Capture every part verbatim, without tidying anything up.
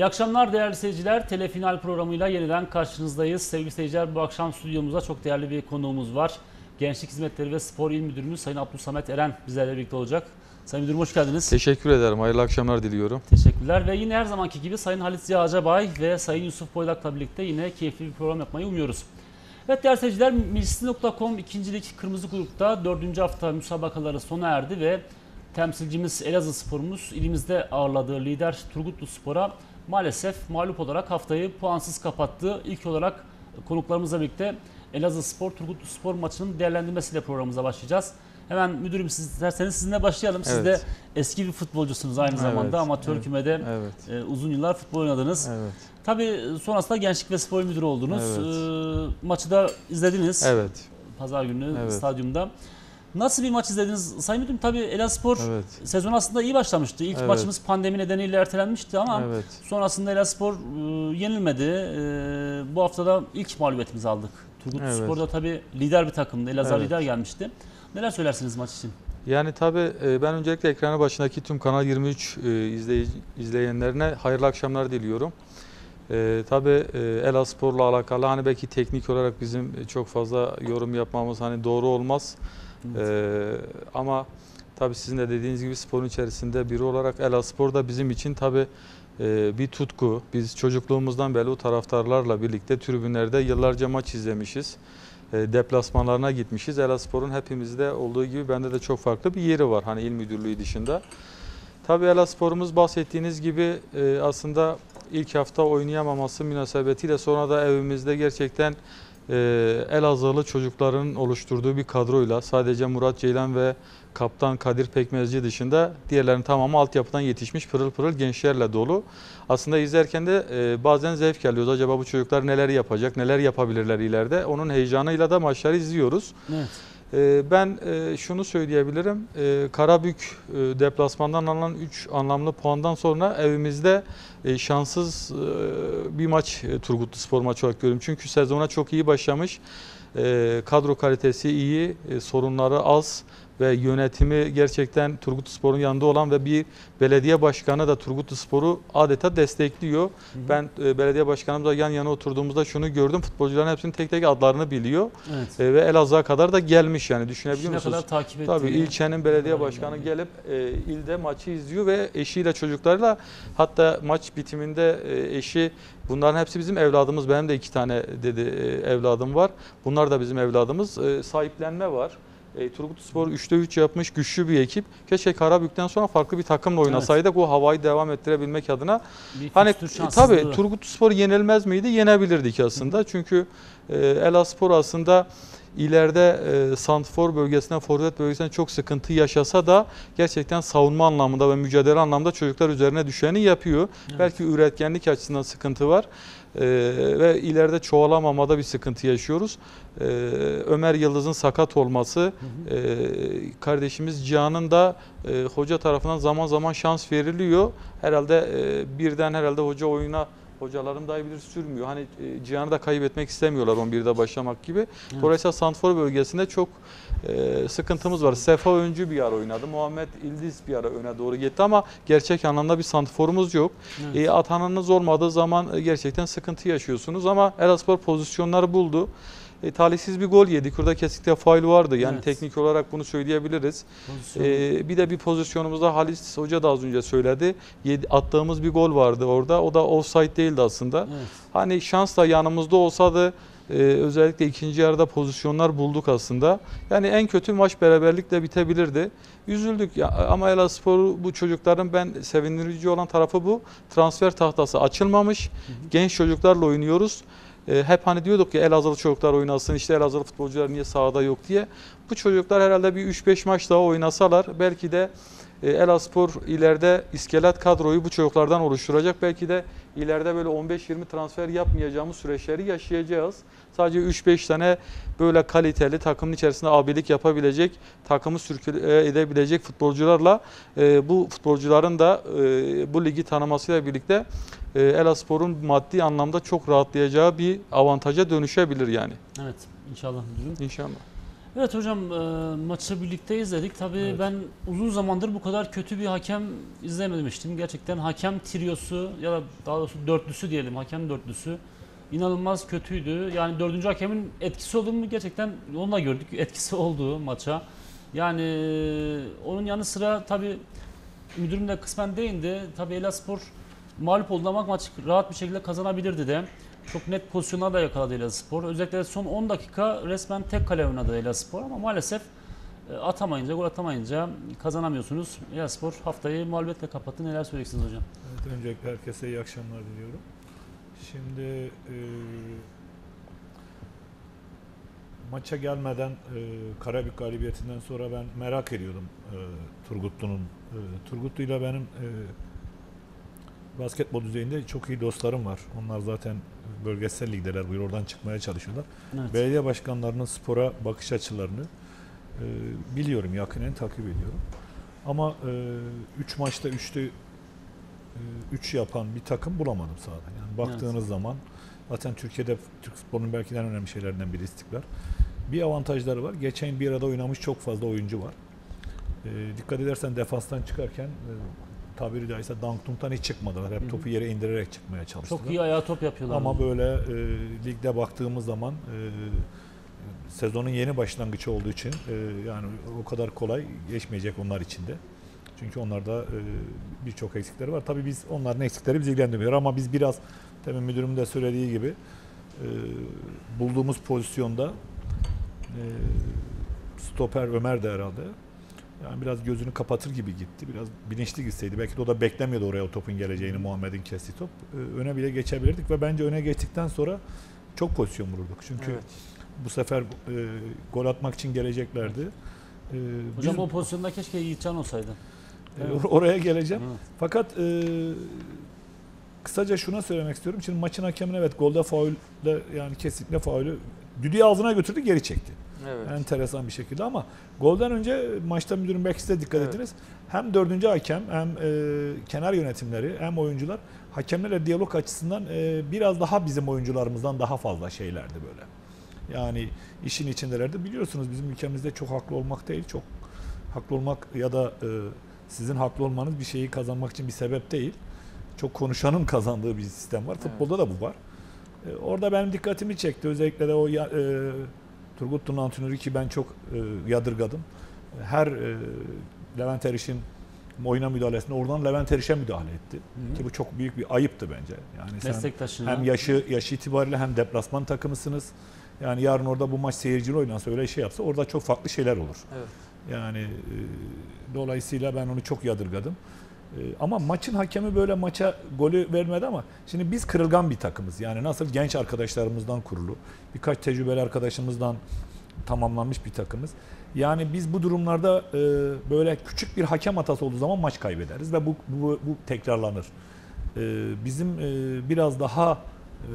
İyi akşamlar değerli seyirciler. Telefinal programıyla yeniden karşınızdayız. Sevgili seyirciler, bu akşam stüdyomuzda çok değerli bir konuğumuz var. Gençlik Hizmetleri ve Spor İl Müdürümüz Sayın Abdülsamet Eren bizlerle birlikte olacak. Sayın Müdürüm hoş geldiniz. Teşekkür ederim. Hayırlı akşamlar diliyorum. Teşekkürler ve yine her zamanki gibi Sayın Halit Ziya Acabay ve Sayın Yusuf Boydak'la birlikte yine keyifli bir program yapmayı umuyoruz. Evet değerli seyirciler, milsi nokta com ikincilik Kırmızı Grup'ta dördüncü hafta müsabakaları sona erdi ve temsilcimiz Elazığ Spor'umuz ilimizde ağırladığı lider Turgutlu Spor'a maalesef mağlup olarak haftayı puansız kapattı. İlk olarak konuklarımızla birlikte Elazığ Spor Turgutlu Spor maçının değerlendirmesiyle programımıza başlayacağız. Hemen müdürüm siz isterseniz sizinle başlayalım. Siz evet. de eski bir futbolcusunuz aynı zamanda. Evet, Amatör evet, kümede evet. E, uzun yıllar futbol oynadınız. Evet. Tabii sonrasında Gençlik ve Spor Müdürü oldunuz. Evet. E, maçı da izlediniz. Evet. Pazar günü evet. stadyumda. Nasıl bir maç izlediniz Sayın Müdürüm? Tabii Elazığspor evet. sezon aslında iyi başlamıştı. İlk evet. maçımız pandemi nedeniyle ertelenmişti ama evet. sonrasında Elazığspor e, yenilmedi. E, bu haftada ilk mağlubiyetimizi aldık. Turgutlu evet. Spor'da tabii lider bir takımdı. Elazığ evet. lider gelmişti. Neler söylersiniz maç için? Yani tabii ben öncelikle ekranı başındaki tüm Kanal yirmi üç izleyenlerine hayırlı akşamlar diliyorum. Ee, tabii Elazığspor'la alakalı hani belki teknik olarak bizim çok fazla yorum yapmamız hani doğru olmaz. Evet. Ee, ama tabii sizin de dediğiniz gibi sporun içerisinde biri olarak Elazığspor da bizim için tabii e, bir tutku. Biz çocukluğumuzdan beri o taraftarlarla birlikte tribünlerde yıllarca maç izlemişiz. Deplasmanlarına gitmişiz. Elazığspor'un hepimizde olduğu gibi bende de çok farklı bir yeri var hani il müdürlüğü dışında. Tabii Elazığspor'umuz bahsettiğiniz gibi aslında ilk hafta oynayamaması münasebetiyle sonra da evimizde gerçekten Elazığlı çocukların oluşturduğu bir kadroyla sadece Murat Ceylan ve kaptan Kadir Pekmezci dışında diğerlerinin tamamı altyapıdan yetişmiş pırıl pırıl gençlerle dolu. Aslında izlerken de e, bazen zevk alıyoruz. Acaba bu çocuklar neler yapacak, neler yapabilirler ileride? Onun heyecanıyla da maçları izliyoruz. Evet. E, ben e, şunu söyleyebilirim. E, Karabük e, deplasmandan alınan üç anlamlı puandan sonra evimizde e, şanssız e, bir maç e, Turgutlu Spor maçı olarak görüyorum. Çünkü sezona çok iyi başlamış. E, kadro kalitesi iyi, e, sorunları az. Ve yönetimi gerçekten Turgutlu Spor'un yanında olan ve bir belediye başkanı da Turgutlu Spor'u adeta destekliyor. Hı hı. Ben e, belediye başkanımızla yan yana oturduğumuzda şunu gördüm. Futbolcuların hepsinin tek tek adlarını biliyor. Evet. E, ve Elazığ'a kadar da gelmiş yani düşünebiliyor İşine musunuz? Kadar takip ettiği. Tabii ilçenin belediye başkanı yani. gelip e, ilde maçı izliyor ve eşiyle çocuklarıyla hatta maç bitiminde e, eşi bunların hepsi bizim evladımız. Benim de iki tane dedi e, evladım var. Bunlar da bizim evladımız. E, sahiplenme var. E, Turgutlu Spor üçte üç yapmış güçlü bir ekip. Keşke Karabük'ten sonra farklı bir takımla oynasaydık. Evet. O havayı devam ettirebilmek adına. Bir hani e, tabii Turgutlu Spor yenilmez miydi? Yenebilirdik aslında. Hı. Çünkü e, Elazığspor aslında ileride e, santrfor bölgesinden, forvet bölgesinden çok sıkıntı yaşasa da gerçekten savunma anlamında ve mücadele anlamında çocuklar üzerine düşeni yapıyor. Evet. Belki üretkenlik açısından sıkıntı var. Ee, ve ileride çoğalamamada bir sıkıntı yaşıyoruz. Ee, Ömer Yıldız'ın sakat olması, hı hı. E, kardeşimiz Cihan'ın da e, hoca tarafından zaman zaman şans veriliyor. Herhalde e, birden herhalde hoca oyuna hocaların dahi bilir sürmüyor. Hani e, Cihan'ı da kaybetmek istemiyorlar on birde başlamak gibi. Evet. Dolayısıyla santrfor bölgesinde çok e, sıkıntımız var. Sefa Öncü bir ara oynadı. Muhammed İldiz bir ara öne doğru gitti ama gerçek anlamda bir santrforumuz yok. Evet. E, atanınız olmadığı zaman e, gerçekten sıkıntı yaşıyorsunuz ama Elazığspor pozisyonları buldu. E, talihsiz bir gol yedik. Orada kesinlikle faul vardı. Yani evet. teknik olarak bunu söyleyebiliriz. E, bir de bir pozisyonumuzda Halis Hoca da az önce söyledi. Yedi, attığımız bir gol vardı orada. O da offside değildi aslında. Evet. Hani şans da yanımızda olsaydı e, özellikle ikinci yarıda pozisyonlar bulduk aslında. Yani en kötü maç beraberlikle bitebilirdi. Üzüldük ya, ama Elazığspor bu çocukların ben sevindirici olan tarafı bu. Transfer tahtası açılmamış. Hı hı. Genç çocuklarla oynuyoruz. Hep hani diyorduk ki Elazığlı çocuklar oynasın, işte Elazığlı futbolcular niye sahada yok diye. Bu çocuklar herhalde bir üç beş maç daha oynasalar belki de Elazığspor ileride iskelet kadroyu bu çocuklardan oluşturacak. Belki de ileride böyle on beş yirmi transfer yapmayacağımız süreçleri yaşayacağız. Sadece üç beş tane böyle kaliteli takımın içerisinde abilik yapabilecek, takımı sürükle edebilecek futbolcularla bu futbolcuların da bu ligi tanımasıyla birlikte Elazığspor'un maddi anlamda çok rahatlayacağı bir avantaja dönüşebilir yani. Evet, inşallah müdürüm. İnşallah. Evet hocam, e, maçı birlikte izledik. Tabii Evet. ben uzun zamandır bu kadar kötü bir hakem izlememiştim. Gerçekten hakem triyosu ya da daha doğrusu dörtlüsü diyelim, hakem dörtlüsü inanılmaz kötüydü. Yani dördüncü hakemin etkisi olduğunu mu gerçekten onu da gördük. Etkisi olduğu maça. Yani e, onun yanı sıra tabii müdürüm de kısmen değindi. Tabii Elazığspor mağlup oldu ama maç rahat bir şekilde kazanabilirdi de. Çok net pozisyonlar da yakaladı Elazığspor. Özellikle son on dakika resmen tek kale oynadı Elazığspor ama maalesef e, atamayınca, gol atamayınca kazanamıyorsunuz. Elazığspor haftayı mağlubiyetle kapattı. Neler söyleyeceksiniz hocam? Evet, öncelikle herkese iyi akşamlar diliyorum. Şimdi e, maça gelmeden e, Karabük galibiyetinden sonra ben merak ediyordum e, Turgutlu'nun. E, Turgutlu'yla benim e, basketbol düzeyinde çok iyi dostlarım var. Onlar zaten bölgesel ligdeler, bu oradan çıkmaya çalışıyorlar. Evet. Belediye başkanlarının spora bakış açılarını e, biliyorum, yakinen takip ediyorum. Ama üç maçta üçte üç yapan bir takım bulamadım sahada. Yani baktığınız Evet. zaman zaten Türkiye'de Türk futbolunun belki de en önemli şeylerinden biri istikrar. Bir avantajları var. Geçen bir arada oynamış çok fazla oyuncu var. E, dikkat edersen defanstan çıkarken e, tabiri caizse danktumtan hiç çıkmadılar. Hep Hı hı. topu yere indirerek çıkmaya çalıştılar. Çok iyi ayağı top yapıyorlar. Ama böyle e, ligde baktığımız zaman e, sezonun yeni başlangıcı olduğu için e, yani o kadar kolay geçmeyecek onlar için de. Çünkü onlarda e, birçok eksikleri var. Tabii biz onların eksikleri bizi ilgilendirmiyor ama biz biraz, tabii müdürüm de söylediği gibi e, bulduğumuz pozisyonda e, stoper Ömer de herhalde yani biraz gözünü kapatır gibi gitti. Biraz bilinçli gitseydi. Belki de o da beklemiyordu oraya o topun geleceğini, Muhammed'in kestiği top. E, öne bile geçebilirdik ve bence öne geçtikten sonra çok pozisyon vururduk. Çünkü Evet. bu sefer e, gol atmak için geleceklerdi. E, Hocam biz- o pozisyonda keşke Yiğitcan olsaydı. E, Evet. Oraya geleceğim. Evet. Fakat e, kısaca şuna söylemek istiyorum. Şimdi maçın hakemine evet golde faulde, yani kesinlikle faulü düdüğü ağzına götürdü, geri çekti. Evet. Enteresan bir şekilde ama golden önce maçta müdürüm belki siz de dikkat Evet. ettiniz. Hem dördüncü hakem hem e, kenar yönetimleri hem oyuncular hakemlerle diyalog açısından e, biraz daha bizim oyuncularımızdan daha fazla şeylerdi böyle. Yani işin içindelerdi. Biliyorsunuz bizim ülkemizde çok haklı olmak değil, çok haklı olmak ya da e, sizin haklı olmanız bir şeyi kazanmak için bir sebep değil. Çok konuşanın kazandığı bir sistem var. Futbolda da bu var. E, orada benim dikkatimi çekti. Özellikle de o ya, e, Turgutlu'nun antrenörü ki ben çok e, yadırgadım. Her e, Levent Eriş'in oyuna müdahalesinde oradan Levent Eriş'e müdahale etti. Hı hı. Ki bu çok büyük bir ayıptı bence. Yani sen Meslektaşına. hem yaşı yaşı itibariyle hem deplasman takımısınız. Yani yarın orada bu maç seyircili oynansa, öyle şey yapsa orada çok farklı şeyler olur. Evet. Yani e, dolayısıyla ben onu çok yadırgadım. E, ama maçın hakemi böyle maça golü vermedi ama şimdi biz kırılgan bir takımız. Yani nasıl genç arkadaşlarımızdan kurulu, birkaç tecrübeli arkadaşımızdan tamamlanmış bir takımız. Yani biz bu durumlarda e, böyle küçük bir hakem hatası olduğu zaman maç kaybederiz ve bu bu, bu tekrarlanır. E, bizim e, biraz daha e,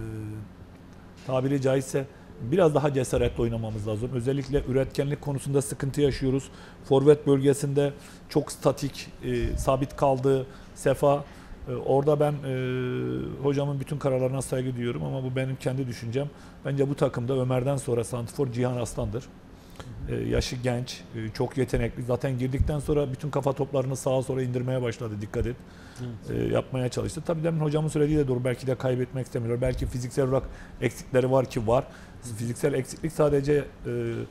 tabiri caizse biraz daha cesaretli oynamamız lazım. Özellikle üretkenlik konusunda sıkıntı yaşıyoruz. Forvet bölgesinde çok statik, e, sabit kaldı Sefa. E, orada ben e, hocamın bütün kararlarına saygı duyuyorum ama bu benim kendi düşüncem. Bence bu takımda Ömer'den sonra santrfor Cihan Aslan'dır. E, yaşı genç, e, çok yetenekli. Zaten girdikten sonra bütün kafa toplarını sağa sola indirmeye başladı. Dikkat et. Evet. E, yapmaya çalıştı. Tabii demin hocamın söylediği de doğru. Belki de kaybetmek istemiyorlar. Belki fiziksel olarak eksikleri var ki var. Fiziksel eksiklik sadece e, e,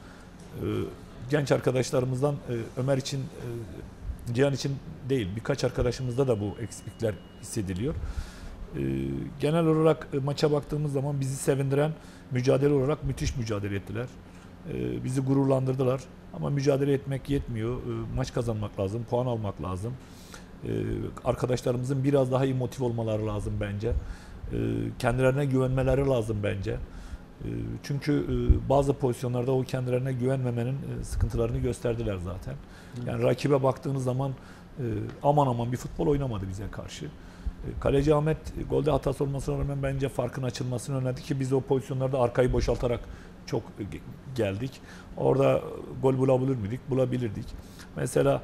genç arkadaşlarımızdan e, Ömer için, e, Cihan için değil. Birkaç arkadaşımızda da bu eksiklikler hissediliyor. E, genel olarak e, maça baktığımız zaman bizi sevindiren mücadele olarak müthiş mücadele ettiler. E, bizi gururlandırdılar. Ama mücadele etmek yetmiyor. E, maç kazanmak lazım, puan almak lazım. Ee, arkadaşlarımızın biraz daha iyi motive olmaları lazım bence. Ee, kendilerine güvenmeleri lazım bence. Ee, çünkü e, bazı pozisyonlarda o kendilerine güvenmemenin e, sıkıntılarını gösterdiler zaten. Yani rakibe baktığınız zaman e, aman aman bir futbol oynamadı bize karşı. E, Kaleci Ahmet golde hatası olmasına rağmen bence farkın açılmasını önledi ki biz o pozisyonlarda arkayı boşaltarak çok e, geldik. Orada gol bulabilir miydik? Bulabilirdik. Mesela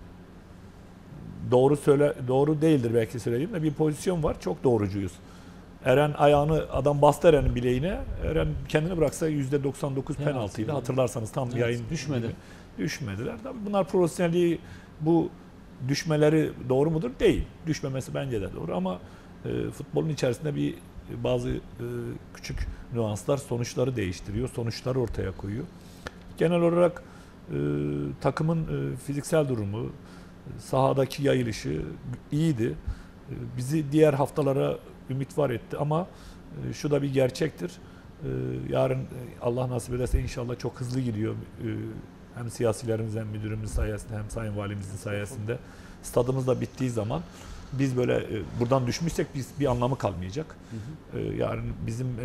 doğru söyle doğru değildir belki söyleyeyim de bir pozisyon var. Çok doğrucuyuz. Eren ayağını adam bastı Eren'in bileğine. Eren kendini bıraksa yüzde doksan dokuz Penaltı penaltıydı. yani. Hatırlarsanız tam Evet, yayın düşmedi. gibi. Düşmediler. Tabii bunlar profesyonelliği, bu düşmeleri doğru mudur? Değil. Düşmemesi bence de doğru ama e, futbolun içerisinde bir bazı e, küçük nüanslar sonuçları değiştiriyor. Sonuçları ortaya koyuyor. Genel olarak e, takımın e, fiziksel durumu, sahadaki yayılışı iyiydi. E, bizi diğer haftalara ümit var etti ama e, şu da bir gerçektir. E, yarın e, Allah nasip ederse inşallah çok hızlı gidiyor. E, hem siyasilerimizin, hem müdürümüz sayesinde, hem sayın valimizin sayesinde. Stadımız da bittiği zaman biz böyle e, buradan düşmüşsek biz bir anlamı kalmayacak. Hı hı. E, yarın bizim e,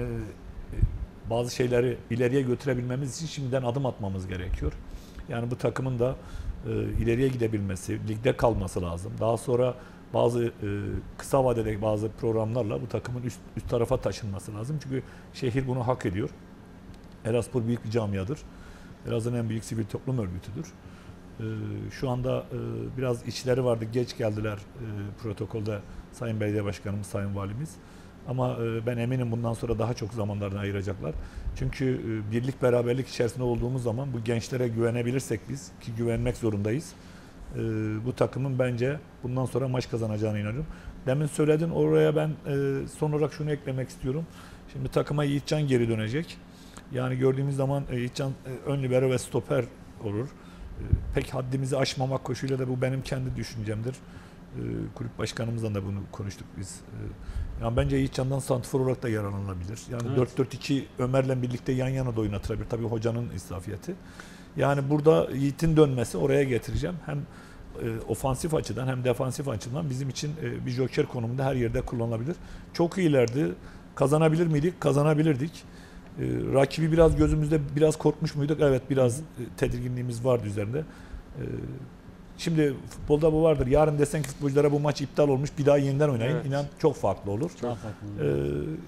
bazı şeyleri ileriye götürebilmemiz için şimdiden adım atmamız gerekiyor. Yani bu takımın da e, ileriye gidebilmesi, ligde kalması lazım. Daha sonra bazı e, kısa vadede bazı programlarla bu takımın üst, üst tarafa taşınması lazım. Çünkü şehir bunu hak ediyor. Elazığspor büyük bir camiadır. Elazığ'ın en büyük sivil toplum örgütüdür. E, şu anda e, biraz işleri vardı, geç geldiler e, protokolde Sayın Belediye Başkanımız, Sayın Valimiz. Ama e, ben eminim bundan sonra daha çok zamanlarını ayıracaklar. Çünkü e, birlik beraberlik içerisinde olduğumuz zaman bu gençlere güvenebilirsek biz, ki güvenmek zorundayız. E, bu takımın bence bundan sonra maç kazanacağına inanıyorum. Demin söyledin, oraya ben e, son olarak şunu eklemek istiyorum. Şimdi takıma Yiğitcan geri dönecek. Yani gördüğümüz zaman e, Yiğitcan e, ön libero ve stoper olur. E, pek haddimizi aşmamak koşuyla da bu benim kendi düşüncemdir. E, kulüp başkanımızla da bunu konuştuk biz. E, yani bence Yiğitcan'dan santrfor olarak da yararlanılabilir. Yani evet. dört dört iki Ömer'le birlikte yan yana da oynatılabilir. Tabii hocanın israfiyeti. Yani burada Yiğit'in dönmesi oraya getireceğim. Hem e, ofansif açıdan hem defansif açıdan bizim için e, bir joker konumunda her yerde kullanılabilir. Çok iyilerdi. Kazanabilir miydik? Kazanabilirdik. E, rakibi biraz gözümüzde biraz korkmuş muyduk? Evet, biraz e, tedirginliğimiz vardı üzerinde. E, şimdi futbolda bu vardır. Yarın desen ki futbolculara bu maç iptal olmuş, bir daha yeniden oynayın. Evet. İnan çok farklı olur. Çok farklı. E,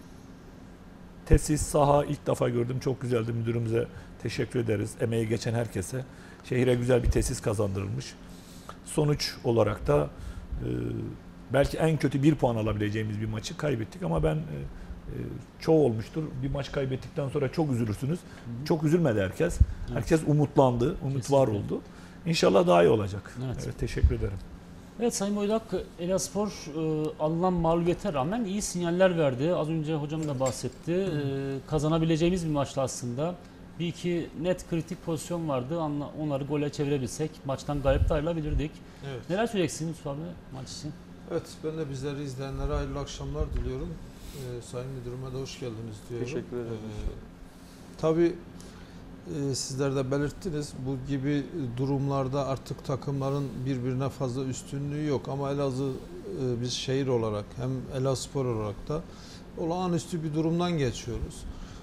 tesis, saha ilk defa gördüm. Çok güzeldi. Müdürümüze teşekkür ederiz. Emeği geçen herkese. Şehire güzel bir tesis kazandırılmış. Sonuç olarak da e, belki en kötü bir puan alabileceğimiz bir maçı kaybettik ama ben e, çoğu olmuştur. Bir maç kaybettikten sonra çok üzülürsünüz. Hı hı. Çok üzülmedi herkes. Evet. Herkes umutlandı. Umut Kesinlikle. var oldu. İnşallah daha iyi olacak. Evet. Evet, teşekkür ederim. Evet Sayın Boydak, Elazığspor e, alınan mağlubiyete rağmen iyi sinyaller verdi. Az önce hocam da bahsetti. E, kazanabileceğimiz bir maçtı aslında. Bir iki net kritik pozisyon vardı. Onları gole çevirebilsek maçtan galip de ayrılabilirdik. Evet. Neler söyleyeceksiniz Yusuf abi maç için? Evet, ben de bizleri izleyenlere hayırlı akşamlar diliyorum. Ee, Sayın Müdürüme de hoş geldiniz diyorum. Teşekkür ederim. Ee, tabii e, sizler de belirttiniz. Bu gibi durumlarda artık takımların birbirine fazla üstünlüğü yok. Ama Elazığ e, biz şehir olarak hem Elazığspor olarak da olağanüstü bir durumdan geçiyoruz.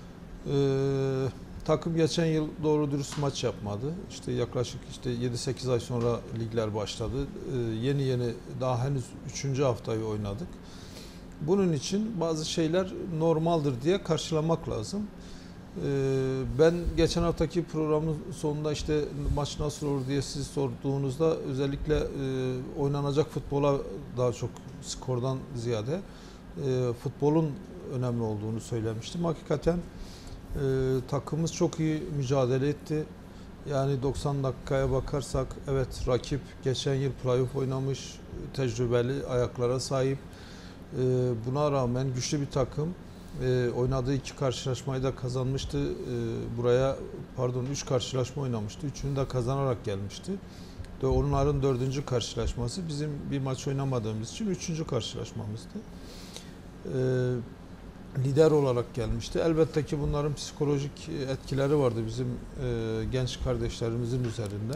Ee, takım geçen yıl doğru dürüst maç yapmadı. İşte yaklaşık işte yedi sekiz ay sonra ligler başladı. Ee, yeni yeni daha henüz üçüncü haftayı oynadık. Bunun için bazı şeyler normaldir diye karşılamak lazım. Ee, ben geçen haftaki programın sonunda işte maç nasıl olur diye siz sorduğunuzda özellikle e, oynanacak futbola daha çok skordan ziyade e, futbolun önemli olduğunu söylemiştim. Hakikaten e, takımımız çok iyi mücadele etti. Yani doksan dakikaya bakarsak evet rakip geçen yıl playoff oynamış, tecrübeli ayaklara sahip. Buna rağmen güçlü bir takım. Oynadığı iki karşılaşmayı da kazanmıştı. Buraya pardon üç karşılaşma oynamıştı. Üçünü de kazanarak gelmişti. Onların dördüncü karşılaşması. Bizim bir maç oynamadığımız için üçüncü karşılaşmamızdı. Lider olarak gelmişti. Elbette ki bunların psikolojik etkileri vardı bizim genç kardeşlerimizin üzerinde.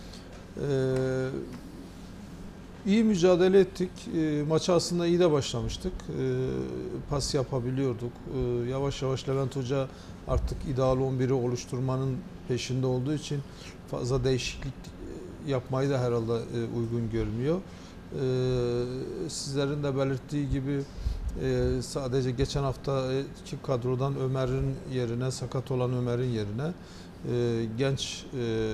İyi mücadele ettik. E, maça aslında iyi de başlamıştık. E, pas yapabiliyorduk. E, yavaş yavaş Levent Hoca artık ideal on biri oluşturmanın peşinde olduğu için fazla değişiklik yapmayı da herhalde e, uygun görmüyor. E, sizlerin de belirttiği gibi e, sadece geçen haftaki kadrodan Ömer'in yerine, sakat olan Ömer'in yerine e, genç e,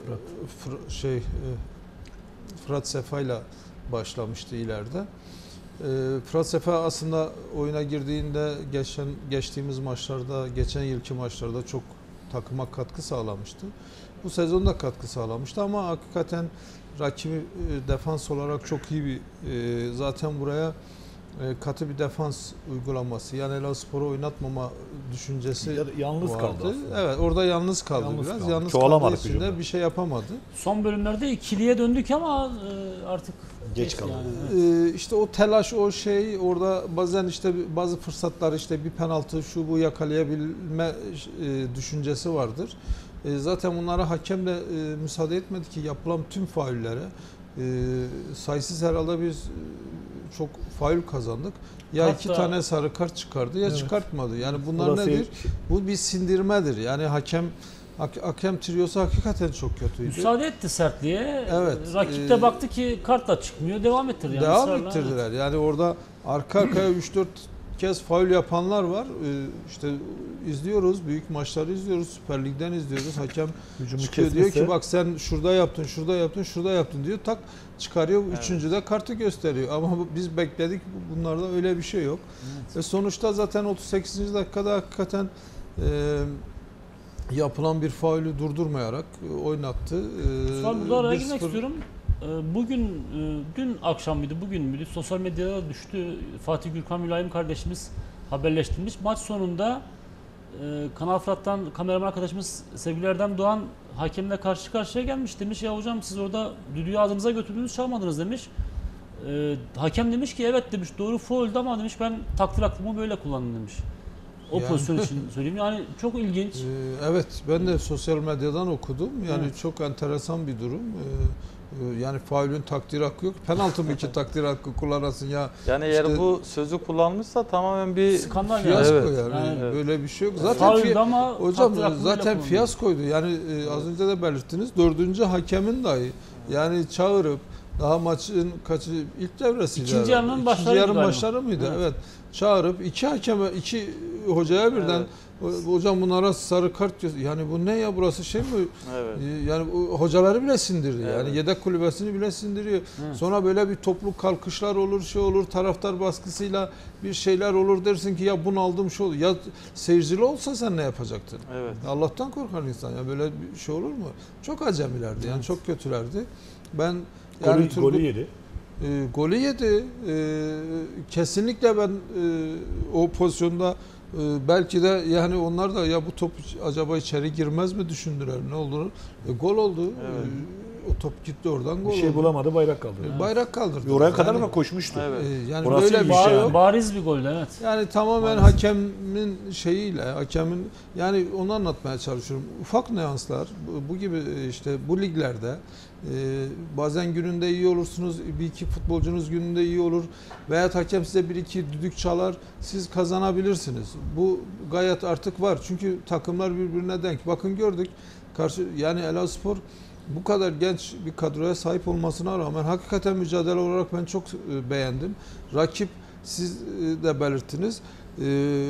Fırat. şey e, Fırat Sefa'yla başlamıştı ileride. Fırat Sefa aslında oyuna girdiğinde geçen geçtiğimiz maçlarda, geçen yılki maçlarda çok takıma katkı sağlamıştı. Bu sezonda katkı sağlamıştı ama hakikaten rakibi e, defans olarak çok iyi bir e, zaten buraya e, katı bir defans uygulaması. Yani Elazığspor'u oynatmama düşüncesi Ya da yalnız vardı. kaldı aslında. Evet, orada yalnız kaldı Yalnız biraz. kaldı. Yalnız Çoğalamadık kaldığı için de hücumda. bir şey yapamadı. Son bölümlerde ikiliye döndük ama e, artık Geç kaldı. Yani. Evet. Ee, işte o telaş, o şey orada bazen işte bazı fırsatlar işte bir penaltı şu bu yakalayabilme e, düşüncesi vardır. E, zaten bunlara hakem de e, müsaade etmedi ki yapılan tüm faullere. E, sayısız herhalde biz e, çok faul kazandık. Ya Hatta- iki tane sarı kart çıkardı ya Evet. çıkartmadı. Yani O bunlar da nedir? seyir- Bu bir sindirmedir. Yani hakem hak- hakem triyosu hakikaten çok kötüydü. Müsaade etti sertliğe. Evet, Rakip de e, baktı ki kart da çıkmıyor. Devam ettirdi. Yani Devam ısrarla. ettirdiler. Yani orada arka arkaya üç dört kez faul yapanlar var. Ee, işte izliyoruz, büyük maçları izliyoruz, Süper Lig'den izliyoruz. Hakem Hücumu çıkıyor diyor kesmese- ki bak sen şurada yaptın, şurada yaptın, şurada yaptın diyor. Tak çıkarıyor, Evet. üçüncüde kartı gösteriyor. Ama bu- biz bekledik, bunlarda öyle bir şey yok. Evet. Ve sonuçta zaten otuz sekizinci dakikada hakikaten e, yapılan bir faulü durdurmayarak e, oynattı. E, Şu an burada araya bir girmek sıfır istiyorum. Ee, Bugün, e, dün akşam mıydı, bugün müydü? Sosyal medyada düştü. Fatih Gürkan Mülayim kardeşimiz haberleştirmiş. Maç sonunda e, Kanal Fırat'tan kameraman arkadaşımız sevgili Erdem Doğan hakemle karşı karşıya gelmiş. Demiş ya hocam siz orada düdüğü ağzınıza götürdünüz, çalmadınız demiş. E, hakem demiş ki evet demiş, doğru fauldü ama demiş ben takdir hakkımı böyle kullandım demiş. O Yani- pozisyon için söyleyeyim. Yani çok ilginç. Ee, Evet, ben de sosyal medyadan okudum. Yani Evet. çok enteresan bir durum. Ee, e, Yani faulün takdir hakkı yok. Penaltı mı ki takdir hakkı kullanasın ya? Yani eğer İşte- bu sözü kullanmışsa tamamen bir Skandal yani. Fiyasko Evet, yani. yani- Evet. Böyle bir şey yok. Zaten Fauldü fi- ama hocam takdir hakkını böyle zaten kullandı. fiyaskoydu. Yani e, az önce de belirttiniz. Dördüncü hakemin dahi yani çağırıp daha maçın kaçı ilk devresiydi. İkinci herhalde. yarının İkinci başlarıydı yarın galiba. başları mıydı? Evet. Evet. Çağırıp iki hakeme, iki hocaya birden Evet. hocam bunlara sarı kart diyor. Yani bu ne ya, burası şey mi? evet. Ee, Yani o hocaları bile sindirdi. Yani Evet. yedek kulübesini bile sindiriyor. Evet. Sonra böyle bir toplu kalkışlar olur, şey olur, taraftar baskısıyla bir şeyler olur, dersin ki ya bunu aldım şu olur. Ya seyircili olsa sen ne yapacaktın? Evet. Allah'tan korkan insan ya, böyle bir şey olur mu? Çok acemilerdi yani, Evet. çok kötülerdi. Ben yani Golü, Turgut- golü yedi. e, golü yedi. E, kesinlikle ben e, o pozisyonda e, belki de yani onlar da ya bu top acaba içeri girmez mi düşündüler, ne oldu? E, gol oldu. Evet. E, o top gitti oradan, gol Bir şey oldu. bulamadı, bayrak kaldı. E, Bayrak kaldırdı. Oraya kadar Yani, mı koşmuştu? Evet. e, yani Orası böyle bir bir şey şey. yok. Bariz bir goldü evet. Yani tamamen Maalesef. hakemin şeyiyle, hakemin yani onu anlatmaya çalışıyorum. Ufak nüanslar bu, bu gibi işte bu liglerde e, bazen gününde iyi olursunuz, bir iki futbolcunuz gününde iyi olur veya hakem size bir iki düdük çalar, siz kazanabilirsiniz. Bu gayet artık var çünkü takımlar birbirine denk. Bakın gördük karşı yani Elazığspor bu kadar genç bir kadroya sahip olmasına rağmen hakikaten mücadele olarak ben çok e, beğendim. Rakip siz e, de belirttiniz. E,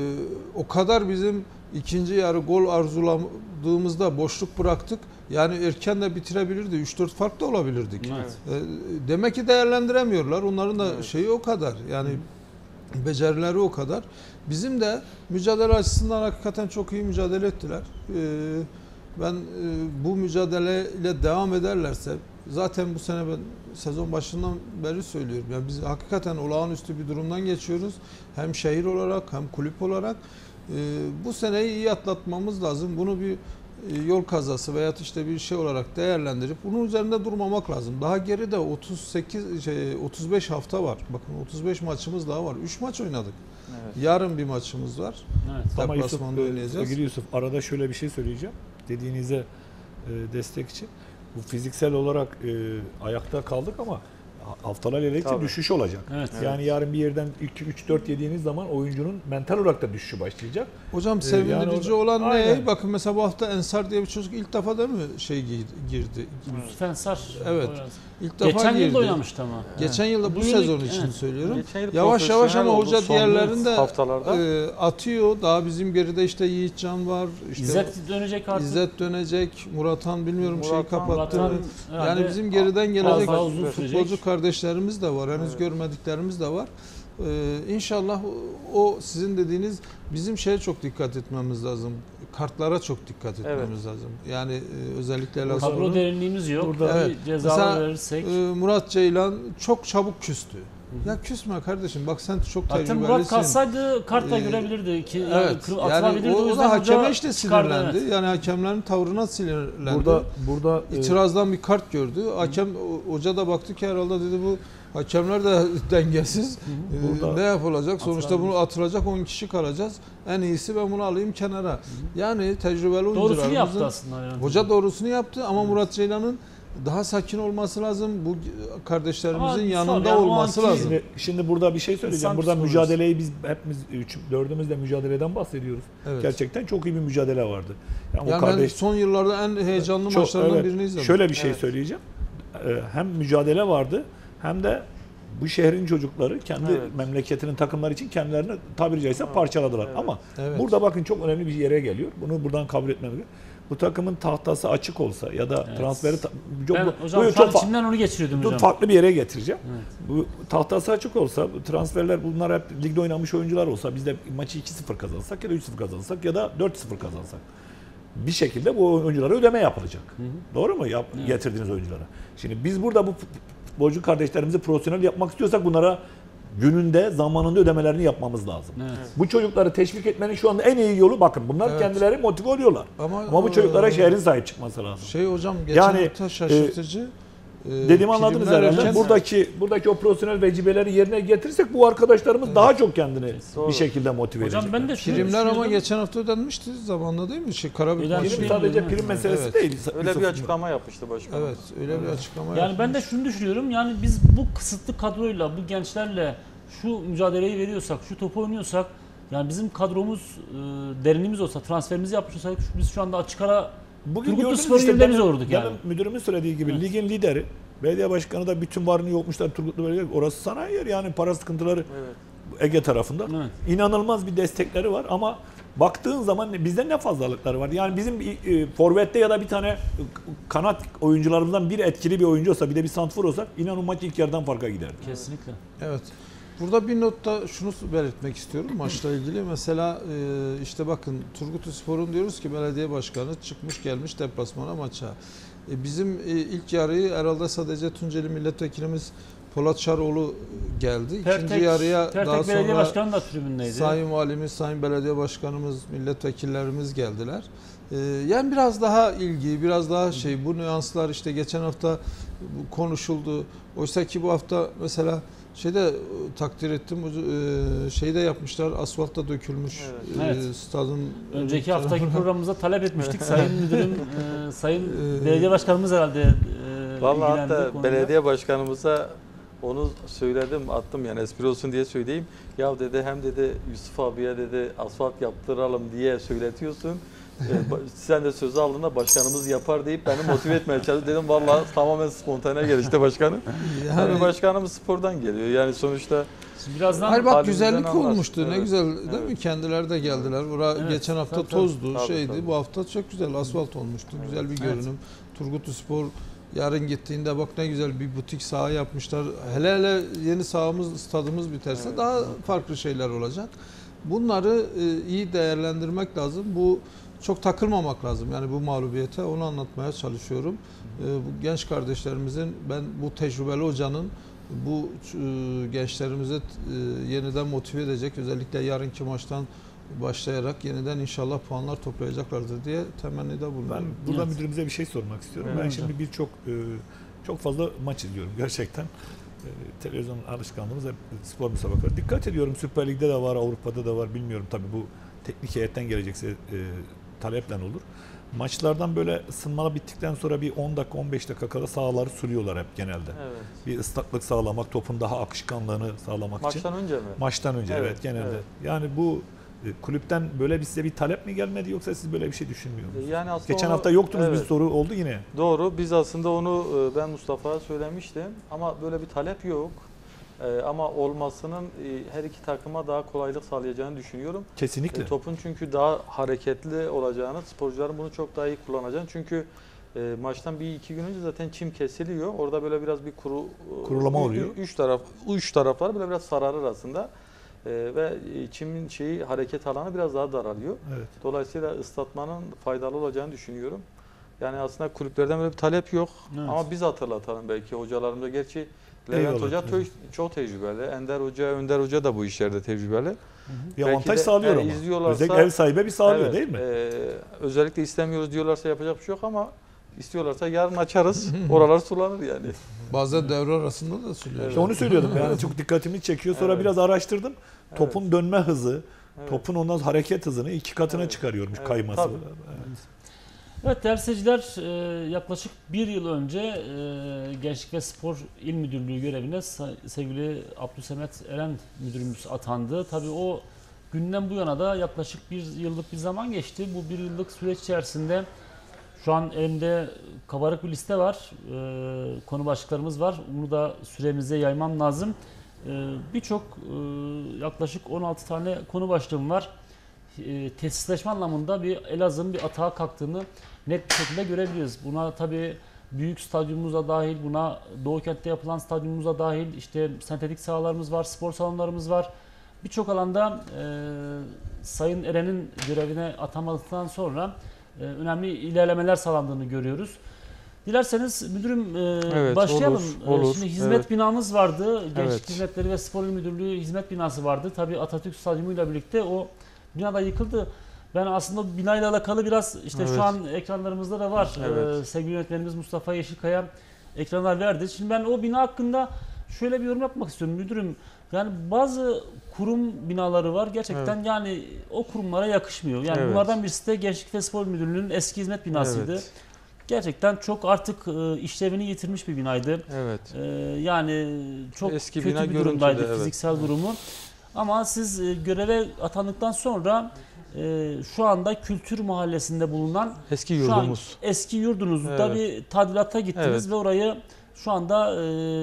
o kadar bizim ikinci yarı gol arzuladığımızda boşluk bıraktık. Yani erken de bitirebilirdi. üç dört fark da olabilirdik. Evet. E, demek ki değerlendiremiyorlar. Onların da Evet. şeyi o kadar. Yani becerileri o kadar. Bizim de mücadele açısından hakikaten çok iyi mücadele ettiler. E, ben e, bu mücadeleyle devam ederlerse zaten bu sene ben sezon başından beri söylüyorum. Yani biz hakikaten olağanüstü bir durumdan geçiyoruz. Hem şehir olarak hem kulüp olarak. E, bu seneyi iyi atlatmamız lazım. Bunu bir e, yol kazası veya işte bir şey olarak değerlendirip bunun üzerinde durmamak lazım. Daha geride otuz sekiz şey, otuz beş hafta var. Bakın otuz beş maçımız daha var. üç maç oynadık. Evet. Yarın bir maçımız var. Evet. Ama Yusuf, Deplasmanda e, oynayacağız. sevgili Yusuf, arada şöyle bir şey söyleyeceğim. Dediğinize e, destek için. Bu fiziksel olarak e, ayakta kaldık ama haftalar ilerledikçe Tabii. düşüş olacak. Evet. Yani yarın bir yerden iki üç dört yediğiniz zaman oyuncunun mental olarak da düşüşü başlayacak. Hocam Ee, sevindirici yani o- olan ne? Aynen. Bakın mesela bu hafta Ensar diye bir çocuk ilk defa değil mi şey girdi? girdi. Yusuf Ensar. Evet. Oynadı. İlk defa Geçen girdi. yıl da oynamıştı ama. Geçen yılda bu, Bu yıl- sezon için evet. söylüyorum. Geçen yıl Yavaş yavaş ama profesyonel oldu hoca son diğerlerinde haftalarda. e, atıyor. Daha bizim geride işte Yiğitcan var. İşte İzzet dönecek artık. İzzet dönecek. Murathan bilmiyorum şeyi Murathan, kapattı. Murathan mı? herhalde Yani bizim geriden az gelecek daha uzun sürecek. futbolcu kardeşlerimiz de var. Henüz Evet. görmediklerimiz de var. Ee, inşallah o sizin dediğiniz bizim şeye çok dikkat etmemiz lazım. Kartlara çok dikkat etmemiz Evet. lazım. Yani e, özellikle Kadro Elazığ'ın derinliğimiz yok. Burada- Bir Evet. ceza Mesela, verirsek. e, Murat Ceylan çok çabuk küstü. Ya küsme kardeşim, bak sen çok Zaten tecrübelisin. Murat kalsaydı kart da Ee, görebilirdi ki. Yani Evet. kır- Yani atılabilirdi. o, o yüzden da hoca hakeme işte çıkardı, sinirlendi. evet. Yani hakemlerin tavrına sinirlendi. Burada burada e, İtirazdan bir kart gördü. Hakem o- hoca da baktı ki herhalde dedi bu hakemler de dengesiz. Ee, Burada ne yapılacak? Sonuçta atılabilir. bunu atılacak on kişi kalacağız. En iyisi ben bunu alayım kenara. Yani tecrübeli Doğrusunu yaptı oyuncularımızın aslında. Yani. hoca doğrusunu yaptı ama Murat Ceylan'ın daha sakin olması lazım. Bu kardeşlerimizin Ama yanında yani o olması anki- lazım. Şimdi, şimdi burada bir şey söyleyeceğim. İnsan Burada psikolojisi. mücadeleyi biz hepimiz üç, dördümüz de mücadeleden bahsediyoruz. Evet. Gerçekten çok iyi bir mücadele vardı. Yani o Yani ben kardeş son yıllarda en heyecanlı çok- maçlarından evet, birini izledim. şöyle bir şey Evet. söyleyeceğim. Ee, Hem mücadele vardı hem de bu şehrin çocukları kendi Evet. memleketinin takımları için kendilerini tabiri caizse parçaladılar. Evet. Ama Evet. burada bakın çok önemli bir yere geliyor. Bunu buradan kabul etmemiz gerekiyor. Bu takımın tahtası açık olsa ya da Evet. transferi ta- çok, Ben bu- hocam bu şu an çok fa- içimden onu geçiriyordum Dur, hocam. farklı bir yere getireceğim. Evet. Bu tahtası açık olsa, bu transferler bunlar hep ligde oynamış oyuncular olsa biz de maçı iki sıfır kazansak ya da üç sıfır kazansak ya da dört sıfır kazansak bir şekilde bu oyunculara ödeme yapılacak. Doğru mu? Yap, Evet. Getirdiğiniz oyunculara. Şimdi biz burada bu futbolcu kardeşlerimizi profesyonel yapmak istiyorsak bunlara gününde, zamanında ödemelerini yapmamız lazım. Evet. Bu çocukları teşvik etmenin şu anda en iyi yolu bakın. Bunlar Evet. kendileri motive oluyorlar. Ama, Ama bu çocuklara e, şehrin sahip çıkması lazım. Şey hocam geçen Yani, hafta şaşırtıcı. e, Dediğimi anladınız primler herhalde. erken- Buradaki buradaki o profesyonel vecibeleri yerine getirirsek bu arkadaşlarımız daha çok kendini Doğru. bir şekilde motive edecekler. Hocam ben de şunu Primler ama düşünüyordum. geçen hafta ödenmişti zamanla değil mi? Şey, Karabük Ödenmiş maçı. Prim mi? sadece Evet. prim meselesi Evet. değil. Öyle Yusuf- bir açıklama yapmıştı başkan. Evet, öyle bir açıklama Yani ben de yapmış. şunu düşünüyorum. Yani biz bu kısıtlı kadroyla, bu gençlerle şu mücadeleyi veriyorsak, şu topu oynuyorsak, yani bizim kadromuz, e, derinimiz olsa, transferimizi yapmış olsaydık biz şu anda açık ara Bugün Turgutlu gördünüz Spor'un işte yerinde demin- biz olurduk yani. demin müdürümün söylediği gibi Evet. ligin lideri. Belediye başkanı da bütün varını yokmuşlar Turgutlu Belediye. Orası sanayi yeri yani para sıkıntıları Evet. Ege tarafında. Evet. İnanılmaz bir destekleri var ama baktığın zaman bizde ne fazlalıkları var. Yani bizim e, forvette ya da bir tane kanat oyuncularımızdan bir etkili bir oyuncu olsa bir de bir santrfor olsak inanın maç ilk yarıdan farka giderdi. Kesinlikle. Evet. Burada bir notta şunu belirtmek istiyorum maçla ilgili. Mesela e, işte bakın Turgutluspor'un diyoruz ki belediye başkanı çıkmış gelmiş deplasmana maça. E, bizim e, ilk yarıyı herhalde sadece Tunceli milletvekilimiz Polat Şaroğlu geldi. İkinci Pertek, yarıya Pertek daha Belediye sonra Başkanı da tribündeydi. Sayın Valimiz, Sayın Belediye Başkanımız, milletvekillerimiz geldiler. Ee, yani biraz daha ilgi, biraz daha şey, bu nüanslar işte geçen hafta konuşuldu. Oysa ki bu hafta mesela şeyde e, takdir ettim, e, şeyde yapmışlar, asfaltta dökülmüş Evet. e, Evet. stadın. Önceki e, haftaki tarafına. programımızda talep etmiştik. Sayın Müdürüm, e, Sayın Ee, Belediye Başkanımız herhalde e, Vallahi ilgilendi hatta konuyla. belediye başkanımıza onu söyledim, attım yani espri olsun diye söyleyeyim. Ya dedi hem dedi Yusuf abiye dedi asfalt yaptıralım diye söyletiyorsun. Ee, ba- sen de sözü aldığında başkanımız yapar deyip beni motive etmeye çalıştı. Dedim vallahi tamamen spontane gelişti başkanım. Yani Yani, başkanımız spordan geliyor. Yani sonuçta Şimdi birazdan hayır bak halimizden güzellik anlarsın. olmuştu. Ne Evet. güzel değil Evet. mi? Kendileri de geldiler. Bura Evet, geçen hafta tabii, tabii. tozdu, Tabii, şeydi. tabii. Bu hafta çok güzel asfalt olmuştu. Evet. Güzel bir Evet. görünüm. Turgutluspor yarın gittiğinde bak ne güzel bir butik saha yapmışlar. Hele hele yeni sahamız, stadımız biterse Evet. daha farklı şeyler olacak. Bunları e, iyi değerlendirmek lazım. Bu çok takılmamak lazım. Yani bu mağlubiyete onu anlatmaya çalışıyorum. E, bu genç kardeşlerimizin ben bu tecrübeli hocanın bu e, gençlerimizi e, yeniden motive edecek, özellikle yarınki maçtan başlayarak yeniden inşallah puanlar toplayacaklardır diye temennide Ben bulunuyorum. burada Evet. müdürümüze bir şey sormak istiyorum. Evet. Ben şimdi birçok e, çok fazla maç izliyorum gerçekten. E, televizyon alışkanlığımız hep spor müsabakaları. Dikkat ediyorum Süper Lig'de de var, Avrupa'da da var. Bilmiyorum tabii bu teknik heyetten gelecekse e, taleple olur. Maçlardan böyle ısınmalar bittikten sonra bir on dakika on beş dakika kala sahaları sürüyorlar hep genelde. evet. Bir ıslaklık sağlamak, topun daha akışkanlığını sağlamak için. Maçtan önce mi? Maçtan önce evet, Evet, genelde. evet. Yani bu e, kulüpten böyle bir size bir talep mi gelmedi yoksa siz böyle bir şey düşünmüyor musunuz? Yani aslında Geçen onu- hafta yoktunuz evet. bir soru oldu yine. Doğru. Biz aslında onu e, ben Mustafa'ya söylemiştim ama böyle bir talep yok. E, Ama olmasının e, her iki takıma daha kolaylık sağlayacağını düşünüyorum. Kesinlikle. E, Topun çünkü daha hareketli olacağını, sporcuların bunu çok daha iyi kullanacağını. Çünkü E, maçtan bir iki gün önce zaten çim kesiliyor. Orada böyle biraz bir kuru Kurulama ü- oluyor. Üç taraf üç taraflar böyle biraz sararır aslında. E, ve çimin şeyi hareket alanı biraz daha daralıyor. Evet. Dolayısıyla ıslatmanın faydalı olacağını düşünüyorum. Yani aslında kulüplerden böyle bir talep yok. Evet. Ama biz hatırlatalım belki hocalarımıza. Gerçi Levent Eyvallah. Hoca tö- çok tecrübeli. Ender Hoca, Önder Hoca da bu işlerde tecrübeli. Bir Belki avantaj de, sağlıyor e, ama. izliyorlarsa- Özellikle ev sahibi bir sağlıyor Evet, değil mi? e, özellikle istemiyoruz diyorlarsa yapacak bir şey yok ama istiyorlarsa yarın açarız. Oralar sulanır yani. Bazen devre arasında da sürüyor. Evet. İşte onu söylüyordum yani çok dikkatimi çekiyor. Sonra Evet. biraz araştırdım. Topun dönme hızı, Evet. topun ondan hareket hızını iki katına Evet. çıkarıyormuş Evet, kayması. tabii. Evet. Evet değerli seyirciler, e, yaklaşık bir yıl önce e, Gençlik ve Spor İl Müdürlüğü görevine sa- sevgili Abdülsemet Eren müdürümüz atandı. Tabii o günden bu yana da yaklaşık bir yıllık bir zaman geçti. Bu bir yıllık süreç içerisinde şu an elimde kabarık bir liste var. E, konu başlıklarımız var. Bunu da süremize yaymam lazım. E, Birçok e, yaklaşık on altı tane konu başlığım var. E, tesisleşme anlamında bir Elazığ'ın bir atağa kalktığını net bir şekilde görebiliyoruz. Buna tabii büyük stadyumumuz da dahil, buna Doğu Kent'te yapılan stadyumumuz da dahil, işte sentetik sahalarımız var, spor salonlarımız var. Birçok alanda e, Sayın Eren'in görevine atanmadıktan sonra e, önemli ilerlemeler sağlandığını görüyoruz. Dilerseniz müdürüm e, Evet, başlayalım. olur, E, olur. Şimdi hizmet Evet. binamız vardı. Gençlik Evet. Hizmetleri ve Spor İl Müdürlüğü hizmet binası vardı. Tabii Atatürk Stadyumuyla birlikte o bina da yıkıldı. Ben aslında o binayla alakalı biraz işte Evet. şu an ekranlarımızda da var. Evet. Ee, sevgili yönetmenimiz Mustafa Yeşilkaya ekranlar verdi. Şimdi ben o bina hakkında şöyle bir yorum yapmak istiyorum müdürüm. Yani bazı kurum binaları var gerçekten yani o kurumlara yakışmıyor. Yani Evet. bunlardan birisi de Gençlik ve Spor Müdürlüğü'nün eski hizmet binasıydı. Evet. Gerçekten çok artık e, işlevini yitirmiş bir binaydı. Evet. Ee, yani çok Eski kötü bina bir görüntüde, durumdaydı evet. fiziksel durumu. Ama siz e, göreve atandıktan sonra e, şu anda Kültür Mahallesi'nde bulunan Eski şu an yurdumuz. eski yurdunuzda Evet. bir tadilata gittiniz Evet. ve orayı şu anda e,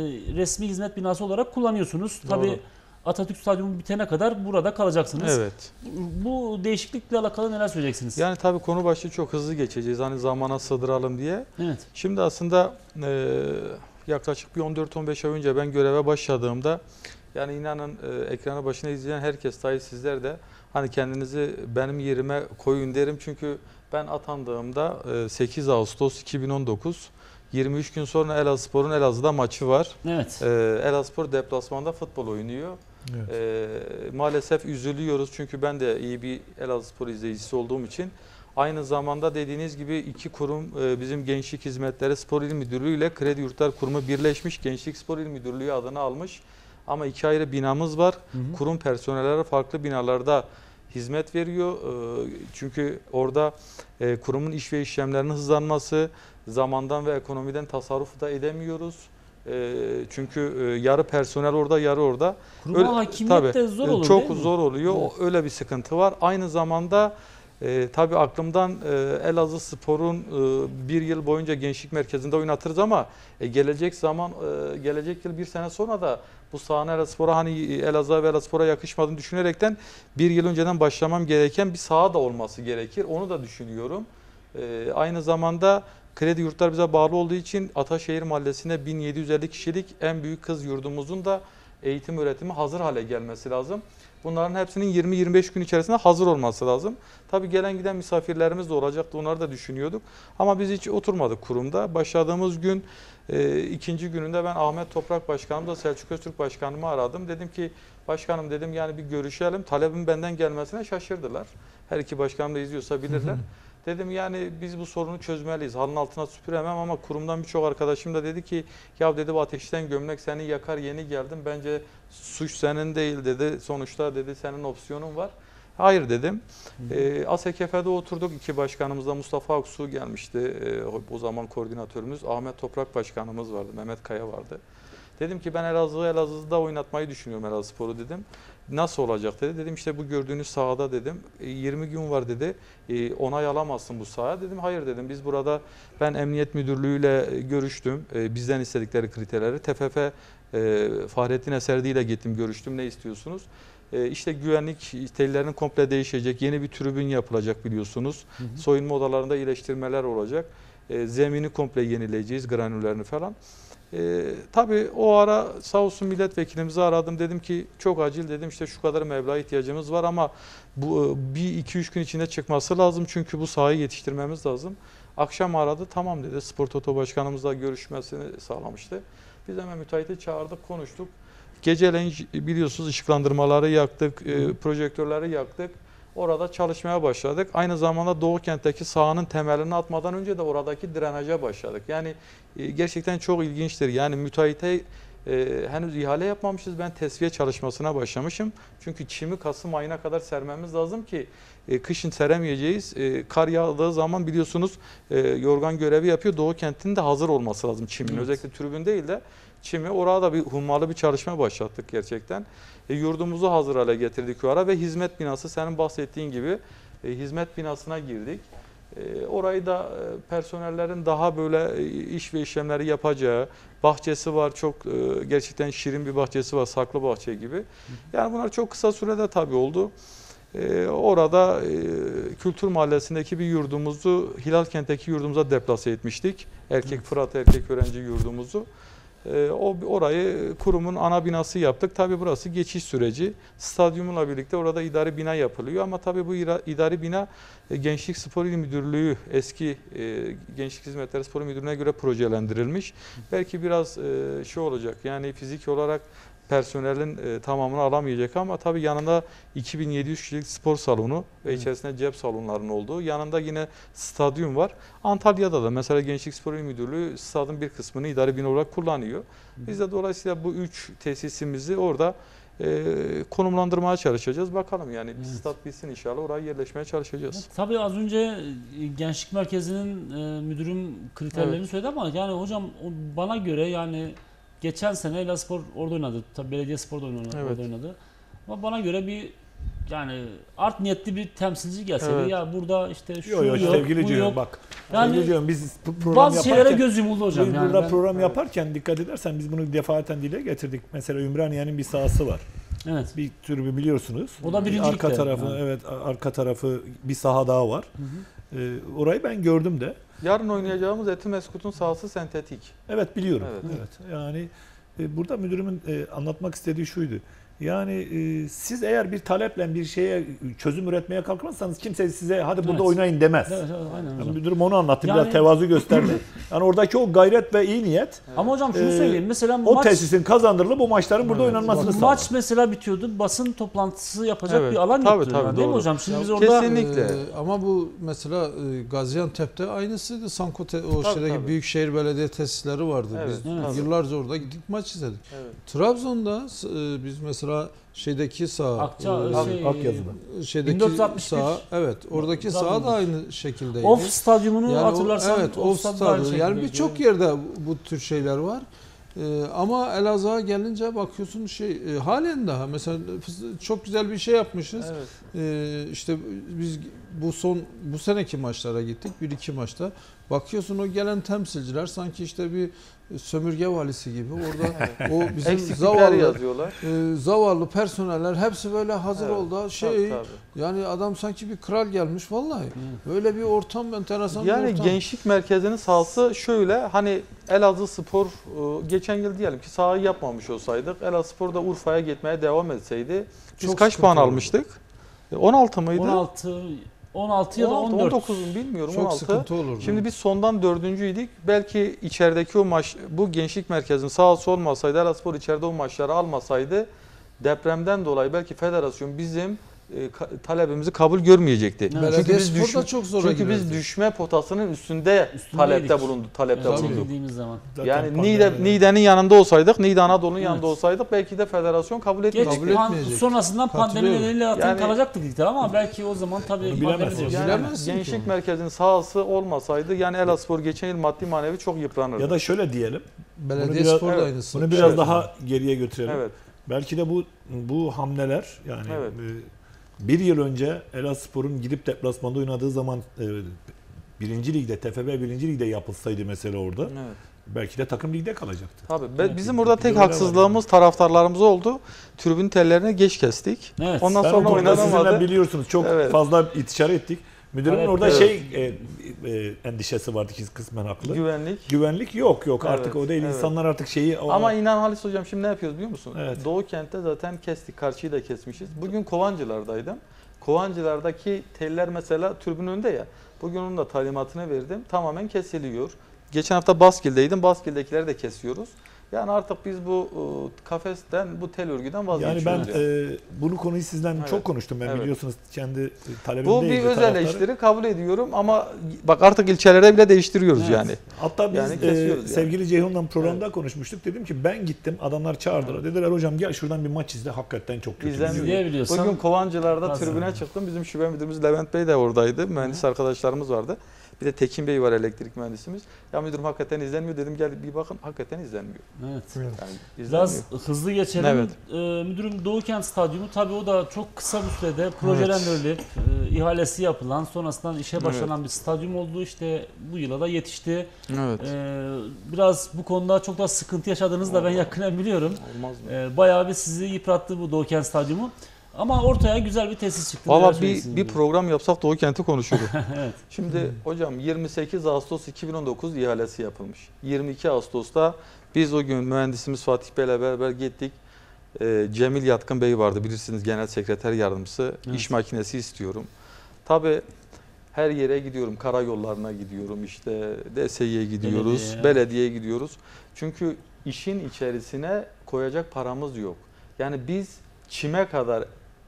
resmi hizmet binası olarak kullanıyorsunuz. Doğru. Tabii Atatürk Stadyumu bitene kadar burada kalacaksınız. Evet. Bu değişiklikle alakalı neler söyleyeceksiniz? Yani tabii konu başlığı çok hızlı geçeceğiz. Hani zamana sığdıralım diye. Evet. Şimdi aslında e, yaklaşık bir on dört on beş ay önce ben göreve başladığımda yani inanın e, ekranı başına izleyen herkes dahil sizler de hani kendinizi benim yerime koyun derim. Çünkü ben atandığımda e, sekiz Ağustos iki bin on dokuz yirmi üç gün sonra Elazığspor'un Elazığ'da maçı var. Evet. E, Elazığspor deplasmanda futbol oynuyor. Evet. E, maalesef üzülüyoruz çünkü ben de iyi bir Elazığspor izleyicisi olduğum için. Aynı zamanda dediğiniz gibi iki kurum e, bizim Gençlik Hizmetleri Spor İl Müdürlüğü ile Kredi Yurtlar Kurumu birleşmiş Gençlik Spor İl Müdürlüğü adını almış. Ama iki ayrı binamız var. Hı hı. Kurum personelleri farklı binalarda hizmet veriyor. E, çünkü orada e, kurumun iş ve işlemlerinin hızlanması, zamandan ve ekonomiden tasarruf da edemiyoruz. E, çünkü e, yarı personel orada, yarı orada. Kuruma Öyle- hakimiyet tabii, de zor olur Çok değil mi? zor oluyor. Evet. O- Öyle bir sıkıntı var. Aynı zamanda e, tabii aklımdan e, Elazığ Spor'un e, bir yıl boyunca gençlik merkezinde oynatırız ama e, gelecek zaman, e, gelecek yıl bir sene sonra da bu sahanın Elazığspor'a hani Elazığ ve Elazığspor'a yakışmadığını düşünerekten bir yıl önceden başlamam gereken bir saha da olması gerekir. Onu da düşünüyorum. E, aynı zamanda Kredi Yurtlar bize bağlı olduğu için Ataşehir Mahallesi'nde bin yedi yüz elli kişilik en büyük kız yurdumuzun da eğitim öğretimi hazır hale gelmesi lazım. Bunların hepsinin yirmi yirmi beş gün içerisinde hazır olması lazım. Tabii gelen giden misafirlerimiz de olacaktı. Onları da düşünüyorduk. Ama biz hiç oturmadık kurumda. Başladığımız gün e, ikinci gününde ben Ahmet Toprak Başkanım da Selçuk Öztürk Başkanımı aradım. Dedim ki başkanım dedim yani bir görüşelim. Talebin benden gelmesine şaşırdılar. Her iki başkanım da izliyorsa bilirler. Dedim yani biz bu sorunu çözmeliyiz. Halının altına süpüremem ama kurumdan birçok arkadaşım da dedi ki ya dedi bu ateşten gömlek seni yakar yeni geldim. Bence suç senin değil dedi. Sonuçta dedi senin opsiyonun var. Hayır dedim. E, A S K F'de oturduk. İki başkanımızla Mustafa Aksu gelmişti. E, o zaman koordinatörümüz. Ahmet Toprak Başkanımız vardı. Mehmet Kaya vardı. Dedim ki ben Elazığ'ı Elazığ'da oynatmayı düşünüyorum Elazığspor'u dedim. Nasıl olacak dedi. Dedim işte bu gördüğünüz sahada dedim. yirmi gün var dedi. E, onay alamazsın bu sahaya. Dedim hayır dedim. Biz burada ben Emniyet Müdürlüğü'yle görüştüm. E, bizden istedikleri kriterleri. T F F e, Fahrettin Eserdi ile gittim görüştüm. Ne istiyorsunuz? E, işte güvenlik tellerinin komple değişecek. Yeni bir tribün yapılacak biliyorsunuz. Hı hı. Soyunma odalarında iyileştirmeler olacak. E, zemini komple yenileyeceğiz, granüllerini falan. E, tabii o ara sağ olsun milletvekilimizi aradım. Dedim ki çok acil, dedim işte şu kadar meblağa ihtiyacımız var ama bu bir iki üç gün içinde çıkması lazım. Çünkü bu sahayı yetiştirmemiz lazım. Akşam aradı, tamam dedi. Spor Toto Başkanımızla görüşmesini sağlamıştı. Biz hemen müteahhiti çağırdık, konuştuk. Geceleyin biliyorsunuz ışıklandırmaları yaktık, e, projektörleri yaktık. Orada çalışmaya başladık. Aynı zamanda Doğu Kent'teki sahanın temelini atmadan önce de oradaki drenaja başladık. Yani e, gerçekten çok ilginçtir. Yani müteahhite e, henüz ihale yapmamışız. Ben tesviye çalışmasına başlamışım. Çünkü çimi Kasım ayına kadar sermemiz lazım ki e, kışın seremeyeceğiz. E, kar yağdığı zaman biliyorsunuz e, yorgan görevi yapıyor. Doğu Kent'in de hazır olması lazım çimin. Evet. Özellikle tribün değil de çimi. Orada bir hummalı bir çalışma başlattık gerçekten. E, yurdumuzu hazır hale getirdik o ara ve hizmet binası senin bahsettiğin gibi e, hizmet binasına girdik. E, orayı da e, personellerin daha böyle e, iş ve işlemleri yapacağı, bahçesi var, çok e, gerçekten şirin bir bahçesi var, saklı bahçe gibi. Yani bunlar çok kısa sürede tabii oldu. E, orada e, Kültür Mahallesi'ndeki bir yurdumuzu Hilal Kent'teki yurdumuza deplase etmiştik. Erkek Fırat Erkek Öğrenci Yurdumuzu. O orayı kurumun ana binası yaptık. Tabii burası geçiş süreci. Stadyumla birlikte orada idari bina yapılıyor ama tabii bu idari bina Gençlik Spor İl Müdürlüğü eski Gençlik Hizmetleri Spor Müdürlüğü'ne göre projelendirilmiş. Belki biraz şey olacak. Yani fizik olarak personelin e, tamamını alamayacak ama tabii yanında iki bin yedi yüz kişilik spor salonu ve içerisinde cep salonlarının olduğu, yanında yine stadyum var. Antalya'da da mesela Gençlik Spor İl Müdürlüğü stadın bir kısmını idari bina olarak kullanıyor. Biz de dolayısıyla bu üç tesisimizi orada e, konumlandırmaya çalışacağız. Bakalım yani bir evet. Stat bitsin inşallah oraya yerleşmeye çalışacağız. Evet, tabii az önce Gençlik Merkezi'nin e, müdürüm kriterlerini evet. söyledi ama yani hocam bana göre yani geçen sene Elazığspor orada oynadı. Tabii Belediyespor da oynadı, evet. orada oynadı. Ama bana göre bir yani art niyetli bir temsilci gelseydi evet. ya burada işte şu yo, yo, yok, sevgili bu canım, yok. Bak. Yani sevgili canım, biz program bazı yaparken, şeylere göz yumuldu hocam. Biz yani burada ben, program evet. yaparken dikkat edersen biz bunu defaten dile getirdik. Mesela Ümraniye'nin bir sahası var. Evet. Bir türbü biliyorsunuz. O da birincilikte. Arka tarafı yani. Evet, arka tarafı bir saha daha var. Hı hı. Ee, orayı ben gördüm de. Yarın oynayacağımız Etimeskut'un sahası sentetik. Evet biliyorum. Evet. Evet. Yani e, burada müdürümün e, anlatmak istediği şuydu. Yani e, siz eğer bir taleple bir şeye çözüm üretmeye kalkmazsanız kimse size hadi burada evet. oynayın demez. Evet, evet, aynen yani müdürüm onu anlattı, yani, biraz tevazu gösterdi. Yani oradaki o gayret ve iyi niyet. Evet. Ama hocam şunu söyleyeyim. Mesela o maç, tesisin kazandırılıp bu maçların evet. burada oynanmasını sağlar. Maç mesela bitiyordu. Basın toplantısı yapacak evet. bir alan tabii, yoktu. Tabii, yani, değil mi hocam? Şimdi ya, biz orada kesinlikle. E, ama bu mesela e, Gaziantep'te aynısıydı. Sanko te, o tabii, şeydeki tabii. Büyükşehir Belediye tesisleri vardı. Evet, biz evet. yıllarca orada gittik maç izledik. Evet. Trabzon'da e, biz mesela şeydeki saha Akça, e, şey, Akyazı'da. Şeydeki saha evet oradaki saha da aynı şekildeydi. Of stadyumunu yani hatırlarsan. O, evet Of stadyumu. Yani birçok yerde bu tür şeyler var. Ee, ama Elazığ'a gelince bakıyorsun şey e, halen daha mesela çok güzel bir şey yapmışız. Evet. Ee, işte biz bu son bu seneki maçlara gittik. Bir iki maçta. Bakıyorsun o gelen temsilciler sanki işte bir sömürge valisi gibi orada o bizim zavallı yazıyorlar. E, zavallı personeller hepsi böyle hazır evet. oldu. Şey tabii, tabii. Yani adam sanki bir kral gelmiş vallahi. Hı. Böyle bir ortam enteresan yani bir ortam. Gençlik Merkezi'nin sahası şöyle hani Elazığspor geçen yıl diyelim ki sahayı yapmamış olsaydık Elazığspor da Urfa'ya gitmeye devam etseydi biz Çok kaç puan oldu. almıştık? on altı mıydı? on altı on altı ya da on dört. on dokuz bilmiyorum. Çok on altı. sıkıntı olurdu. Şimdi biz sondan dördüncüydük. Belki içerideki o maç, bu Gençlik Merkezi'nin sahası olmasaydı, Elazığspor içeride o maçları almasaydı depremden dolayı belki federasyon bizim e, ka, talebimizi kabul görmeyecekti. Evet. Çünkü biz düşme, çok zora çünkü girerdi. biz düşme potasının üstünde talepte bulunduk, talepte evet, bulunduk. Zaman. Yani Niğde, Niğde'nin yanında olsaydık, Niğde Anadolu'nun evet. yanında olsaydık belki de federasyon kabul etmeyecekti. Geç, pan, sonrasından pandemi nedeniyle atın yani, kalacaktık ilk ama belki o zaman tabii bilemez. Yani Gençlik Merkezi'nin sahası olmasaydı yani Elazığspor geçen yıl maddi manevi çok yıpranırdı. Ya da şöyle diyelim. Belediyespor da evet, aynısı. Bunu biraz evet. daha geriye götürelim. Evet. Belki de bu bu hamleler yani evet. e, bir yıl önce Elazığspor'un gidip deplasmanda oynadığı zaman e, birinci ligde, T F B birinci ligde yapılsaydı mesela orada evet. belki de takım ligde kalacaktı. Tabii. Evet. Bizim burada tek haksızlığımız yani. taraftarlarımız oldu. Tribün tellerini geç kestik. Evet. Ondan ben sonra oynanamadı. Sizinle biliyorsunuz çok evet. fazla itişare ettik. Müdürümün evet, orada evet. şey e, e, endişesi vardı ki kısmen haklı. Güvenlik. Güvenlik yok yok Evet, artık o değil. evet. İnsanlar artık şeyi o- Ama inan Halis hocam şimdi ne yapıyoruz biliyor musun? Evet. Doğu kentte zaten kestik, karşıyı da kesmişiz. Bugün Kovancılar'daydım. Kovancılar'daki teller mesela türbün önünde ya. Bugün onun da talimatını verdim. Tamamen kesiliyor. Geçen hafta Baskil'deydim. Baskil'dekileri de kesiyoruz. Yani artık biz bu e, kafesten, bu tel örgüden yani vazgeçiyoruz. ben yani. e, bunu konuyu sizden Evet. çok konuştum ben Evet. biliyorsunuz kendi e, talebim Bu bir değildi, öz taraftarı. eleştiri kabul ediyorum ama bak artık ilçelerde bile değiştiriyoruz Evet. yani. Hatta biz Yani e, kesiyoruz yani. sevgili Ceyhun'la programda konuşmuştuk. Dedim ki ben gittim adamlar çağırdılar. Evet. Dediler hocam gel şuradan bir maç izle. Hakikaten çok kötü. İzlemiyor. izliyor. İzleyebiliyorsan. Bugün Kovancılar'da Bazen. tribüne çıktım. Bizim şube müdürümüz Levent Bey de oradaydı. Mühendis arkadaşlarımız vardı. Bir de Tekin Bey var elektrik mühendisimiz. Ya müdürüm hakikaten izlenmiyor dedim gel bir bakın hakikaten izlenmiyor. Evet. Yani Biraz izlenmiyor. hızlı geçelim. Evet. Ee, müdürüm Doğu Kent Stadyumu tabii o da çok kısa bir sürede projelendirilip e, ihalesi yapılan sonrasından işe başlanan bir stadyum oldu. İşte bu yıla da yetişti. Evet. Ee, biraz bu konuda çok da sıkıntı yaşadığınızı da ben yakından biliyorum. Olmaz mı? Ee, bayağı bir sizi yıprattı bu Doğu Kent Stadyumu. Ama ortaya güzel bir tesis çıktı. Valla Neler bir, söyleyeceksiniz bir müdürüm? program yapsak Doğu Kent'i konuşuruz. Evet. Şimdi hocam yirmi sekiz Ağustos iki bin on dokuz ihalesi yapılmış. yirmi iki Ağustos'ta biz o gün mühendisimiz Fatih Bey'le beraber gittik. Ee, Cemil Yatkın Bey vardı bilirsiniz genel sekreter yardımcısı. Evet. İş makinesi istiyorum. Tabii her yere gidiyorum. Karayollarına gidiyorum. İşte D S Y'ye gidiyoruz. Belediye. Belediyeye gidiyoruz. Çünkü işin içerisine koyacak paramız yok. Yani biz çime kadar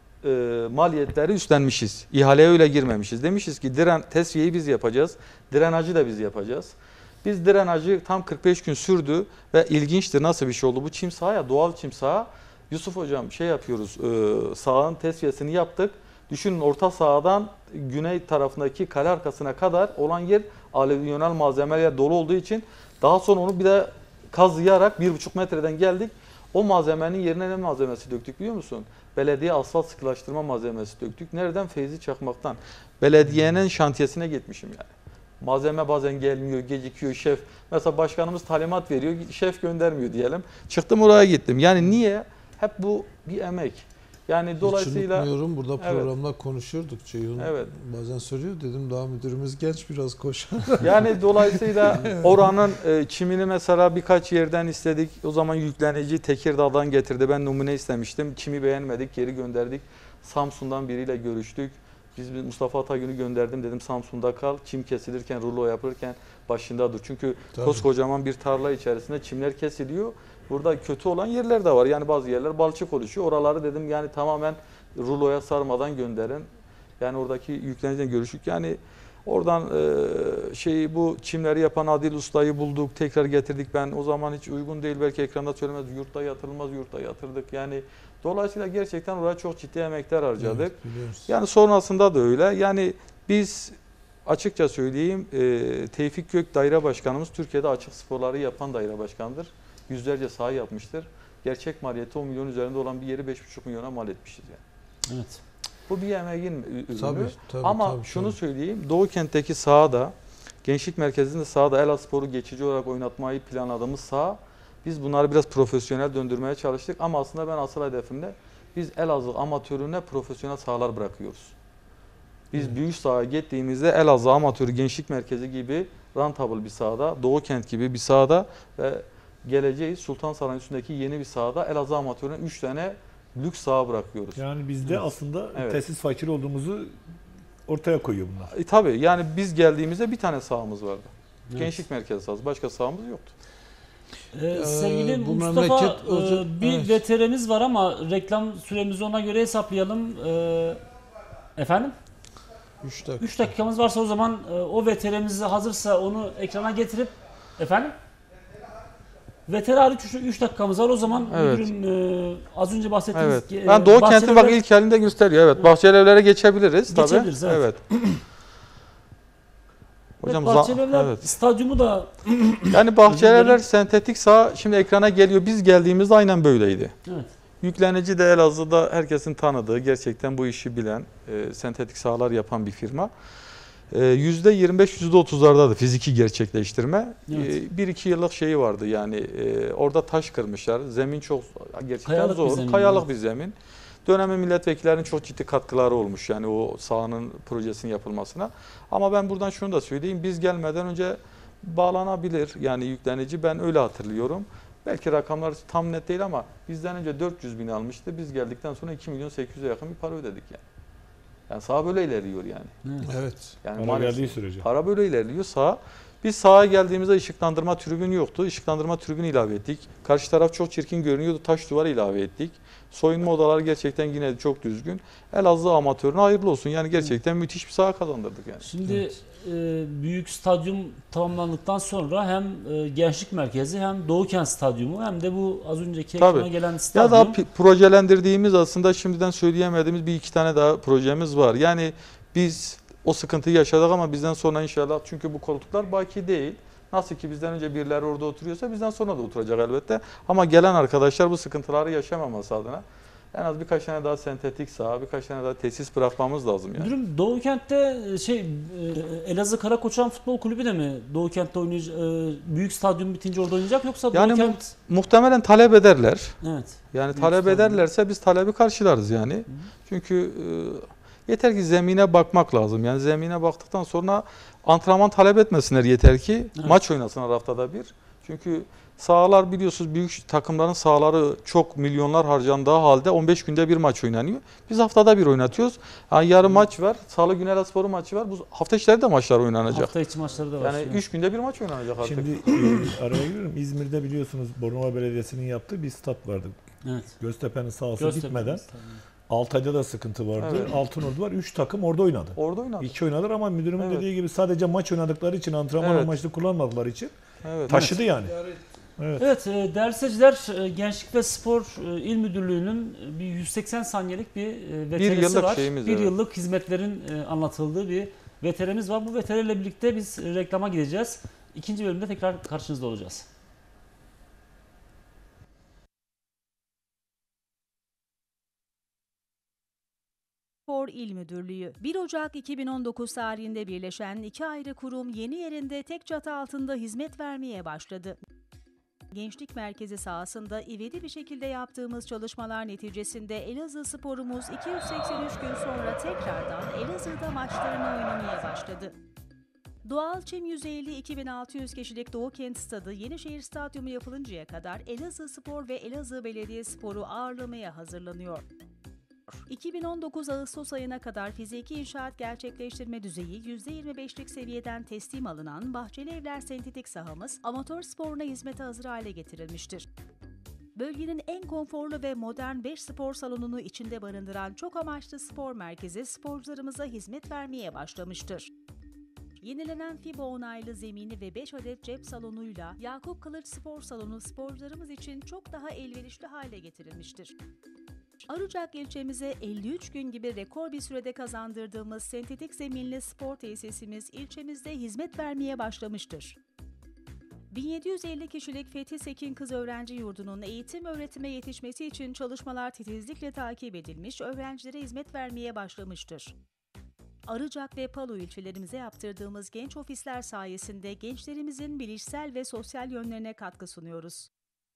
e, maliyetleri üstlenmişiz. İhaleye öyle girmemişiz. Demişiz ki diren, tesviyeyi biz yapacağız. Drenajı da biz yapacağız. Biz drenajı tam kırk beş gün sürdü ve ilginçtir nasıl bir şey oldu. Bu çim saha ya doğal çim saha. Yusuf hocam şey yapıyoruz e, sahanın tesviyesini yaptık. Düşünün orta sahadan güney tarafındaki kale arkasına kadar olan yer alüvyonel malzemelerle dolu olduğu için daha sonra onu bir de kazıyarak bir buçuk metreden geldik. O malzemenin yerine ne malzemesi döktük biliyor musun? Belediye asfalt sıkılaştırma malzemesi döktük. Nereden? Feyzi Çakmak'tan. Belediyenin şantiyesine gitmişim yani. Malzeme bazen gelmiyor, gecikiyor şef. Mesela başkanımız talimat veriyor, şef göndermiyor diyelim. Çıktım oraya gittim. Yani niye? Hep bu bir emek. Yani Hiç dolayısıyla unutmuyorum burada Evet. programda konuşuyorduk Ceyhun. Evet. Bazen soruyor dedim daha müdürümüz genç biraz koşar. yani dolayısıyla oranın e, çimini mesela birkaç yerden istedik. O zaman yüklenici Tekirdağ'dan getirdi. Ben numune istemiştim. Çimi beğenmedik, geri gönderdik. Samsun'dan biriyle görüştük. Biz Mustafa Atagün'ü gönderdim dedim Samsun'da kal. Çim kesilirken, rulo yapılırken başında dur. Çünkü Tabii. koskocaman bir tarla içerisinde çimler kesiliyor. Burada kötü olan yerler de var. Yani bazı yerler balçık oluşuyor. Oraları dedim yani tamamen ruloya sarmadan gönderin. Yani oradaki yükleniciden görüştük. Yani oradan e, şeyi bu çimleri yapan Adil Usta'yı bulduk. Tekrar getirdik. Ben o zaman hiç uygun değil belki ekranda söylemez. Yurtta yatırılmaz, yurtta yatırdık. Yani dolayısıyla gerçekten oraya çok ciddi emekler harcadık. Evet, biliyoruz. Yani sonrasında da öyle. Yani biz açıkça söyleyeyim e, Tevfik Gök daire başkanımız Türkiye'de açık sporları yapan daire başkanıdır. Yüzlerce saha yapmıştır. Gerçek maliyeti on milyon üzerinde olan bir yeri beş buçuk milyona mal etmişiz yani. Evet. Bu bir emeğin ürünü. Tabii, tabii, Ama tabii, şunu tabii. söyleyeyim. Doğu kentteki sahada, gençlik merkezinde sahada Elazığspor'u geçici olarak oynatmayı planladığımız saha. Biz bunları biraz profesyonel döndürmeye çalıştık. Ama aslında ben asıl hedefimde biz Elazığ amatörüne profesyonel sahalar bırakıyoruz. Biz Evet. büyük sahaya gittiğimizde Elazığ amatörü gençlik merkezi gibi rentable bir sahada, Doğu kent gibi bir sahada ve geleceğiz Sultan Sarayı'nın üstündeki yeni bir sahada Elazığ amatörüne üç tane lüks saha bırakıyoruz. Yani bizde Evet. aslında Evet. tesis fakir olduğumuzu ortaya koyuyor bunlar. E, tabii yani biz geldiğimizde bir tane sahamız vardı. Evet. Gençlik merkezi sahası. Başka sahamız yoktu. Ee, Ee, sevgili bu Mustafa, memleket e, özü- bir evet. V T R'miz var ama reklam süremizi ona göre hesaplayalım. Ee, efendim? üç dakika. üç dakikamız varsa o zaman e, o V T R'miz hazırsa onu ekrana getirip efendim? V T R hariç üç dakikamız var. O zaman Evet. müdürüm e, az önce bahsettiğiniz Evet. e, Ben Doğu kentin bak Bahçelievler- ilk halinde gösteriyor. Evet. Bahçelievlere geçebiliriz tabii. Geçebiliriz, evet. Hocam Evet, za- Bahçelievler evet. stadyumu da Yani bahçelievler sentetik saha şimdi ekrana geliyor. Biz geldiğimizde aynen böyleydi. evet. Yüklenici de Elazığ'da herkesin tanıdığı, gerçekten bu işi bilen, e, sentetik sahalar yapan bir firma. E, yüzde yirmi beş yüzde otuzlardadı fiziki gerçekleştirme. Evet. E, bir iki yıllık şeyi vardı yani e, orada taş kırmışlar. Zemin çok gerçekten Kayalık bir zor. zemin, Kayalık evet. bir zemin. dönemin milletvekillerinin çok ciddi katkıları olmuş yani o sahanın projesinin yapılmasına. Ama ben buradan şunu da söyleyeyim, biz gelmeden önce bağlanabilir yani yüklenici, ben öyle hatırlıyorum. Belki rakamlar tam net değil ama bizden önce dört yüz bin almıştı. Biz geldikten sonra iki milyon sekiz yüze yakın bir para ödedik yani. Yani saha böyle ilerliyor yani. Evet. Evet. Yani Para geldiği sürece. Para böyle ilerliyor saha. Biz sahaya geldiğimizde ışıklandırma tribünü yoktu. Işıklandırma tribünü ilave ettik. Karşı taraf çok çirkin görünüyordu. Taş duvar ilave ettik. Soyunma odaları gerçekten yine çok düzgün. Elazığ amatörüne hayırlı olsun. Yani gerçekten müthiş bir saha kazandırdık yani. Şimdi Evet. e, büyük stadyum tamamlandıktan sonra hem e, gençlik merkezi hem Doğukent Stadyumu hem de bu az önceki Tabii. ekrana gelen Ya stadyum. da pi- projelendirdiğimiz aslında şimdiden söyleyemediğimiz bir iki tane daha projemiz var. Yani biz o sıkıntıyı yaşadık ama bizden sonra inşallah, çünkü bu koltuklar baki değil. Nasıl ki bizden önce birileri orada oturuyorsa bizden sonra da oturacak elbette. Ama gelen arkadaşlar bu sıkıntıları yaşamaması adına en az birkaç tane daha sentetik saha, birkaç tane daha tesis bırakmamız lazım yani. Müdürüm, Doğukent'te şey e, Elazığ Karakoçan Futbol Kulübü de mi Doğukent'te oynayacak, e, büyük stadyum bitince orada oynayacak, yoksa Yani Doğukent... Muhtemelen talep ederler. Evet. Yani Büyük talep stadyum. ederlerse biz talebi karşılarız yani. Çünkü e, yeter ki zemine bakmak lazım. Yani zemine baktıktan sonra antrenman talep etmesinler yeter ki. Evet. Maç oynasınlar haftada bir. Çünkü sahalar biliyorsunuz büyük takımların sahaları çok milyonlar harcandığı halde on beş günde bir maç oynanıyor. Biz haftada bir oynatıyoruz. Yani yarın maç var. Salı günü Elazığspor maçı var. Bu hafta içleri de maçlar oynanacak. Hafta içi maçları da var. Yani üç günde bir maç oynanacak artık. Şimdi e, araya giriyorum. İzmir'de biliyorsunuz Bornova Belediyesi'nin yaptığı bir stat vardı. Evet. Göztepe'nin sahası Göztepe gitmeden. stadyumu. Altay'da da sıkıntı vardı. Evet. Altınordu var. Üç takım orada oynadı. Orada oynadık. İki oynadılar ama müdürümün Evet. dediği gibi sadece maç oynadıkları için, antrenman Evet. amaçlı kullanmadıkları için Evet. taşıdı yani. Evet. Evet, e, değerli seyirciler, e, Gençlik ve Spor e, İl Müdürlüğü'nün bir yüz seksen saniyelik bir e, veterisi yıllık var. şeyimiz, bir evet. yıllık hizmetlerin e, anlatıldığı bir veterimiz var. Bu veteriyle birlikte biz e, reklama gideceğiz. İkinci bölümde tekrar karşınızda olacağız. Spor İl Müdürlüğü. bir Ocak iki bin on dokuz tarihinde birleşen iki ayrı kurum yeni yerinde tek çatı altında hizmet vermeye başladı. Gençlik Merkezi sahasında ivedi bir şekilde yaptığımız çalışmalar neticesinde Elazığ sporumuz iki yüz seksen üç gün sonra tekrardan Elazığ'da maçlarını oynamaya başladı. Doğal çim yüzeyli iki bin altı yüz kişilik Doğukent Stadı Yenişehir Stadyumu yapılıncaya kadar Elazığ Spor ve Elazığ Belediyespor'u ağırlamaya hazırlanıyor. iki bin on dokuz Ağustos ayına kadar fiziki inşaat gerçekleştirme düzeyi yüzde yirmi beşlik seviyeden teslim alınan Bahçeli Evler sentetik sahamız amatör sporuna hizmete hazır hale getirilmiştir. Bölgenin en konforlu ve modern beş spor salonunu içinde barındıran çok amaçlı spor merkezi sporcularımıza hizmet vermeye başlamıştır. Yenilenen FIBA onaylı zemini ve beş adet cep salonuyla Yakup Kılıç Spor Salonu sporcularımız için çok daha elverişli hale getirilmiştir. Arıcak ilçemize elli üç gün gibi rekor bir sürede kazandırdığımız sentetik zeminli spor tesisimiz ilçemizde hizmet vermeye başlamıştır. bin yedi yüz elli kişilik Fethi Sekin Kız Öğrenci Yurdu'nun eğitim öğretime yetişmesi için çalışmalar titizlikle takip edilmiş, öğrencilere hizmet vermeye başlamıştır. Arıcak ve Palu ilçelerimize yaptırdığımız genç ofisler sayesinde gençlerimizin bilişsel ve sosyal yönlerine katkı sunuyoruz.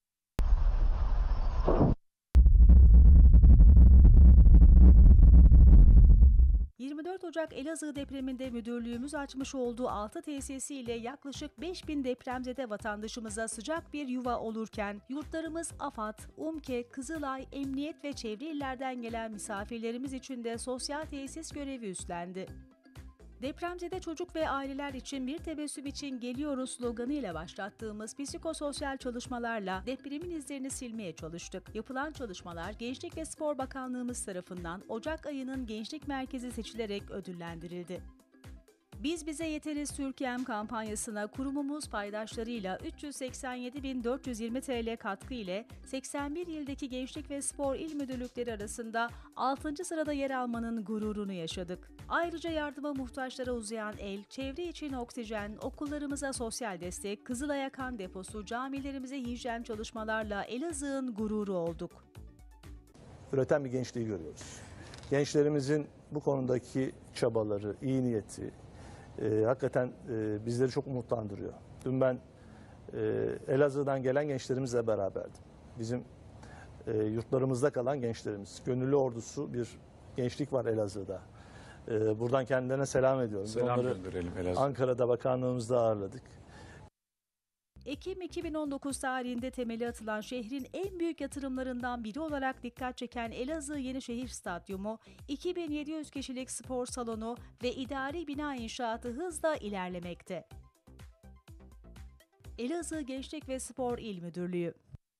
yirmi dört Ocak Elazığ depreminde müdürlüğümüz açmış olduğu altı tesisiyle yaklaşık beş bin depremzede vatandaşımıza sıcak bir yuva olurken yurtlarımız AFAD, UMKE, Kızılay, Emniyet ve çevre illerden gelen misafirlerimiz için de sosyal tesis görevi üstlendi. Depremzede çocuk ve aileler için bir tebessüm için geliyoruz sloganıyla başlattığımız psikososyal çalışmalarla depremin izlerini silmeye çalıştık. Yapılan çalışmalar Gençlik ve Spor Bakanlığımız tarafından Ocak ayının Gençlik Merkezi seçilerek ödüllendirildi. Biz Bize Yeteriz Türkiye'm kampanyasına kurumumuz paydaşlarıyla üç yüz seksen yedi bin dört yüz yirmi TL katkı ile seksen bir ildeki Gençlik ve Spor İl Müdürlükleri arasında altıncı sırada yer almanın gururunu yaşadık. Ayrıca yardıma muhtaçlara uzayan el, çevre için oksijen, okullarımıza sosyal destek, Kızılay'a kan deposu, camilerimize hijyen çalışmalarla Elazığ'ın gururu olduk. Üreten bir gençliği görüyoruz. Gençlerimizin bu konudaki çabaları, iyi niyeti e, hakikaten e, bizleri çok umutlandırıyor. Dün ben e, Elazığ'dan gelen gençlerimizle beraberdim. Bizim e, yurtlarımızda kalan gençlerimiz. Gönüllü ordusu bir gençlik var Elazığ'da. E, buradan kendilerine selam ediyorum. Selam Onları gönderelim Elazığ. Ankara'da bakanlığımızda ağırladık. Ekim iki bin on dokuz tarihinde temeli atılan şehrin en büyük yatırımlarından biri olarak dikkat çeken Elazığ Yenişehir Stadyumu, iki bin yedi yüz kişilik spor salonu ve idari bina inşaatı hızla ilerlemekte. Elazığ Gençlik ve Spor İl Müdürlüğü.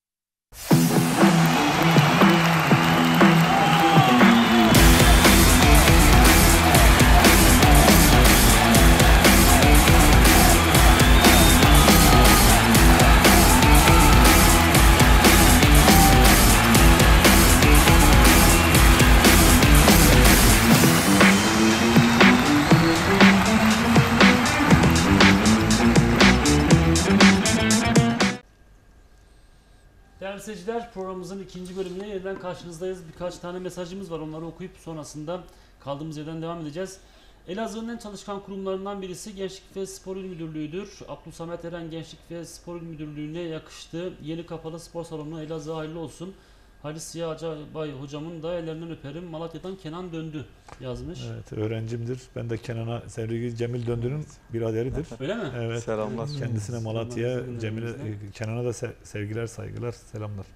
Değerli seyirciler, programımızın ikinci bölümüne yeniden karşınızdayız. Birkaç tane mesajımız var. Onları okuyup sonrasında kaldığımız yerden devam edeceğiz. Elazığ'ın en çalışkan kurumlarından birisi Gençlik ve Spor İl Müdürlüğü'dür. Abdülsamet Eren Gençlik ve Spor İl Müdürlüğü'ne yakıştı. Yeni kapalı spor salonu Elazığ'a hayırlı olsun. Halis Ziya Acabay hocamın da ellerinden öperim. Malatya'dan Kenan döndü yazmış. Evet, öğrencimdir. Ben de Kenan'a, sevgili Cemil Döndü'nün biraderidir. Öyle mi? Evet. Selamlar. Kendisine Malatya, Selamlar. Cemil'e, Kenan'a da se- sevgiler, saygılar, selamlar.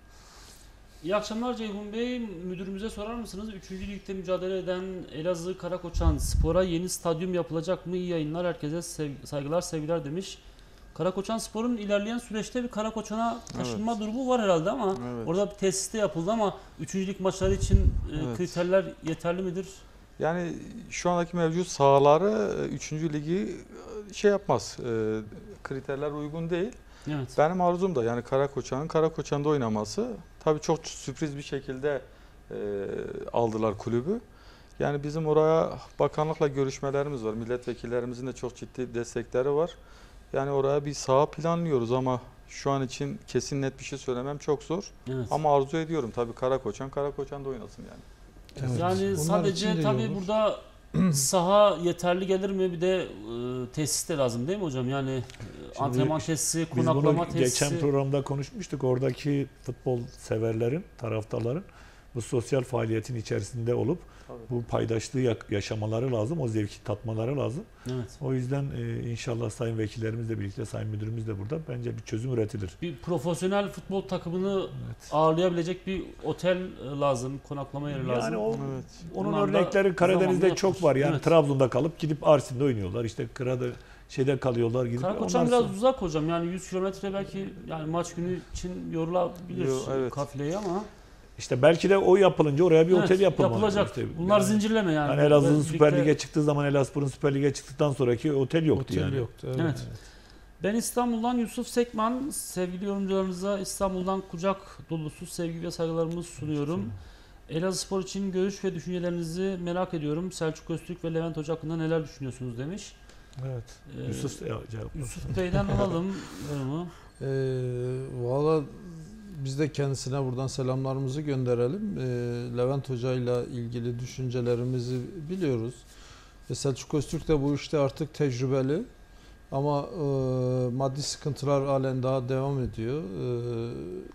İyi akşamlar Ceyhun Bey. Müdürümüze sorar mısınız? Üçüncü ligde mücadele eden Elazığ Karakoçan Spor'a yeni stadyum yapılacak mı? İyi yayınlar. Herkese sev- saygılar, sevgiler demiş. Karakoçan Spor'un ilerleyen süreçte bir Karakoçan'a taşınma Evet. durumu var herhalde ama Evet. orada bir tesiste yapıldı ama üçüncü lig maçları için e, Evet. kriterler yeterli midir? Yani şu andaki mevcut sahaları üçüncü ligi şey yapmaz. e, Kriterler uygun değil. Evet. Benim arzum da yani Karakoçan'ın Karakoçan'da oynaması. Tabii çok sürpriz bir şekilde e, aldılar kulübü. Yani bizim oraya bakanlıkla görüşmelerimiz var. Milletvekillerimizin de çok ciddi destekleri var. Yani oraya bir saha planlıyoruz ama şu an için kesin net bir şey söylemem çok zor. Evet. Ama arzu ediyorum tabii Karakoçan Karakoçan'da oynasın yani. Evet. Yani Bunlar için sadece de iyi tabii olur. burada saha yeterli gelir mi? Bir de e, tesis de lazım değil mi hocam? Yani e, Şimdi antrenman tesisi, Biz konaklama bunu tesisi. geçen programda konuşmuştuk. Oradaki futbol severlerin, taraftarların bu sosyal faaliyetin içerisinde olup Tabii. bu paydaşlığı ya- yaşamaları lazım, o zevki tatmaları lazım. Evet. O yüzden e, inşallah sayın vekillerimizle birlikte, sayın müdürümüz de burada bence bir çözüm üretilir. Bir profesyonel futbol takımını Evet. ağırlayabilecek bir otel e, lazım, konaklama yeri lazım. Yani o, Evet. onun Bunlar da örnekleri Karadeniz'de zamanında çok yapılır. var. Yani Evet. Trabzon'da kalıp gidip Arsin'de oynuyorlar. İşte Kıra'da şeyde kalıyorlar gidip. Karakoçan Ondan biraz uzak hocam. Yani yüz kilometre belki yani maç günü için yorulabilir Yo, evet. kafileyi ama İşte belki de o yapılınca oraya bir evet, otel yapılmalı. yapılacak. İşte Bunlar yani- zincirleme yani. Yani Elazığ'ın Birlikte- Süper Lig'e çıktığı zaman, Elazığ'ın Süper Lig'e çıktıktan sonraki otel yoktu Otel yani. yoktu. Evet. Evet. Ben İstanbul'dan Yusuf Sekman. Sevgili yorumcularınıza İstanbul'dan kucak dolusu sevgi ve saygılarımı sunuyorum. Elazığspor için görüş ve düşüncelerinizi merak ediyorum. Selçuk Öztürk ve Levent Hoca hakkında neler düşünüyorsunuz demiş. Evet. Ee, Yusuf ya, cevap. Yusuf Bey'den alalım yorumu. Ee, Valla biz de kendisine buradan selamlarımızı gönderelim. Ee, Levent Hoca ile ilgili düşüncelerimizi biliyoruz. E, Selçuk Öztürk de bu işte artık tecrübeli. Ama e, maddi sıkıntılar halen daha devam ediyor. E,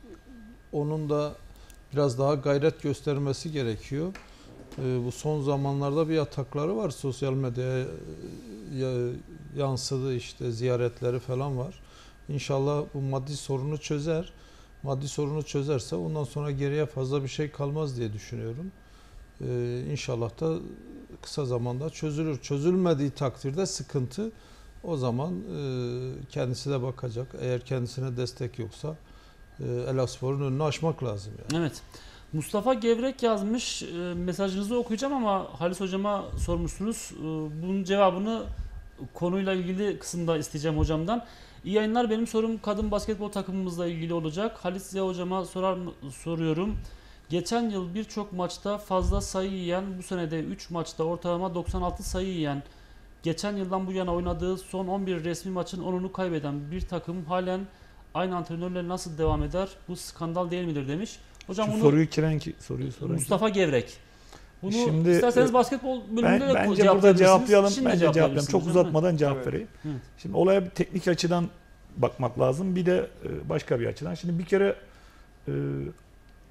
onun da biraz daha gayret göstermesi gerekiyor. E, bu son zamanlarda bir atakları var. Sosyal medyaya ya- yansıdı, işte ziyaretleri falan var. İnşallah bu maddi sorunu çözer. Maddi sorunu çözerse ondan sonra geriye fazla bir şey kalmaz diye düşünüyorum. Ee, İnşallah da kısa zamanda çözülür. Çözülmediği takdirde sıkıntı. O zaman e, kendisi de bakacak. Eğer kendisine destek yoksa e, Elazığspor'un önünü açmak lazım yani. Evet. Mustafa Gevrek yazmış. E, mesajınızı okuyacağım ama Halis hocama sormuşsunuz. E, bunun cevabını konuyla ilgili kısımda isteyeceğim hocamdan. İyi yayınlar. Benim sorum kadın basketbol takımımızla ilgili olacak. Halis Ziya hocama sorar mı, soruyorum. Geçen yıl birçok maçta fazla sayı yiyen, bu sene de üç maçta ortalama doksan altı sayı yiyen, geçen yıldan bu yana oynadığı son on bir resmi maçın onunu kaybeden bir takım halen aynı antrenörle nasıl devam eder? Bu skandal değil midir demiş. Hocam Şu bunu soruyu kiren ki soruyu soran Mustafa Gevrek. Bunu Şimdi, isterseniz basketbol bölümünde ben, de bence burada cevaplayabilirsiniz. cevaplayalım. Şimdi Bence cevaplayabilirsiniz cevaplayalım. Çok hocam, uzatmadan cevap Evet. vereyim. Evet. Şimdi olaya bir teknik açıdan bakmak lazım. Bir de e, başka bir açıdan. Şimdi bir kere e,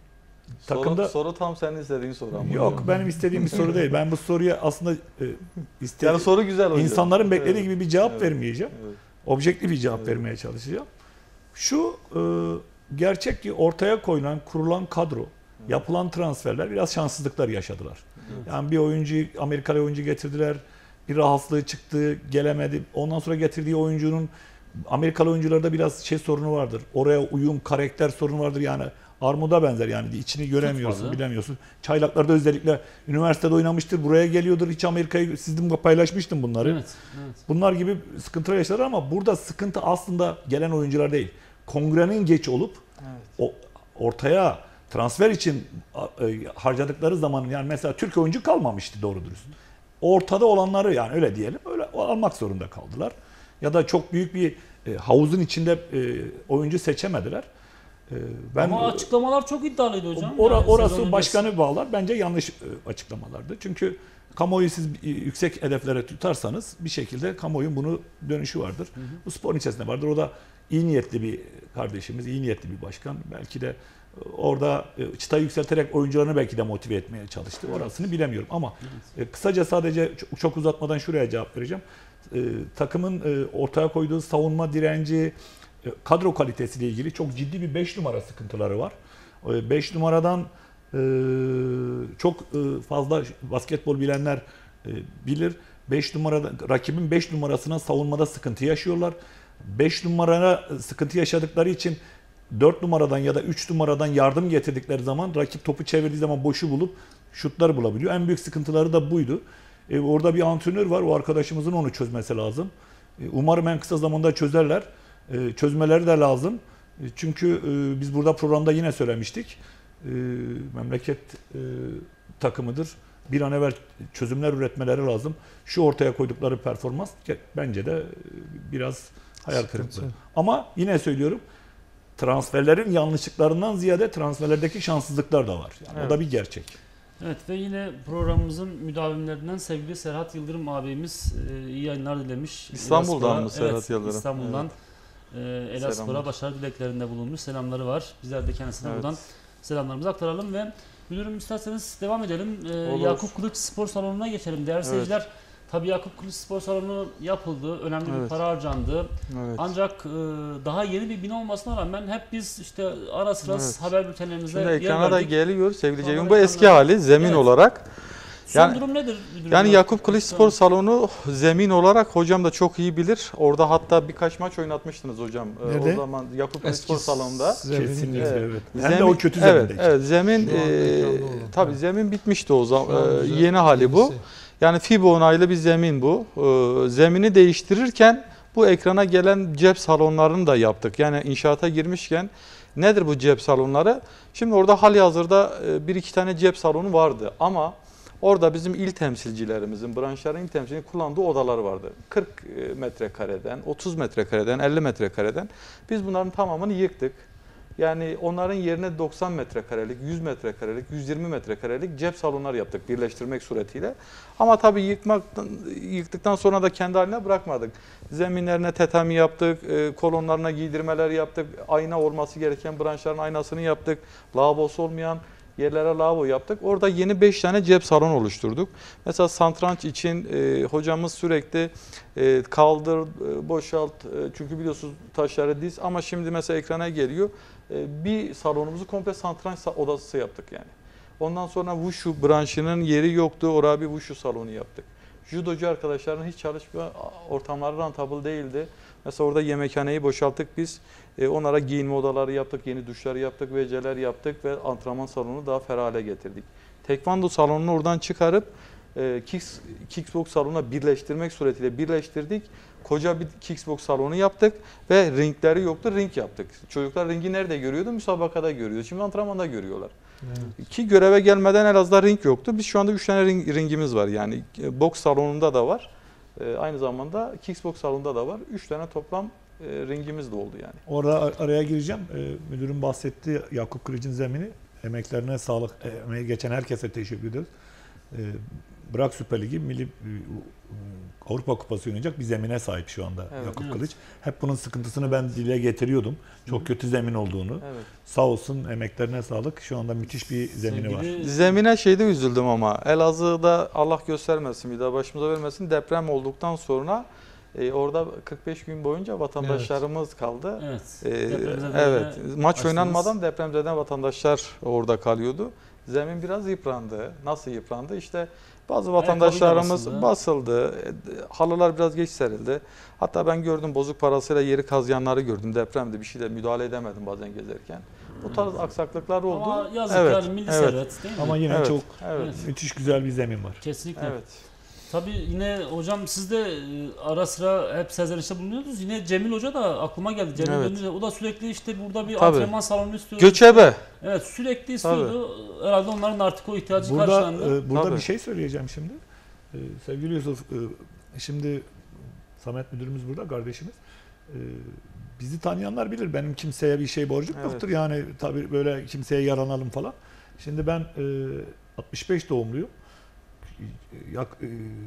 takımda soru, soru tam senin istediğin soru ama. yok hocam. benim istediğim bir soru değil. Ben bu soruya aslında e, istediğim Yani soru güzel hocam. insanların beklediği Evet. gibi bir cevap Evet. vermeyeceğim. Evet. Objektif bir cevap Evet. vermeye çalışacağım. Şu e, gerçek ki ortaya koyulan, kurulan kadro, yapılan transferler biraz şanssızlıklar yaşadılar. Evet. Yani bir oyuncu, Amerikalı oyuncu getirdiler. Bir rahatsızlığı çıktı, gelemedi. Ondan sonra getirdiği oyuncunun Amerikalı oyuncularda biraz şey sorunu vardır. Oraya uyum, karakter sorunu vardır. Yani armuda benzer yani içini göremiyorsun, Tutmadı. bilemiyorsun. Çaylaklarda özellikle üniversitede oynamıştır, buraya geliyordur. Hiç Amerika'yı sizinle paylaşmıştım bunları. Evet, evet. Bunlar gibi sıkıntılar yaşadılar ama burada sıkıntı aslında gelen oyuncular değil. Kongrenin geç olup Evet. o ortaya transfer için e, harcadıkları zaman yani mesela Türk oyuncu kalmamıştı doğru dürüst. Ortada olanları yani öyle diyelim öyle almak zorunda kaldılar. Ya da çok büyük bir e, havuzun içinde e, oyuncu seçemediler. E, ben Ama açıklamalar çok iddialıydı hocam. Ora, Yani orası sezon başkanı bağlar. Bence yanlış e, açıklamalardı. Çünkü kamuoyu siz e, yüksek hedeflere tutarsanız bir şekilde kamuoyunun bunu dönüşü vardır. Hı hı. Bu sporun içerisinde vardır. O da iyi niyetli bir kardeşimiz, iyi niyetli bir başkan. Belki de e, orada e, çıtayı yükselterek oyuncularını belki de motive etmeye çalıştı. Orasını bilemiyorum ama e, kısaca sadece çok, çok uzatmadan şuraya cevap vereceğim. E, takımın e, ortaya koyduğu savunma direnci, e, kadro kalitesiyle ilgili çok ciddi bir beş numara sıkıntıları var. beş numaradan e, çok e, fazla basketbol bilenler e, bilir. beş numarada rakibin beş numarasına savunmada sıkıntı yaşıyorlar. beş numarana sıkıntı yaşadıkları için dört numaradan ya da üç numaradan yardım getirdikleri zaman rakip topu çevirdiği zaman boşu bulup şutlar bulabiliyor. En büyük sıkıntıları da buydu. E, orada bir antrenör var. O arkadaşımızın onu çözmesi lazım. E, umarım en kısa zamanda çözerler. E, çözmeleri de lazım. E, çünkü e, biz burada programda yine söylemiştik. E, memleket e, takımıdır. Bir an evvel çözümler üretmeleri lazım. Şu ortaya koydukları performans bence de biraz hayal kırıklığı. Ama yine söylüyorum transferlerin yanlışlıklarından ziyade transferlerdeki şanssızlıklar da var. Yani Evet. O da bir gerçek. Evet ve yine programımızın müdavimlerinden sevgili Serhat Yıldırım abimiz e, iyi yayınlar dilemiş. İstanbul'dan Elaspor'a- mı Serhat evet, Yıldırım? İstanbul'dan e, Elaspor'a Selamlar. başarı dileklerinde bulunmuş. Selamları var. Bizler de kendisine Evet. buradan selamlarımızı aktaralım ve müdürüm isterseniz devam edelim. E, Olur. Yakup Kılıç Spor Salonu'na geçelim. Değerli Evet. seyirciler, tabii Yakup Kılıç Spor Salonu yapıldı. Önemli bir Evet. para harcandı. Evet. Ancak e, daha yeni bir bina olmasına rağmen hep biz işte ara sıra Evet. haber bültenlerimizde Şimdi yer ekrana da verdik. geliyor sevgili Sonra Ceyhun. Bu ekranlarda- eski hali zemin Evet. olarak. Son Yani- durum nedir müdürüm? Yani Yakup Kılıç Spor Salonu zemin olarak hocam da çok iyi bilir. Orada hatta birkaç maç oynatmıştınız hocam. Ee, Nerede? O zaman Yakup Kılıç Spor Salonu'nda. zemini- Kesinlikle Evet. evet. Hem de Zemin- o kötü evet, zemindeki. evet zemin Şu anda e, ekranda olan. tabii Evet. zemin bitmişti o Şu zaman. an Ee, güzel, yeni hali bu. yenisi. Yani FIBA onaylı bir zemin bu. Ee, zemini değiştirirken bu ekrana gelen cep salonlarını da yaptık. Yani inşaata girmişken nedir bu cep salonları? Şimdi orada halihazırda e, bir iki tane cep salonu vardı ama orada bizim il temsilcilerimizin, branşların il temsilcilerinin kullandığı odalar vardı. kırk metrekareden, otuz metrekareden, elli metrekareden. Biz bunların tamamını yıktık. Yani onların yerine doksan metrekarelik, yüz metrekarelik, yüz yirmi metrekarelik cep salonlar yaptık birleştirmek suretiyle. Ama tabii yıkmaktan, yıktıktan sonra da kendi haline bırakmadık. Zeminlerine tetami yaptık, e, kolonlarına giydirmeler yaptık, ayna olması gereken branşların aynasını yaptık, lavabosu olmayan yerlere lavabo yaptık. Orada yeni beş tane cep salon oluşturduk. Mesela satranç için e, hocamız sürekli e, kaldır, e, boşalt. E, çünkü biliyorsunuz taşları diz ama şimdi mesela ekrana geliyor. E, bir salonumuzu komple satranç odası yaptık yani. Ondan sonra Wushu branşının yeri yoktu. Oraya bir Wushu salonu yaptık. Judocu arkadaşların hiç çalışma ortamları rentable değildi. Mesela orada yemekhaneyi boşalttık biz. E, onlara giyinme odaları yaptık, yeni duşları yaptık, V C'ler yaptık ve antrenman salonunu daha ferah hale getirdik. Tekvando salonunu oradan çıkarıp e, kicks, kickbox salonuna birleştirmek suretiyle birleştirdik. Koca bir kickbox salonu yaptık ve ringleri yoktu, ring yaptık. Çocuklar ringi nerede görüyordu? Müsabakada görüyordu. Şimdi antrenmanda görüyorlar. Evet. Ki göreve gelmeden Elazığ'da ring yoktu. Biz şu anda üç tane ring, ringimiz var. Yani e, boks salonunda da var. E, aynı zamanda kickbox salonunda da var. üç tane toplam e, ringimiz de oldu yani. Orada ar- araya gireceğim. Ee, müdürün bahsettiği Yakup Kılıç'ın zemini emeklerine sağlık, e, emeği geçen herkese teşekkür ediyoruz. Ee, bırak Süper Ligi, Milli Avrupa Kupası oynayacak bir zemine sahip şu anda Evet. Yakup Evet. Kılıç. Hep bunun sıkıntısını ben dile getiriyordum. Çok Hı. kötü zemin olduğunu. Evet. Sağ olsun, emeklerine sağlık. Şu anda müthiş bir zemini var. Sevgili- Zemine şeyde üzüldüm ama Elazığ'da Allah göstermesin, bir daha başımıza vermesin, deprem olduktan sonra e, orada kırk beş gün boyunca vatandaşlarımız kaldı. Evet. Ee, Depremize evet, de maç açtınız. oynanmadan depremzeden vatandaşlar orada kalıyordu. Zemin biraz yıprandı. Nasıl yıprandı? İşte bazı vatandaşlarımız basıldı. basıldı. E, Halılar biraz geç serildi. Hatta ben gördüm, bozuk parasıyla yeri kazıyanları gördüm. Depremde bir şeyle müdahale edemedim bazen gezerken. Bu tarz aksaklıklar oldu. Ama yazık Evet, yani milli evet. servet değil mi? Ama yine Evet, çok evet, Evet. müthiş güzel bir zemin var. Kesinlikle. evet. Tabii yine hocam siz de e, ara sıra hep sezerişte bulunuyorsunuz. Yine Cemil Hoca da aklıma geldi. Cemil Evet. Dönüş, o da sürekli işte burada bir Tabii. antrenman salonu istiyordu. Göçebe. Evet, sürekli istiyordu. Herhalde onların artık o ihtiyacı Burada karşılandı. e, burada Tabii. bir şey söyleyeceğim şimdi. E, sevgili Yusuf, e, şimdi Samet müdürümüz burada, kardeşimiz. E, bizi tanıyanlar bilir. Benim kimseye bir şey borcum Evet. yoktur. Yani tabii böyle kimseye yaranalım falan. Şimdi ben e, altmış beş doğumluyum. Yak, e,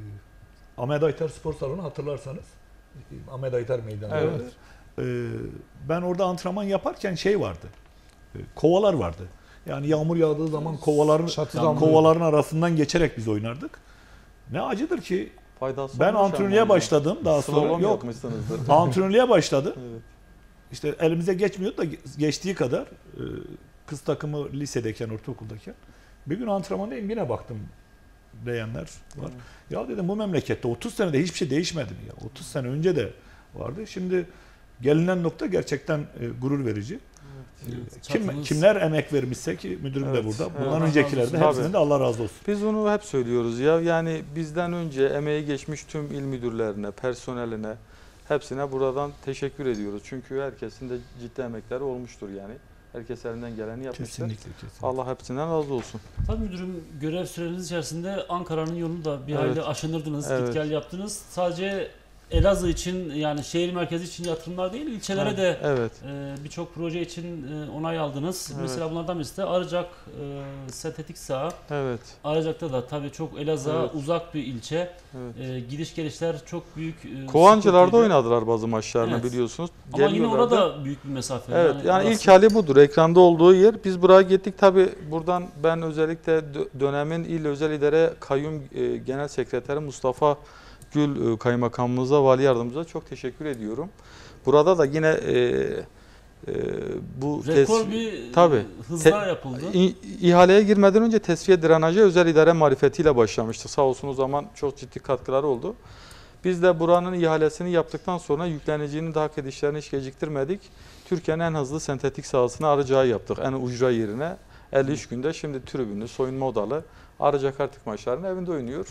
Ahmet Aytar Spor Salonu hatırlarsanız. Ahmet Aytar Meydanı. Evet. E, ben orada antrenman yaparken şey vardı. E, kovalar vardı. Yani yağmur yağdığı zaman kovaların Çatıdan kovaların arasından geçerek biz oynardık. Ne acıdır ki Faydası ben olmuş antrenörlüğe ama. başladım daha sonra. Slalom Yok. yapmışsınızdır. Antrenörlüğe başladı. Evet. İşte elimize geçmiyordu da geçtiği kadar e, kız takımı lisedeyken, ortaokuldayken bir gün antrenmandayım, yine baktım diyenler var. Ya dedim, bu memlekette otuz senede hiçbir şey değişmedi mi ya? otuz sene önce de vardı. Şimdi gelinen nokta gerçekten e, gurur verici. Evet, Kim, çatımız- kimler emek vermişse, ki müdürüm Evet, de burada. evet. Bundan Allah öncekiler razı de olsun. hepsine de Allah razı olsun. Biz onu hep söylüyoruz ya. Yani bizden önce emeği geçmiş tüm il müdürlerine, personeline, hepsine buradan teşekkür ediyoruz. Çünkü herkesin de ciddi emekleri olmuştur yani. Herkes elinden geleni yapmıştır. Kesinlikle, kesinlikle. Allah hepsinden razı olsun. Tabii müdürüm, görev süreniz içerisinde Ankara'nın yolunu da bir Evet. hayli aşındırdınız, Evet. git gel yaptınız. Sadece Elazığ için, yani şehir merkezi için yatırımlar değil, ilçelere Evet, de evet. e, birçok proje için e, onay aldınız. Evet. Mesela bunlardan birisi de Arıcak e, sentetik saha. Evet. Arıcak'ta da tabii çok Elazığ'a Evet. uzak bir ilçe. Evet. E, gidiş gelişler çok büyük. E, Kovancılar'da sıkıntıydı. oynadılar bazı maçlarını, Evet. biliyorsunuz. Ama yine Geliyorlar da. orada büyük bir mesafe. Evet, yani orası- ilk hali budur. Ekranda olduğu yer. Biz buraya gittik. Tabii buradan ben özellikle dö- dönemin il özel idare kayyum e, genel sekreteri Mustafa Gül e, kaymakamımıza, vali yardımcımıza çok teşekkür ediyorum. Burada da yine e, e, bu rekor tes- bir tabii. hızla Te- yapıldı. İ- ihaleye girmeden önce tesviye drenajı özel idare marifetiyle başlamıştı. Sağ olsun o zaman çok ciddi katkıları oldu. Biz de buranın ihalesini yaptıktan sonra yüklenicinin de hak edişlerini hiç geciktirmedik. Türkiye'nin en hızlı sentetik sahasını Arıcak'a yaptık. En ucra yerine elli üç günde şimdi tribünlü, soyunma odalı Arıcak artık maçlarını evinde oynuyor.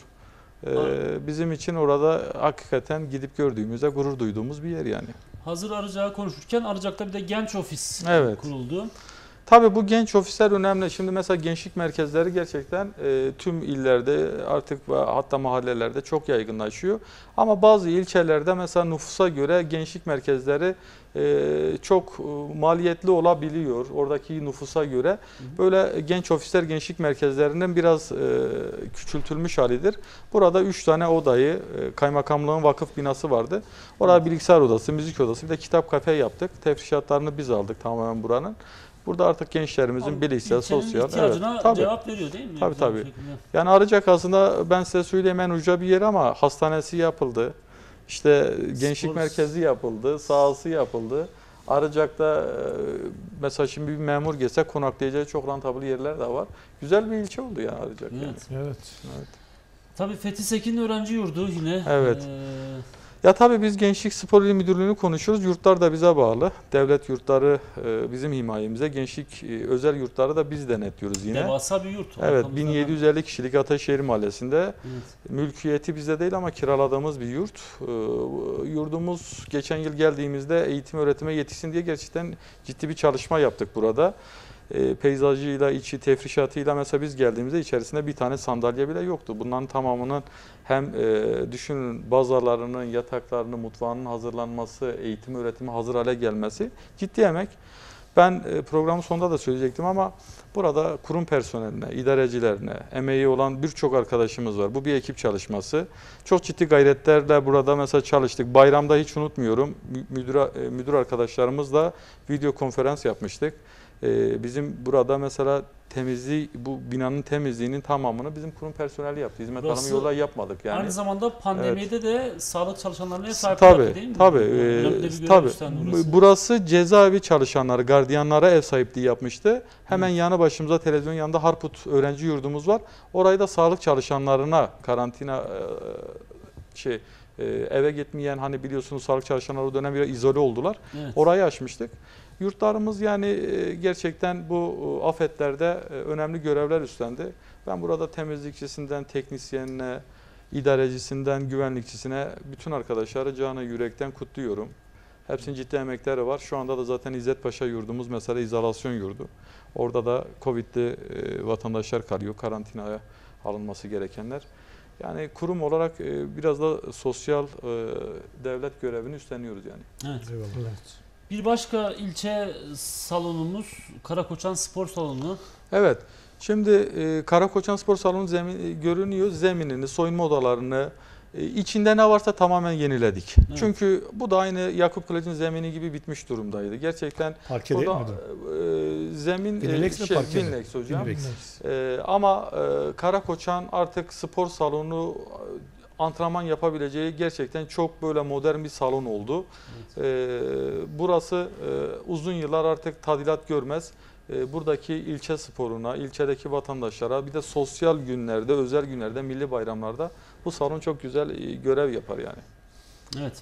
Ee, bizim için orada hakikaten gidip gördüğümüzde gurur duyduğumuz bir yer yani. Hazır Arıcak'ı konuşurken Arıcak'ta bir de genç ofis Evet. kuruldu. Tabii bu genç ofisler önemli. Şimdi mesela gençlik merkezleri gerçekten e, tüm illerde artık ve hatta mahallelerde çok yaygınlaşıyor. Ama bazı ilçelerde mesela nüfusa göre gençlik merkezleri e, çok e, maliyetli olabiliyor. Oradaki nüfusa göre böyle genç ofisler gençlik merkezlerinden biraz e, küçültülmüş halidir. Burada üç tane odayı, e, kaymakamlığın vakıf binası vardı. Orada bilgisayar odası, müzik odası, bir de kitap kafe yaptık. Tefrişatlarını biz aldık tamamen buranın. Burada artık gençlerimizin bilişsel, İlçenin sosyal, ihtiyacına evet, tabii. cevap veriyor değil mi? Tabii, Güzel bir tabii. şekilde. Yani Arıcak aslında ben size söyleyeyim en uca bir yer ama hastanesi yapıldı. İşte gençlik Spor- merkezi yapıldı, sahası yapıldı. Arıcak'ta e, mesela şimdi bir memur gelse konaklayacağı çok rantablı yerler de var. Güzel bir ilçe oldu yani Arıcak. Yani. Evet. Evet. Evet. Tabii Fethi Sekin öğrenci yurdu yine. Evet. Ee, Ya tabii biz Gençlik Spor İl Müdürlüğü'nü konuşuyoruz. Yurtlar da bize bağlı. Devlet yurtları e, bizim himayemize. Gençlik e, özel yurtları da biz denetliyoruz yine. devasa bir yurt. Evet, Arkamızda bin yedi yüz elli kişilik Ataşehir Mahallesi'nde. Evet. Mülkiyeti bizde değil ama kiraladığımız bir yurt. Ee, Yurdumuz geçen yıl geldiğimizde eğitim öğretime yetişsin diye gerçekten ciddi bir çalışma yaptık burada. Ee, peyzajıyla, içi tefrişatıyla mesela biz geldiğimizde içerisinde bir tane sandalye bile yoktu. Bunların tamamının hem e, düşünün bazalarının, yataklarının, mutfağının hazırlanması, eğitim öğretimi hazır hale gelmesi ciddi emek. Ben e, programın sonunda da söyleyecektim ama burada kurum personeline, idarecilerine, emeği olan birçok arkadaşımız var. Bu bir ekip çalışması. Çok ciddi gayretlerle burada mesela çalıştık. Bayramda hiç unutmuyorum. Müdür, müdür arkadaşlarımızla video konferans yapmıştık. Bizim burada mesela temizliği, bu binanın temizliğinin tamamını bizim kurum personeli yaptı. Hizmet Burası alımı yolda yapmadık yani. Aynı zamanda pandemide de sağlık çalışanlarına ev sahipliği Tabii, yaptı değil mi? tabii. Yani e, önemli bir görev tabii. üstlendi burası. Burası cezaevi çalışanları, gardiyanlara ev sahipliği yapmıştı. Hemen yanı başımıza televizyon yanında Harput öğrenci yurdumuz var. Orayı da sağlık çalışanlarına karantina e, şey e, eve gitmeyen, hani biliyorsunuz sağlık çalışanları o dönem biraz izole oldular. Evet. Orayı açmıştık. Yurtlarımız yani e, gerçekten bu e, afetlerde e, önemli görevler üstlendi. Ben burada temizlikçisinden teknisyenine, idarecisinden güvenlikçisine bütün arkadaşları canı yürekten kutluyorum. Hepsinin ciddi emekleri var. Şu anda da zaten İzzet Paşa yurdumuz mesela izolasyon yurdu. Orada da Covid'li e, vatandaşlar kalıyor, karantinaya alınması gerekenler. Yani kurum olarak e, biraz da sosyal e, devlet görevini üstleniyoruz yani. Evet. Eyvallah. Bir başka ilçe salonumuz Karakoçan Spor Salonu. Evet. Şimdi e, Karakoçan Spor Salonu zemin, görünüyor. Zeminini, soyunma odalarını, e, içinde ne varsa tamamen yeniledik. Evet. Çünkü bu da aynı Yakup Kılıç'ın zemini gibi bitmiş durumdaydı. Gerçekten Parke değil burada, miydi? e, zemin Binlex mi, şey, parke mi? Binlex hocam. Binlex. E, ama e, Karakoçan artık spor salonu, antrenman yapabileceği gerçekten çok böyle modern bir salon oldu. Evet. E, burası e, uzun yıllar artık tadilat görmez. Buradaki ilçe sporuna, ilçedeki vatandaşlara, bir de sosyal günlerde, özel günlerde, milli bayramlarda bu salon çok güzel görev yapar yani. Evet.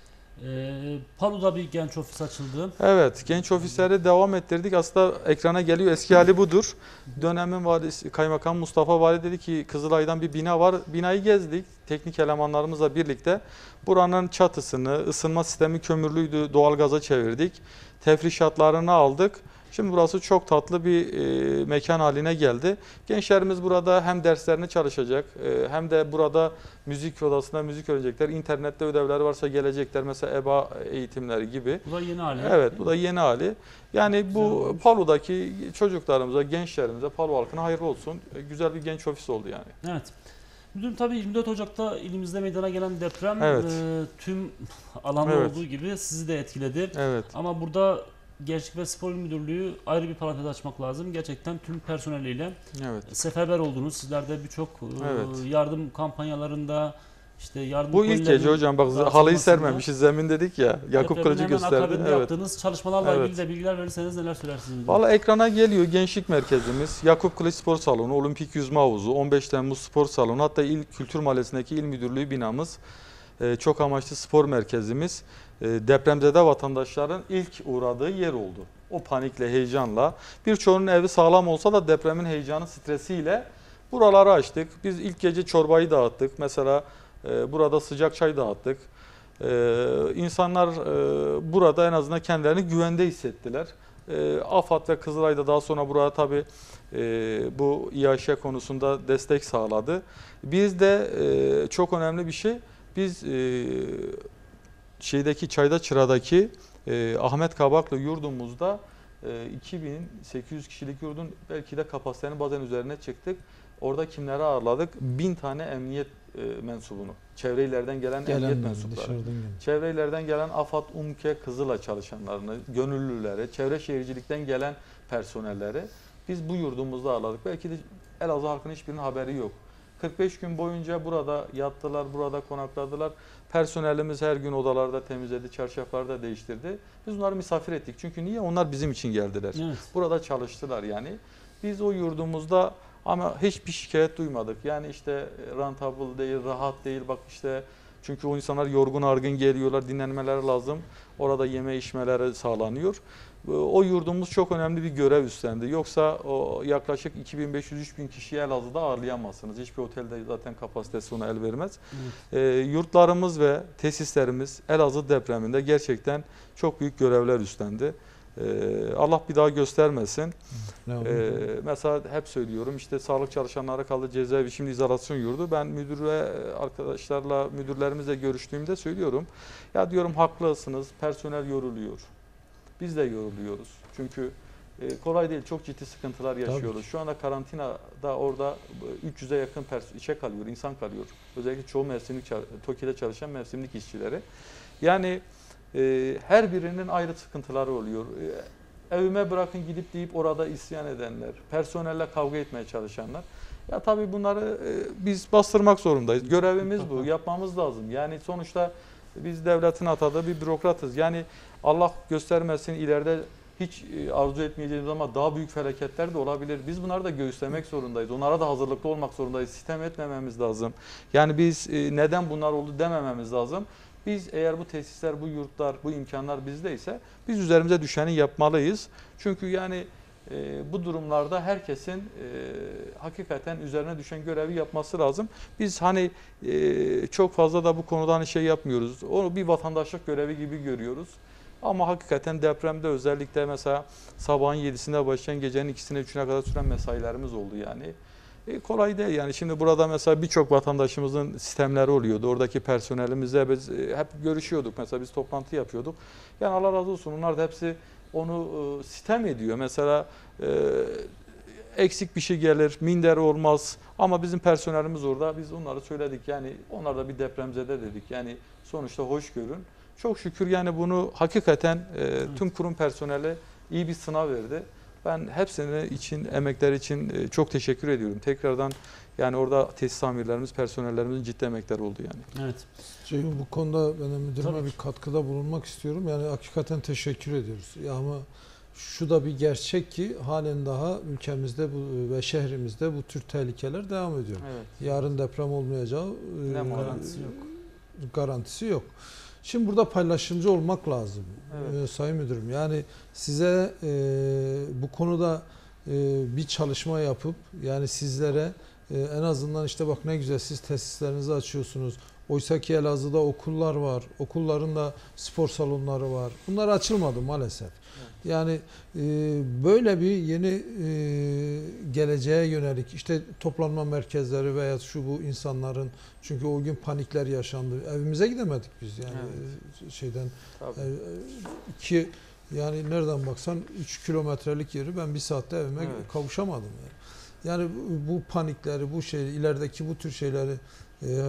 Ee, Palu'da bir genç ofis açıldı. Evet, genç ofisleri devam ettirdik. Aslında ekrana geliyor, eski hali budur. Dönemin valisi, Kaymakam Mustafa Vali dedi ki Kızılay'dan bir bina var. Binayı gezdik, teknik elemanlarımızla birlikte. Buranın çatısını, ısınma sistemi kömürlüydü, doğalgaza çevirdik. Tefrişatlarını aldık. Şimdi burası çok tatlı bir e, mekan haline geldi. Gençlerimiz burada hem derslerini çalışacak e, hem de burada müzik odasında müzik öğrenecekler. İnternette ödevleri varsa gelecekler, mesela E B A eğitimleri gibi. Bu da yeni hali. Evet, bu da yeni hali. Yani bu Palu'daki çocuklarımıza, gençlerimize, Palu halkına hayırlı olsun. E, güzel bir genç ofis oldu yani. Evet. Müdürüm, tabii yirmi dört Ocak'ta ilimizde meydana gelen deprem Evet. e, tüm alanda Evet. olduğu gibi sizi de etkiledi. Evet. Ama burada Gençlik ve Spor İl Müdürlüğü ayrı bir parantez açmak lazım. Gerçekten tüm personeliyle Evet. seferber oldunuz. Sizler de birçok e, Evet. yardım kampanyalarında işte yardım Bu ilk kolilerinin gece hocam, bak halıyı dağıtılmasında, sermemişiz zemin dedik ya. Yakup depremin Kılıcı hemen gösterdi. akabinde Evet. yaptığınız çalışmalarla Evet. ilgili de bilgiler verirseniz neler söylersiniz? Valla ekrana geliyor gençlik merkezimiz, Yakup Kılıç Spor Salonu, Olimpik Yüzme Havuzu, on beş Temmuz Spor Salonu, hatta İl Kültür Mahallesi'ndeki İl Müdürlüğü binamız, e, çok amaçlı spor merkezimiz, e, depremzede vatandaşların ilk uğradığı yer oldu. O panikle, heyecanla, birçoğunun evi sağlam olsa da depremin heyecanı, stresiyle buraları açtık. Biz ilk gece çorbayı dağıttık. Mesela e, burada sıcak çay dağıttık. Ee, insanlar e, burada en azından kendilerini güvende hissettiler. E, AFAD ve Kızılay'da daha sonra buraya tabii e, bu İAŞ konusunda destek sağladı. Biz de e, çok önemli bir şey, biz e, şeydeki Çayda Çıra'daki e, Ahmet Kabaklı yurdumuzda e, iki bin sekiz yüz kişilik yurdun belki de kapasitenin bazen üzerine çıktık. Orada kimleri ağırladık? Bin tane emniyet e, mensubunu. Çevre illerden gelen, Gelen emniyet mi? mensupları. Dışarıdan gelen. Çevre illerden gelen AFAD, UMKE, Kızılay çalışanlarını, gönüllüleri, çevre şehircilikten gelen personelleri biz bu yurdumuzda ağırladık. Belki de Elazığ halkının hiçbirinin haberi yok. kırk beş gün boyunca burada yattılar, burada konakladılar. Personelimiz her gün odalarda temizledi, çarşafları da değiştirdi. Biz onları misafir ettik. Çünkü niye? Onlar bizim için geldiler. Evet. Burada çalıştılar yani. Biz o yurdumuzda ama hiçbir şikayet duymadık. Yani işte rentable değil, rahat değil. Bak işte, çünkü o insanlar yorgun argın geliyorlar, dinlenmeleri lazım. Orada yeme içmeleri sağlanıyor. O yurdumuz çok önemli bir görev üstlendi. Yoksa o yaklaşık iki bin beş yüz üç bin kişiyi Elazığ'da ağırlayamazsınız. Hiçbir otelde zaten kapasitesi ona el vermez. Evet. E, yurtlarımız ve tesislerimiz Elazığ depreminde gerçekten çok büyük görevler üstlendi. Ee, Allah bir daha göstermesin. Ee, mesela hep söylüyorum, işte sağlık çalışanları kaldı cezaevi, şimdi izolasyon yurdu. Ben müdüre, arkadaşlarla, müdürlerimizle görüştüğümde söylüyorum. Ya diyorum, haklısınız, personel yoruluyor. biz de yoruluyoruz. Çünkü e, kolay değil, çok ciddi sıkıntılar yaşıyoruz. Şu anda karantinada orada üç yüze yakın işe kalıyor, insan kalıyor. Özellikle çoğu mevsimlik, TOKİ'de çalışan mevsimlik işçileri. Yani e, her birinin ayrı sıkıntıları oluyor. E, evime bırakın gidip deyip orada isyan edenler, personelle kavga etmeye çalışanlar. Ya tabii bunları e, biz bastırmak zorundayız. Görevimiz bu, yapmamız lazım. Yani sonuçta biz devletin atadığı bir bürokratız. Yani Allah göstermesin ileride hiç arzu etmeyeceğimiz ama daha büyük felaketler de olabilir. Biz bunları da göğüslemek zorundayız. Onlara da hazırlıklı olmak zorundayız. Sitem etmememiz lazım. Yani biz neden bunlar oldu demememiz lazım. Biz eğer bu tesisler, bu yurtlar, bu imkanlar bizdeyse biz üzerimize düşeni yapmalıyız. Çünkü yani e, bu durumlarda herkesin e, hakikaten üzerine düşen görevi yapması lazım. Biz hani e, çok fazla da bu konuda hani şey yapmıyoruz. Onu bir vatandaşlık görevi gibi görüyoruz. Ama hakikaten depremde özellikle mesela sabahın yedisinde başlayan gecenin ikisine üçüne kadar süren mesailerimiz oldu yani. E, kolay değil yani. Şimdi burada mesela birçok vatandaşımızın sistemleri oluyordu. Oradaki personelimizle biz e, hep görüşüyorduk. Mesela biz toplantı yapıyorduk. Yani Allah razı olsun onlar da hepsi onu e, sistem ediyor. Mesela e, eksik bir şey gelir, minder olmaz. Ama bizim personelimiz orada. Biz onları söyledik. Yani onlar da bir depremzede dedik. Yani sonuçta hoş görün. Çok şükür yani bunu hakikaten e, tüm kurum personeli iyi bir sınav verdi. Ben hepsine için, emekler için e, çok teşekkür ediyorum. Tekrardan yani orada tesis amirlerimiz, personellerimizin ciddi emekleri oldu yani. Evet. Ceyhun, bu konuda ben müdürüme Tabii. bir katkıda bulunmak istiyorum. Yani hakikaten teşekkür ediyoruz. Ya ama şu da bir gerçek ki halen daha ülkemizde bu ve şehrimizde bu tür tehlikeler devam ediyor. Evet. Yarın deprem olmayacağı Ne e, garantisi yok. garantisi yok. Şimdi burada paylaşımcı olmak lazım. Evet. Ee, Sayın Müdürüm, yani size e, bu konuda e, bir çalışma yapıp yani sizlere e, en azından işte bak ne güzel siz tesislerinizi açıyorsunuz. Oysa ki Elazığ'da okullar var. Okulların da spor salonları var. Bunlar açılmadı maalesef. Evet. Yani e, böyle bir yeni e, geleceğe yönelik işte toplanma merkezleri veya şu bu insanların, çünkü o gün panikler yaşandı. Evimize gidemedik biz yani Evet. şeyden Tabii. e, ki yani nereden baksan üç kilometrelik yeri ben bir saatte evime Evet. kavuşamadım yani. Yani bu, bu panikleri, bu şey ilerideki bu tür şeyleri e,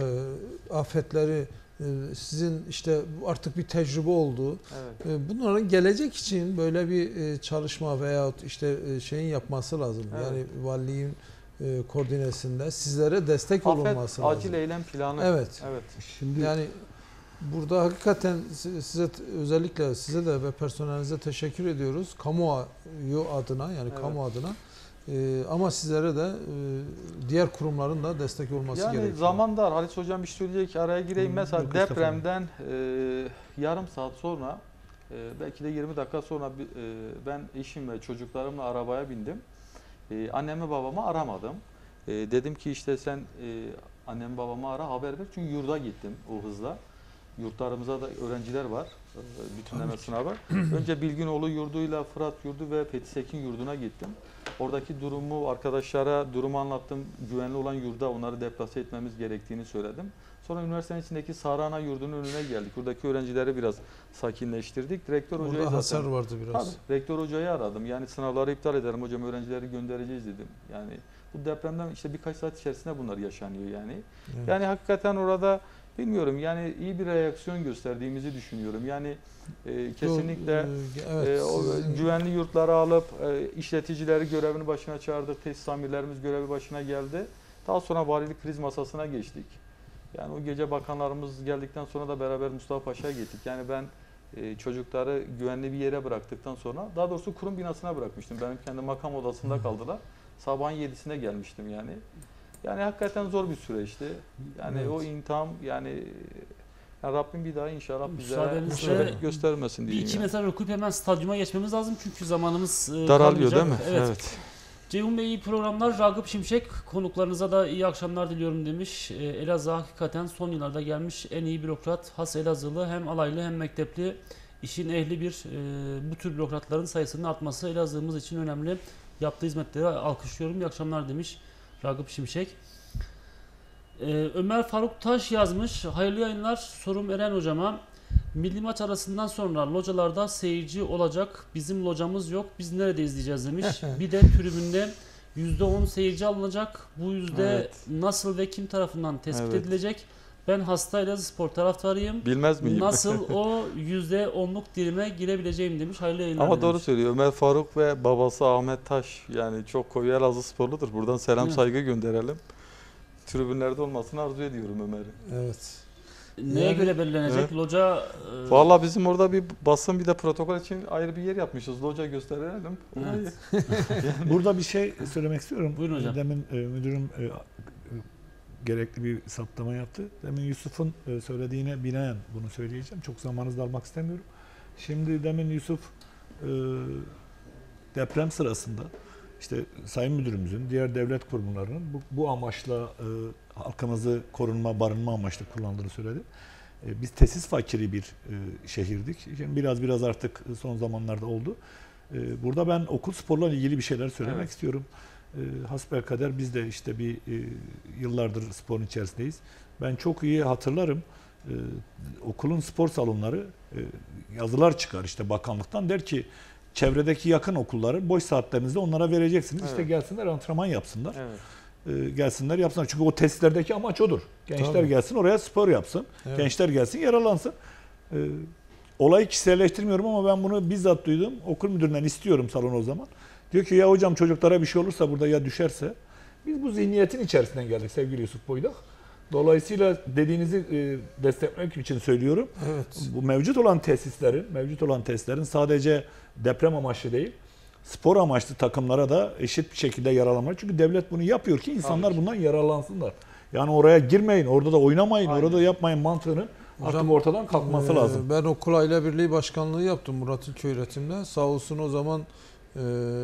afetleri e, sizin işte artık bir tecrübe oldu. Evet. E, bunların gelecek için böyle bir e, çalışma veyahut işte e, şeyin yapması lazım. Evet. Yani valiliğin e, koordinesinde sizlere destek Afet olunması lazım. acil eylem planı. Evet. Evet. Şimdi Yani burada hakikaten size özellikle size de ve personelinize teşekkür ediyoruz. Kamuoyu adına yani Evet. kamu adına. Ee, ama sizlere de e, diğer kurumların da destek olması Yani gerekiyor. zaman dar. Halis Hocam bir şey söyleyecek, araya gireyim. Hı, Mesela yok, depremden e, yarım saat sonra e, belki de yirmi dakika sonra e, ben eşim ve çocuklarımla arabaya bindim. E, annemi babamı aramadım. E, dedim ki işte sen e, annemi babamı ara, haber ver. Çünkü yurda gittim o hızla. Yurtlarımıza da öğrenciler var. E, bütünleme sınavı. Önce Bilginoğlu yurduyla Fırat yurdu ve Petisekin yurduna gittim. Oradaki durumu arkadaşlara durumu anlattım. Güvenli olan yurda onları deplase etmemiz gerektiğini söyledim. Sonra üniversitenin içindeki Sarana yurdunun önüne geldik. Buradaki öğrencileri biraz sakinleştirdik. Rektör hocayı Orada zaten, hasar vardı biraz. Tabii, rektör hocayı aradım. Yani sınavları iptal ederim hocam, öğrencileri göndereceğiz dedim. Yani bu depremden işte birkaç saat içerisinde bunlar yaşanıyor yani. Evet. Yani hakikaten orada bilmiyorum yani iyi bir reaksiyon gösterdiğimizi düşünüyorum. Yani e, kesinlikle Ee, evet, e, o sizin- güvenli yurtları alıp e, işleticileri görevini başına çağırdık. Tesis amirlerimiz görevi başına geldi. Daha sonra valilik kriz masasına geçtik. Yani o gece bakanlarımız geldikten sonra da beraber Mustafa Paşa'ya gittik. Yani ben e, çocukları güvenli bir yere bıraktıktan sonra, daha doğrusu kurum binasına bırakmıştım. Benim kendi makam odasında kaldılar. Sabahın yedisine gelmiştim yani. Yani hakikaten zor bir süreçti. Yani Evet. o intiham yani, yani Rabbim bir daha inşallah bize Müsaadenizle şöyle göstermesin Bir diyeyim. iki yani. mesaj okuyup hemen stadyuma geçmemiz lazım çünkü zamanımız e, Daralıyor kalmayacak. değil mi? Evet. Evet. Ceyhun Bey iyi programlar. Ragıp Şimşek konuklarınıza da iyi akşamlar diliyorum demiş. E, Elazığ hakikaten son yıllarda gelmiş en iyi bürokrat. Has Elazığlı, hem alaylı hem mektepli, işin ehli bir e, bu tür bürokratların sayısının artması Elazığ'ımız için önemli. Yaptığı hizmetleri alkışlıyorum. İyi akşamlar demiş Ragıp Şimşek. Ee, Ömer Faruk Taş yazmış. Hayırlı yayınlar. Sorum Eren hocama. Milli maç arasından sonra localarda seyirci olacak. Bizim locamız yok. Biz nerede izleyeceğiz demiş. Bir de tribünde yüzde on seyirci alınacak. Bu yüzde Evet. nasıl ve kim tarafından tespit Evet. edilecek? Ben hasta Elazığspor taraftarıyım. Bilmez miyim? Nasıl o yüzde onluk dilime girebileceğim demiş. Hayırlı yayınlar Ama doğru demiş. söylüyor. Ömer Faruk ve babası Ahmet Taş yani çok koyu Elazığsporludur. Buradan selam Evet. saygı gönderelim. Tribünlerde olmasını arzu ediyorum Ömer'in. Evet. Neye Yani- göre belirlenecek? Evet. Loca e, Vallahi bizim orada bir basın bir de protokol için ayrı bir yer yapmışız. Loca gösterelim. Orayı. Burada bir şey söylemek istiyorum. Buyurun hocam. Demin e, müdürüm e, e, gerekli bir saptama yaptı. Demin Yusuf'un e, söylediğine binaen bunu söyleyeceğim. Çok zamanınızı almak istemiyorum. Şimdi demin Yusuf e, deprem sırasında işte Sayın Müdürümüzün, diğer devlet kurumlarının bu, bu amaçla e, halkımızı korunma, barınma amaçlı kullandığını söyledi. E, biz tesis fakiri bir e, şehirdik. Şimdi biraz biraz artık son zamanlarda oldu. E, burada ben okul sporla ilgili bir şeyler söylemek Evet. istiyorum. E, hasbelkader biz de işte bir e, yıllardır sporun içerisindeyiz. Ben çok iyi hatırlarım. E, okulun spor salonları e, yazılar çıkar işte bakanlıktan, der ki çevredeki yakın okulları boş saatlerinizde onlara vereceksiniz. İşte Evet. gelsinler antrenman yapsınlar. Evet. E, gelsinler yapsınlar. Çünkü o tesislerdeki amaç odur. Gençler Tabii. gelsin oraya spor yapsın. Evet. Gençler gelsin yaralansın. E, olayı kişiselleştirmiyorum ama ben bunu bizzat duydum. Okul müdüründen istiyorum salon o zaman. Diyor ki ya hocam çocuklara bir şey olursa burada ya düşerse. Biz bu zihniyetin içerisinden geldik sevgili Yusuf Boydak. Dolayısıyla dediğinizi e, desteklemek için söylüyorum. Evet. Bu mevcut olan tesislerin, mevcut olan tesislerin sadece deprem amaçlı değil, spor amaçlı takımlara da eşit bir şekilde yararlanmalı. Çünkü devlet bunu yapıyor ki insanlar Tabii ki. bundan yararlansınlar. Yani oraya girmeyin, orada da oynamayın, Aynen. orada yapmayın mantığının artık Hocam, ortadan kalkması Ee, lazım. Ben okul aile birliği başkanlığı yaptım Murat İlköy öğretimde. Sağ olsun o zaman e,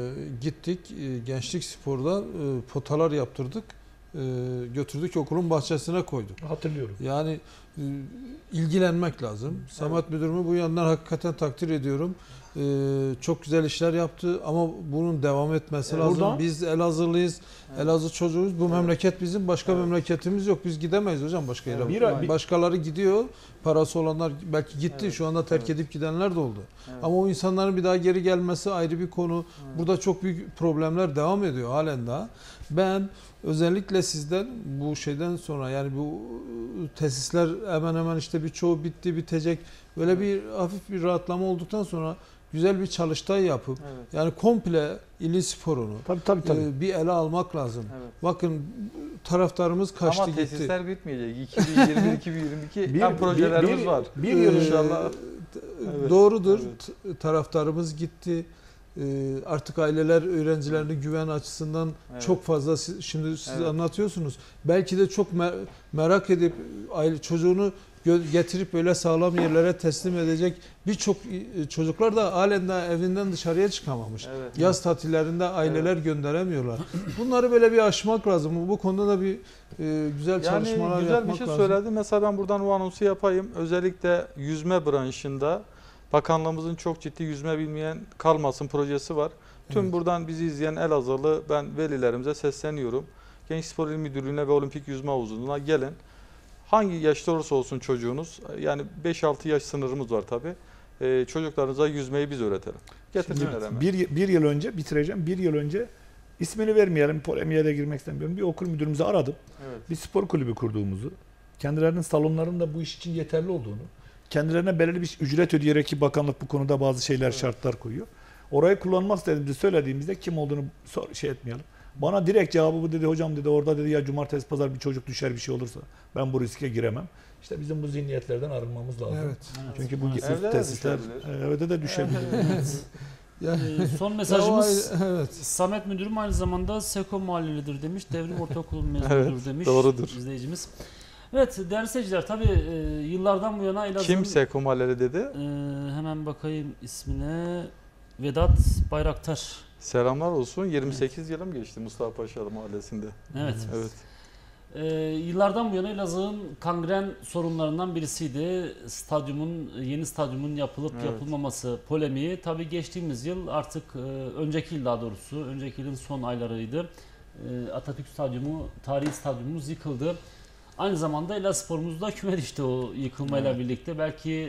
gittik e, gençlik sporda e, potalar yaptırdık. E, götürdük okulun bahçesine koyduk. Hatırlıyorum. Yani e, ilgilenmek lazım. Samet müdürümü bu yandan hakikaten takdir ediyorum. E, çok güzel işler yaptı ama bunun devam etmesi Evet. lazım. Buradan- Biz Elazığlıyız. Evet. Elazığ çocuğuyuz. Bu Evet. memleket bizim. Başka Evet. memleketimiz yok. Biz gidemeyiz hocam başka yere. Evet. Bir- bir- Başkaları gidiyor. Parası olanlar belki gitti. Evet. Şu anda terk Evet. edip gidenler de oldu. Evet. Ama o insanların bir daha geri gelmesi ayrı bir konu. Evet. Burada çok büyük problemler devam ediyor halen daha. Ben özellikle sizden bu şeyden sonra yani bu tesisler hemen hemen işte birçoğu bitti bitecek. Böyle Evet. bir hafif bir rahatlama olduktan sonra güzel bir çalıştay yapıp Evet. yani komple ili sporunu Tabii tabii tabii. e, bir ele almak lazım. Evet. Bakın taraftarımız kaçtı Ama gitti. tesisler bitmeyecek. iki bin yirmi bir iki bin yirmi iki Bir- hem projelerimiz bir- var. bir yıl Ee, inşallah. t- Evet, Doğrudur. evet. T- Taraftarımız gitti. Ee, Artık aileler öğrencilerini güven açısından Evet. çok fazla siz- şimdi siz Evet. anlatıyorsunuz. Belki de çok mer- merak edip aile çocuğunu gö- getirip böyle sağlam yerlere teslim edecek birçok e, çocuklar da halen daha evinden dışarıya çıkamamış. Evet. Yaz tatillerinde aileler gönderemiyorlar. Bunları böyle bir aşmak lazım. Bu konuda da bir e, güzel Yani çalışmalar güzel bir yapmak şey lazım. söyledi. Mesela ben buradan o anonsu yapayım. Özellikle yüzme branşında bakanlığımızın çok ciddi yüzme bilmeyen kalmasın projesi var. Tüm Evet. buradan bizi izleyen Elazığlı ben velilerimize sesleniyorum. Genç Spor İl Müdürlüğü'ne ve Olimpik Yüzme Havuzu'na gelin. Hangi yaşta olursa olsun çocuğunuz, yani beş altı yaş sınırımız var tabii. Ee, çocuklarınıza yüzmeyi biz öğretelim. Getirsinler Evet. hemen. Bir, bir yıl önce bitireceğim. Bir yıl önce ismini vermeyelim, polemiğe de girmek istemiyorum. Bir okul müdürümüzü aradım. Evet. Bir spor kulübü kurduğumuzu, kendilerinin salonlarının da bu iş için yeterli olduğunu, kendilerine belirli bir ücret ödeyerek ki bakanlık bu konuda bazı şeyler, Evet. şartlar koyuyor. Orayı kullanmak istediğimizi söylediğimizde kim olduğunu sor, şey etmeyelim. Bana direkt cevabı bu dedi, hocam dedi orada dedi ya cumartesi pazar bir çocuk düşer bir şey olursa ben bu riske giremem. İşte bizim bu zihniyetlerden arınmamız lazım. Evet. Çünkü bu Evde de tesisler düşebilir. evde de düşebilir. Yani, Ee, son Ya o mesajımız ayrı- evet. Samet Müdürüm aynı zamanda Seko mahallelidir demiş. Devrim Ortaokulu mezunudur Evet, demiş doğrudur. izleyicimiz. Evet değerli seyirciler tabii e, yıllardan bu yana Elazığ'ın Kim Seko Mahalleri dedi? e, hemen bakayım ismine Vedat Bayraktar. Selamlar olsun. yirmi sekiz yılım geçti Mustafa Paşa Mahallesi'nde. Evet. Evet. E, yıllardan bu yana Elazığ'ın kangren sorunlarından birisiydi. Stadyumun yeni stadyumun yapılıp Evet. yapılmaması polemiği. Tabii geçtiğimiz yıl artık e, önceki yıl daha doğrusu önceki yılın son aylarıydı. E, Atatürk Stadyumu, tarihi stadyumumuz yıkıldı. Aynı zamanda Elazığspor'umuz da küme düştü o yıkılmayla Evet. birlikte. Belki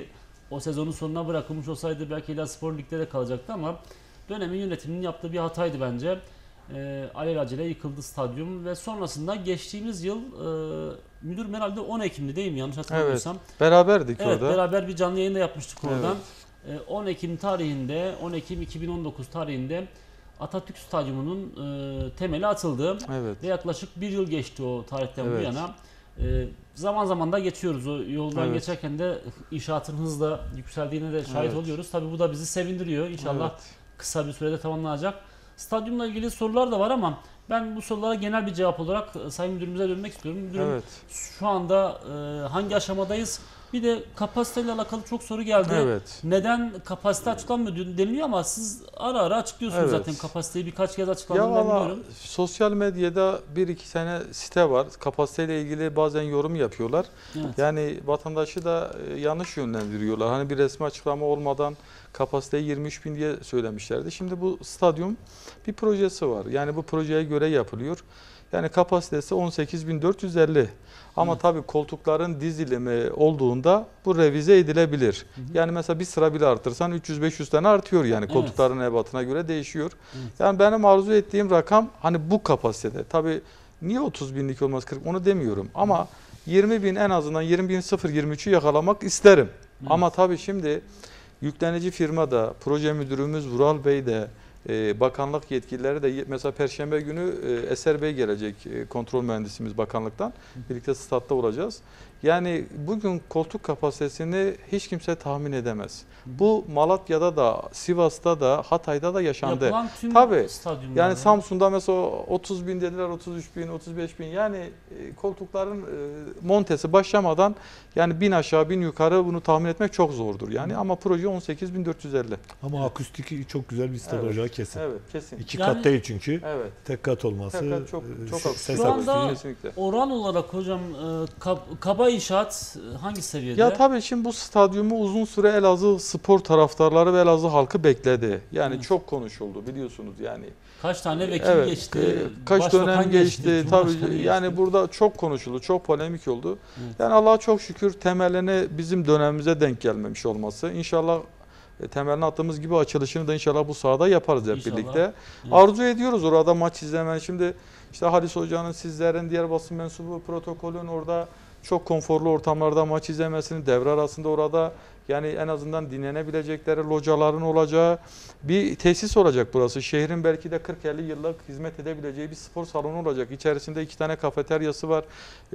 o sezonun sonuna bırakılmış olsaydı belki Elazığspor Lig'de de kalacaktı ama dönemin yönetiminin yaptığı bir hataydı bence. E, alelacele yıkıldı stadyum ve sonrasında geçtiğimiz yıl e, müdür herhalde on Ekim'di değil mi? Yanlış hatırlamıyorsam. Evet, beraberdik Evet, orada. beraber bir canlı yayın da yapmıştık oradan. Evet. E, on Ekim tarihinde, on Ekim iki bin on dokuz tarihinde Atatürk Stadyumu'nun e, temeli atıldı. Evet. Ve yaklaşık bir yıl geçti o tarihten Evet. bu yana. E, zaman zaman da geçiyoruz. O yoldan Evet. geçerken de inşaatın hızla yükseldiğine de şahit Evet. oluyoruz. Tabii bu da bizi sevindiriyor. İnşallah Evet. kısa bir sürede tamamlanacak. Stadyumla ilgili sorular da var ama ben bu sorulara genel bir cevap olarak e, Sayın Müdürümüze dönmek istiyorum. Müdürüm, Evet. şu anda e, hangi aşamadayız? Bir de kapasiteyle alakalı çok soru geldi. Evet. Neden kapasite açıklanmıyor deniliyor ama siz ara ara açıklıyorsunuz Evet. zaten kapasiteyi birkaç kez Ya açıklandığını ben valla biliyorum. sosyal medyada bir iki tane site var. Kapasiteyle ilgili bazen yorum yapıyorlar. Evet. Yani vatandaşı da e, yanlış yönlendiriyorlar. Hani bir resmi açıklama olmadan kapasiteyi yirmi üç bin diye söylemişlerdi. Şimdi bu stadyum bir projesi var. Yani bu projeye göre yapılıyor. Yani kapasitesi on sekiz bin dört yüz elli. Ama Evet. tabii koltukların dizilimi olduğunda bu revize edilebilir. Hı hı. Yani mesela bir sıra bile artırsan üç yüz beş yüz tane artıyor yani Evet. koltukların ebatına göre değişiyor. Evet. Yani benim arzu ettiğim rakam hani bu kapasitede. Tabii niye otuz binlik olmaz kırk onu demiyorum ama yirmi bin en azından yirmi bin sıfır yirmi üçü yakalamak isterim. Evet. Ama tabii şimdi yüklenici firma da, proje müdürümüz Vural Bey de, e, bakanlık yetkilileri de mesela Perşembe günü e, Eser Bey gelecek, e, kontrol mühendisimiz bakanlıktan. Birlikte statta olacağız. Yani bugün koltuk kapasitesini hiç kimse tahmin edemez. Bu Malatya'da da, Sivas'ta da, Hatay'da da yaşandı. Yapılan tüm Tabii. stadyumlarda. Yani Samsun'da mesela otuz bin dediler, otuz üç bin, otuz beş bin. Yani e, koltukların e, montesi başlamadan yani bin aşağı bin yukarı bunu tahmin etmek çok zordur. Yani ama proje on sekiz bin dört yüz elli. Ama akustiki çok güzel bir stad Evet. olacağı kesin. Evet, kesin. İki Yani- kat değil çünkü. Evet. Tek kat olması Tek kat çok- e, çok ses akustik. Şu anda- akustiği- Kesinlikle. Oran olarak hocam e, kab- kaba inşaat e, hangi seviyede? Ya tabii şimdi bu stadyumu uzun süre Elazığ spor taraftarları ve Elazığ halkı bekledi. Yani Evet. çok konuşuldu biliyorsunuz yani. Kaç tane vekil Evet, geçti? e, kaç başbakan dönem geçti, tabii cumhurbaşkanı yani geçti. burada çok konuşuldu, çok polemik oldu. Evet. Yani Allah'a çok şükür temelini bizim dönemimize denk gelmemiş olması. İnşallah e, temelini attığımız gibi açılışını da inşallah bu sahada yaparız hep İnşallah. birlikte. Evet. Arzu ediyoruz orada maç izlemeyi. Şimdi işte Halis Hoca'nın, sizlerin, diğer basın mensubu, protokolün orada çok konforlu ortamlarda maç izlemesini, devre arasında orada yani en azından dinlenebilecekleri locaların olacağı bir tesis olacak burası. Şehrin belki de kırk elli yıllık hizmet edebileceği bir spor salonu olacak. İçerisinde iki tane kafeteryası var.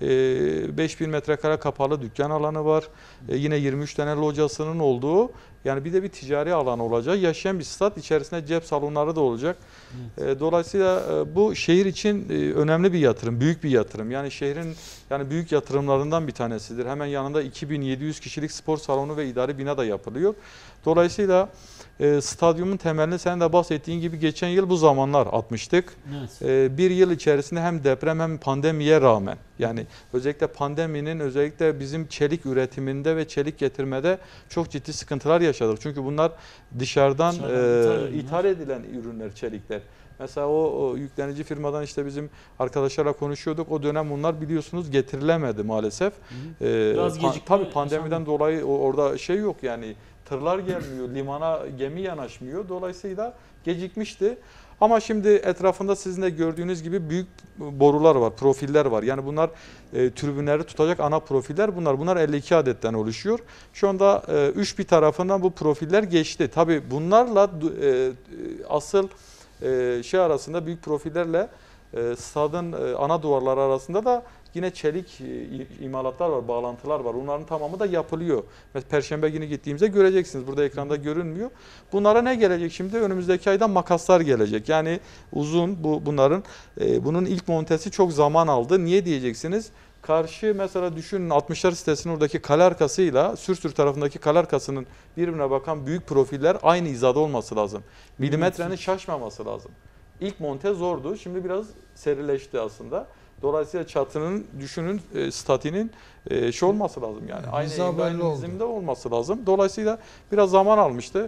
beş bin metrekare kapalı dükkan alanı var. Yine yirmi üç tane locasının olduğu yani bir de bir ticari alan olacak. Yaşayan bir stat, içerisinde cep salonları da olacak. Evet. Dolayısıyla bu şehir için önemli bir yatırım, büyük bir yatırım. Yani şehrin yani büyük yatırımlarından bir tanesidir. Hemen yanında iki bin yedi yüz kişilik spor salonu ve idari bina da yapılıyor. Dolayısıyla e, stadyumun temelini sen de bahsettiğin gibi geçen yıl bu zamanlar atmıştık. Evet. E, bir yıl içerisinde hem deprem hem pandemiye rağmen yani özellikle pandeminin özellikle bizim çelik üretiminde ve çelik getirmede çok ciddi sıkıntılar yaşadık. Çünkü bunlar dışarıdan, Dışarıdan e, ithal ithal edilen ürünler, çelikler. Mesela o, o yüklenici firmadan işte bizim arkadaşlarla konuşuyorduk. O dönem bunlar biliyorsunuz getirilemedi maalesef. Hı hı. Ee, Biraz pan- gecikme tabii pandemiden yaşandı. dolayı o- orada şey yok yani tırlar gelmiyor, limana gemi yanaşmıyor. Dolayısıyla gecikmişti. Ama şimdi etrafında sizin de gördüğünüz gibi büyük borular var, profiller var. Yani bunlar e, tribünleri tutacak ana profiller bunlar. Bunlar elli iki adetten oluşuyor. Şu anda e, üç bir tarafından bu profiller geçti. Tabii bunlarla e, asıl e, şey arasında büyük profillerle e, stadın e, ana duvarları arasında da yine çelik e, imalatlar var, bağlantılar var. Bunların tamamı da yapılıyor. Mesela Perşembe günü gittiğimizde göreceksiniz. Burada ekranda görünmüyor. Bunlara ne gelecek şimdi? Önümüzdeki ayda makaslar gelecek. Yani uzun bu bunların. E, bunun ilk montesi çok zaman aldı. Niye diyeceksiniz? Karşı mesela düşünün altmışlar sitesinin oradaki kale arkasıyla Sürsür tarafındaki kale arkasının birbirine bakan büyük profiller aynı hizada olması lazım. Milimetrenin şaşmaması lazım. İlk monte zordu. Şimdi biraz serileşti aslında. Dolayısıyla çatının düşünün e, statinin e, şey olması lazım yani. Aynı Hiza belli oldu. engalizmde olması lazım. Dolayısıyla biraz zaman almıştı.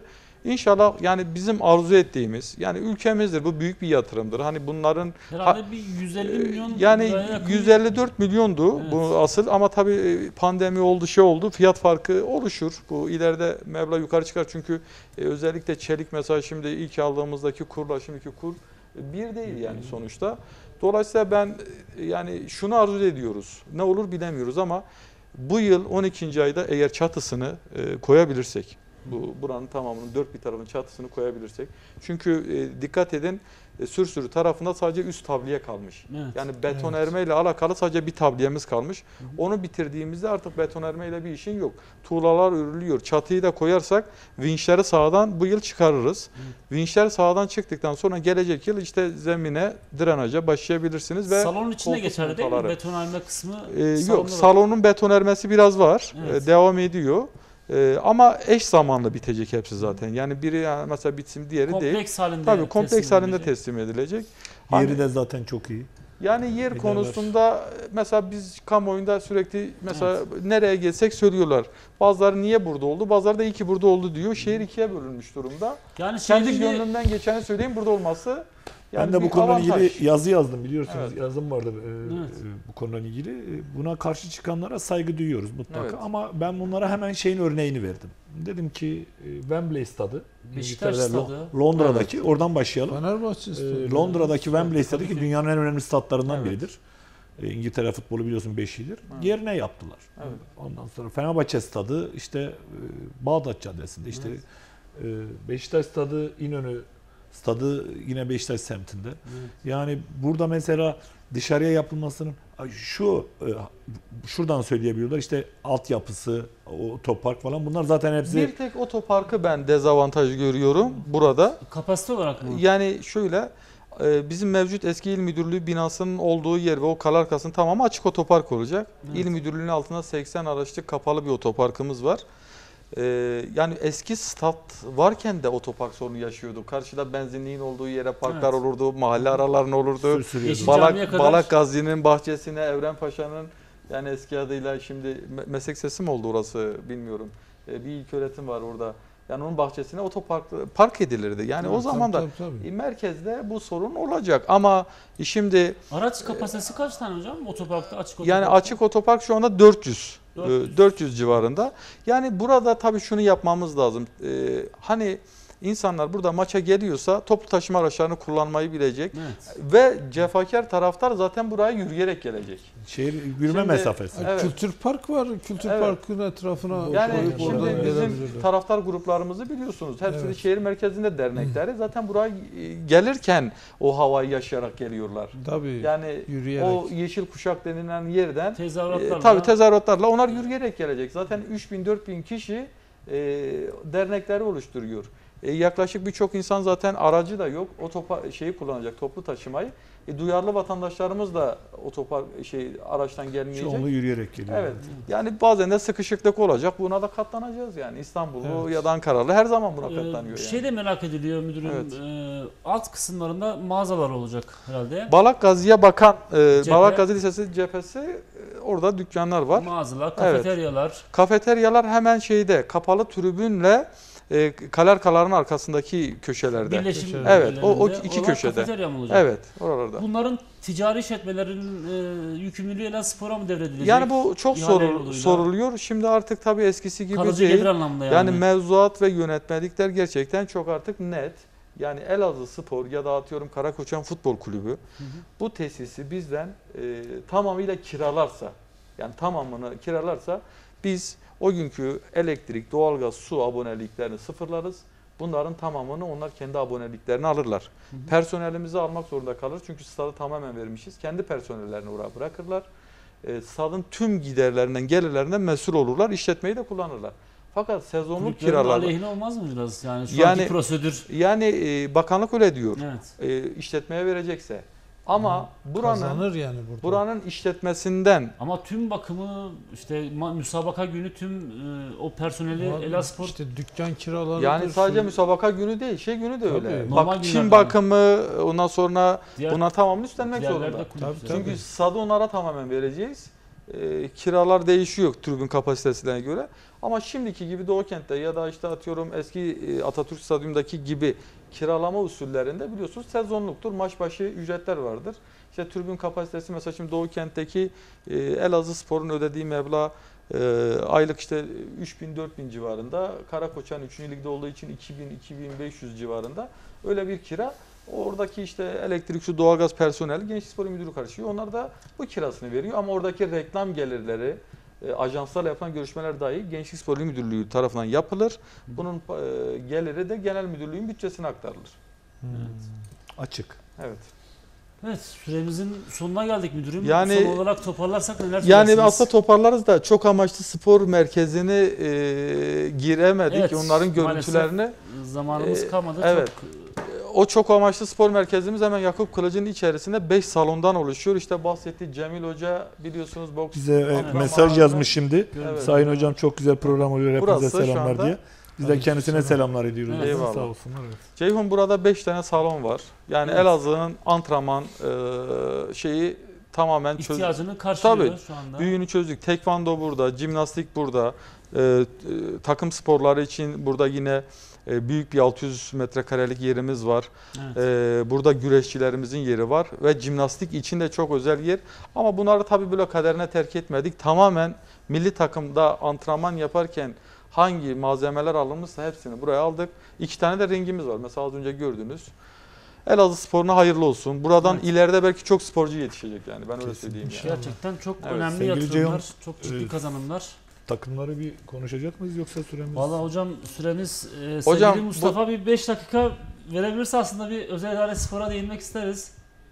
İnşallah yani bizim arzu ettiğimiz, yani ülkemizdir, bu büyük bir yatırımdır. Hani bunların Herhalde bir yüz elli milyon yani liraya yakın- yüz elli dört milyondu Evet. bu asıl, ama tabii pandemi oldu, şey oldu, fiyat farkı oluşur. Bu ileride meblağ yukarı çıkar çünkü e, özellikle çelik mesela şimdi ilk aldığımızdaki kurla şimdiki kur bir değil yani sonuçta. Dolayısıyla ben e, yani şunu arzu ediyoruz. Ne olur bilemiyoruz ama bu yıl on ikinci ayda eğer çatısını e, koyabilirsek, bu buranın tamamının dört bir tarafının çatısını koyabilirsek. Çünkü e, dikkat edin, e, Sürsürü tarafında sadece üst tabliye kalmış. Evet. Yani betonerme Evet. ile alakalı sadece bir tabliyemiz kalmış. Hı hı. Onu bitirdiğimizde artık betonerme ile bir işin yok. Tuğlalar örülüyor. Çatıyı da koyarsak vinçleri sağdan bu yıl çıkarırız. Hı. Vinçler sağdan çıktıktan sonra gelecek yıl işte zemine, drenaja başlayabilirsiniz ve Salonun içinde koltuk geçerli değil mi? yumurtaları. Betonarme kısmı Ee, yok, salonda da- salonun betonermesi biraz var. Evet. Ee, devam ediyor. Ee, ama eş zamanlı bitecek hepsi zaten. Yani biri yani mesela bitsin, diğeri değil. kompleks halinde Tabii kompleks teslim halinde edilecek. teslim edilecek. Yeri Hani- de zaten çok iyi. Yani yer Ederler. konusunda mesela biz kamuoyunda sürekli mesela nereye gelsek söylüyorlar. Bazıları niye burada oldu, bazıları da iyi ki burada oldu diyor. Şehir ikiye bölünmüş durumda. Yani Kendi şimdi gönlümden geçeni söyleyeyim, burada olması yani Ben de bu bir konuyla avantaj. ilgili yazı yazdım, biliyorsunuz. Evet. Yazım vardı e, Evet. e, bu konuyla ilgili. E, Buna karşı çıkanlara saygı duyuyoruz mutlaka. Evet. Ama ben bunlara hemen şeyin örneğini verdim. Dedim ki e, Wembley stadı, Beşiktaş İngiltere'de, stadı. Lo- Londra'daki, oradan başlayalım. Fenerbahçe E, istiyor. Londra'daki Wembley stadı ki dünyanın en önemli statlarından Evet. biridir. E, İngiltere futbolu biliyorsun beşiğidir. Evet. Yerine yaptılar. Evet. Ondan sonra Fenerbahçe stadı işte e, Bağdat Caddesi'nde, işte Evet. e, Beşiktaş stadı İnönü stadı yine Beşiktaş semtinde. Evet. Yani burada mesela dışarıya yapılmasının şu e, şuradan söyleyebiliyorlar, işte altyapısı, o otopark falan, bunlar zaten hepsi Bir tek otoparkı ben dezavantaj görüyorum burada. Kapasite olarak mı? Yani şöyle, e, bizim mevcut eski il müdürlüğü binasının olduğu yer ve o kale arkasının tamamı açık otopark olacak. Evet. İl müdürlüğünün altında seksen araçlık kapalı bir otoparkımız var. E, yani eski stat varken de otopark sorunu yaşıyorduk. Karşıda benzinliğin olduğu yere parklar Evet. olurdu, mahalle aralarının olurdu. sürsürüyordu. Yeşil- Camiye Balak, kadar- Balak Gazi'nin bahçesine, Evren Paşa'nın, yani eski adıyla şimdi me- meslek sesi mi oldu orası bilmiyorum. E, bir ilköğretim var orada. Yani onun bahçesine otopark park edilirdi. Yani o Evet, zaman da Tabii, tabii, tabii. e, merkezde bu sorun olacak ama şimdi Araç kapasitesi kaç tane hocam? Otoparkta açık otopark. yani açık otopark şu anda dört yüz. dört yüz. e, dört yüz civarında. Yani burada tabii şunu yapmamız lazım. E, hani insanlar burada maça geliyorsa toplu taşıma araçlarını kullanmayı bilecek. Evet. Ve cefakar taraftar zaten buraya yürüyerek gelecek. şehir yürüme Şimdi- mesafesi. Evet. Kültür park var. Kültür Evet. parkın etrafına Yani koyup şimdi oradan bizim gelebilirler. taraftar gruplarımızı biliyorsunuz. Hepsi Evet. şehir merkezinde dernekleri. Zaten buraya e, gelirken o havayı yaşayarak geliyorlar. Tabii. Yani Yürüyerek. o yeşil kuşak denilen yerden Tezahüratlarla. e, tabii tezahüratlarla onlar yürüyerek gelecek. Zaten üç bin dört bin kişi e, dernekleri oluşturuyor. E, yaklaşık birçok insan zaten aracı da yok. O topa, şeyi kullanacak, toplu taşımayı. E, duyarlı vatandaşlarımız da otopark şey araçtan gelmeyecek. Çoğunluğu yürüyerek geliyor. Evet. Yani bazen de sıkışıklık olacak. Buna da katlanacağız yani. İstanbullu Evet. ya da Ankaralı her zaman buna Ee, katlanıyor şey yani. de merak ediliyor müdürüm. Evet. Ee, alt kısımlarında mağazalar olacak herhalde. Balak Gazi'ye bakan e, Cephe. Balak Gazi Lisesi cephesi e, orada dükkanlar var. Mağazalar, kafeteryalar. Kafeteryalar hemen şeyde kapalı tribünle e, kale arkalarının arkasındaki köşelerde. Birleşim Evet, o- o bölgelerinde. iki Oralar köşede. Kafeterya mı olacak? Evet, oralarda. Bunların ticari işletmelerin e, yükümlülüğü Elazığ Spor'a mı devredilecek? Yani bu çok İhale sorul- yoluyla. soruluyor. Şimdi artık tabii eskisi gibi Kalıcı değil. gelir anlamında yani. Yani mevzuat ve yönetmelikler gerçekten çok artık net. Yani Elazığ Spor ya da atıyorum Karakoçan Futbol Kulübü Hı hı. bu tesisi bizden e, tamamıyla kiralarsa, yani tamamını kiralarsa biz o günkü elektrik, doğalgaz, su aboneliklerini sıfırlarız. Bunların tamamını onlar kendi aboneliklerini alırlar. Hı hı. Personelimizi almak zorunda kalır çünkü stadı tamamen vermişiz. Kendi personellerini oraya bırakırlar. E, stadın tüm giderlerinden, gelirlerinden mesul olurlar. İşletmeyi de kullanırlar. Fakat sezonluk Kulüplerin kiralar. aleyhine olmaz mı biraz? Yani şu Yani- anki prosedür. Yani e, bakanlık öyle diyor. Evet. E, işletmeye verecekse. Ama buranın Kazanır yani burada. buranın işletmesinden Ama tüm bakımı işte ma- müsabaka günü tüm e, o personeli Var- Elazığ Spor İşte dükkan kiraları. yani sadece müsabaka günü değil, şey günü de öyle. Tabii. Normal Bak günlerde çim bakımı, ondan sonra diğer buna tamamını üstlenmek yerlerde zorunda. kulüp Tabii, üzerinde. Çünkü stadı onlara tamamen vereceğiz. e, kiralar değişiyor tribün kapasitesine göre. Ama şimdiki gibi Doğu Kent'te ya da işte atıyorum eski e, Atatürk Stadyum'daki gibi kiralama usullerinde biliyorsunuz sezonluktur. Maç başı ücretler vardır. İşte tribün kapasitesi mesela şimdi Doğu Kent'teki e, Elazığspor'un ödediği meblağ e, aylık işte üç bin dört bin civarında. Karakoçan üçüncü ligde olduğu için iki bin iki bin beş yüz civarında öyle bir kira. Oradaki işte elektrik, su, doğalgaz personeli Gençlik Spor Müdürü karşılıyor. Onlar da bu kirasını veriyor ama oradaki reklam gelirleri, e, ajanslarla yapılan görüşmeler dahi Gençlik Spor Müdürlüğü tarafından yapılır. Bunun e, geliri de genel müdürlüğün bütçesine aktarılır. Hmm. Açık. Evet. Evet, süremizin sonuna geldik müdürüm. Yani- Son olarak toparlarsak neler Yani söylersiniz? aslında toparlarız da çok amaçlı spor merkezini e, giremedik. Evet, Onların görüntülerini. maalesef zamanımız Ee, kalmadı. evet. Çok O çok amaçlı spor merkezimiz hemen Yakup Kılıç'ın içerisinde beş salondan oluşuyor. İşte bahsettiği Cemil Hoca biliyorsunuz boks Bize e, antrenmanlarında- mesaj yazmış şimdi. görüntü- Sayın hocam çok güzel program oluyor. Hepinize Burası şu selamlar anda- diye. Biz de kendisine selamlar ediyoruz. Evet. Eyvallah. Sağ olsunlar. Evet. Ceyhun burada beş tane salon var. Yani Evet. Elazığ'ın antrenman e, şeyi tamamen çözdük. ihtiyacını karşılıyor Tabii. şu anda. Büyüğünü çözdük. Tekvando burada, jimnastik burada. E, e, takım sporları için burada yine e, büyük bir altı yüz metrekarelik yerimiz var. Evet. E, burada güreşçilerimizin yeri var ve jimnastik için de çok özel yer. Ama bunları tabii böyle kaderine terk etmedik. Tamamen milli takımda antrenman yaparken hangi malzemeler alınmışsa hepsini buraya aldık. İki tane de ringimiz var. Mesela az önce gördünüz. Elazığ sporuna hayırlı olsun. Buradan Evet. ileride belki çok sporcu yetişecek yani. Ben öyle Kesinlikle. söyleyeyim yani. Gerçekten çok Evet, önemli sevgili yatırımlar, Ceyhun, çok ciddi e, kazanımlar. Takımları bir konuşacak mıyız yoksa süremiz? Vallahi hocam süremiz e, Hocam, sevgili Mustafa bir beş dakika verebilirse aslında bir özel idare spora değinmek isteriz.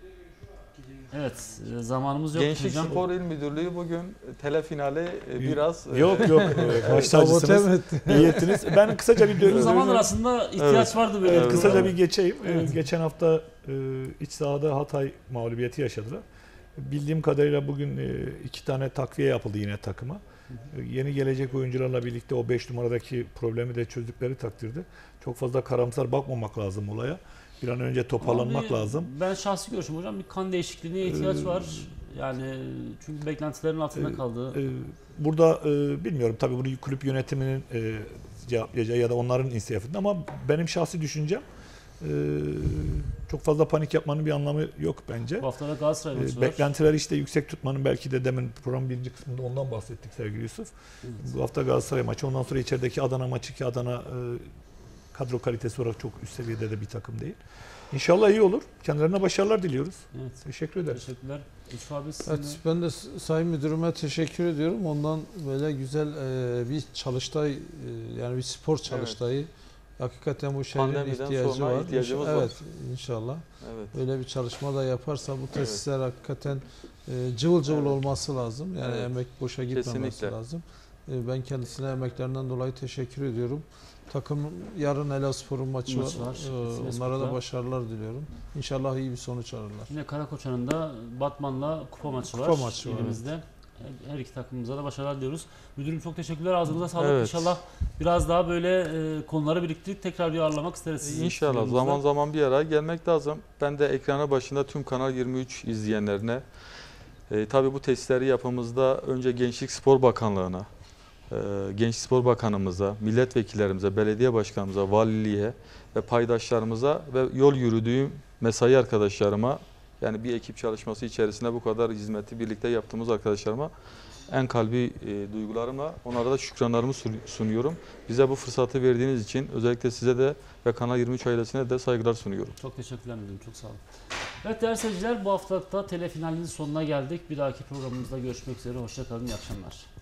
Evet, e, zamanımız yok Gençlik hocam. Spor İl Müdürlüğü bugün tele finali e, biraz e, Yok yok. e, Baş Sabote tacısınız. mi etti? Niyetiniz. Ben kısaca bir Uzun dö- zamandır aslında ihtiyaç Evet. vardı böyle. Evet, bir kısaca programa. bir geçeyim. E, Evet. Geçen hafta e, iç sahada Hatay mağlubiyeti yaşadılar. Bildiğim kadarıyla bugün e, iki tane takviye yapıldı yine takıma. E, Yeni gelecek oyuncularla birlikte o beş numaradaki problemi de çözdükleri takdirde çok fazla karamsar bakmamak lazım olaya. Bir an önce toparlanmak Abi, lazım. Ben şahsi görüşüm hocam bir kan değişikliğine ihtiyaç Ee, var. Yani çünkü beklentilerin altında e, kaldı. Ee, Burada e, bilmiyorum tabii bunu kulüp yönetiminin e, cevaplayacağı ya da onların inisiyatifinde ama benim şahsi düşüncem e, çok fazla panik yapmanın bir anlamı yok bence. Bu hafta da Galatasaray maçı E, var. Beklentileri işte yüksek tutmanın belki de demin programın birinci kısmında ondan bahsettik sevgili Yusuf. Evet. Bu hafta Galatasaray maçı ondan sonra içerideki Adana maçı ki Adana e, kadro kalitesi olarak çok üst seviyede de bir takım değil. İnşallah iyi olur. Kendilerine başarılar diliyoruz. Evet. Teşekkür ederiz. Teşekkürler. Yusuf abi sizin Evet, de- ben de Sayın Müdürüme teşekkür ediyorum. Ondan böyle güzel e, bir çalıştay, e, yani bir spor çalıştayı. Hakikaten bu şehrin Pandemiden ihtiyacı sonra var. ihtiyacımız İnşallah- var. Evet, inşallah. evet. Öyle bir çalışma da yaparsa bu tesisler hakikaten e, cıvıl cıvıl Evet. olması lazım. Yani Evet. emek boşa gitmemesi Kesinlikle. lazım. E, ben kendisine emeklerinden dolayı teşekkür ediyorum. Takım yarın Elazığspor'un maçı Maçı var. var. E, Sivasspor'da. onlara da başarılar diliyorum. İnşallah iyi bir sonuç alırlar. Yine Karakoçan'ın da Batman'la kupa maçı var. Kupa maçı var, elimizde. Her- Her iki takımımıza da başarılar diliyoruz. Müdürüm çok teşekkürler. Ağzınıza sağlık. Evet. İnşallah biraz daha böyle e, konuları biriktirip tekrar bir ağırlamak isteriz sizi. İnşallah stüdyomuzda. zaman zaman bir araya gelmek lazım. Ben de ekrana başında tüm Kanal yirmi üç izleyenlerine e, tabii bu tesisleri yapımızda önce Gençlik Spor Bakanlığı'na, e, Gençlik Spor Bakanımıza, milletvekillerimize, belediye başkanımıza, valiliğe ve paydaşlarımıza ve yol yürüdüğüm mesai arkadaşlarıma, yani bir ekip çalışması içerisinde bu kadar hizmeti birlikte yaptığımız arkadaşlarıma en kalbi e, duygularımla onlara da şükranlarımı sun- sunuyorum. Bize bu fırsatı verdiğiniz için özellikle size de ve Kanal yirmi üç ailesine de saygılar sunuyorum. Çok teşekkürler müdürüm. Çok sağ olun. Evet değerli seyirciler, bu haftalıkta telefinalinin sonuna geldik. Bir dahaki programımızda görüşmek üzere. Hoşça kalın. İyi akşamlar.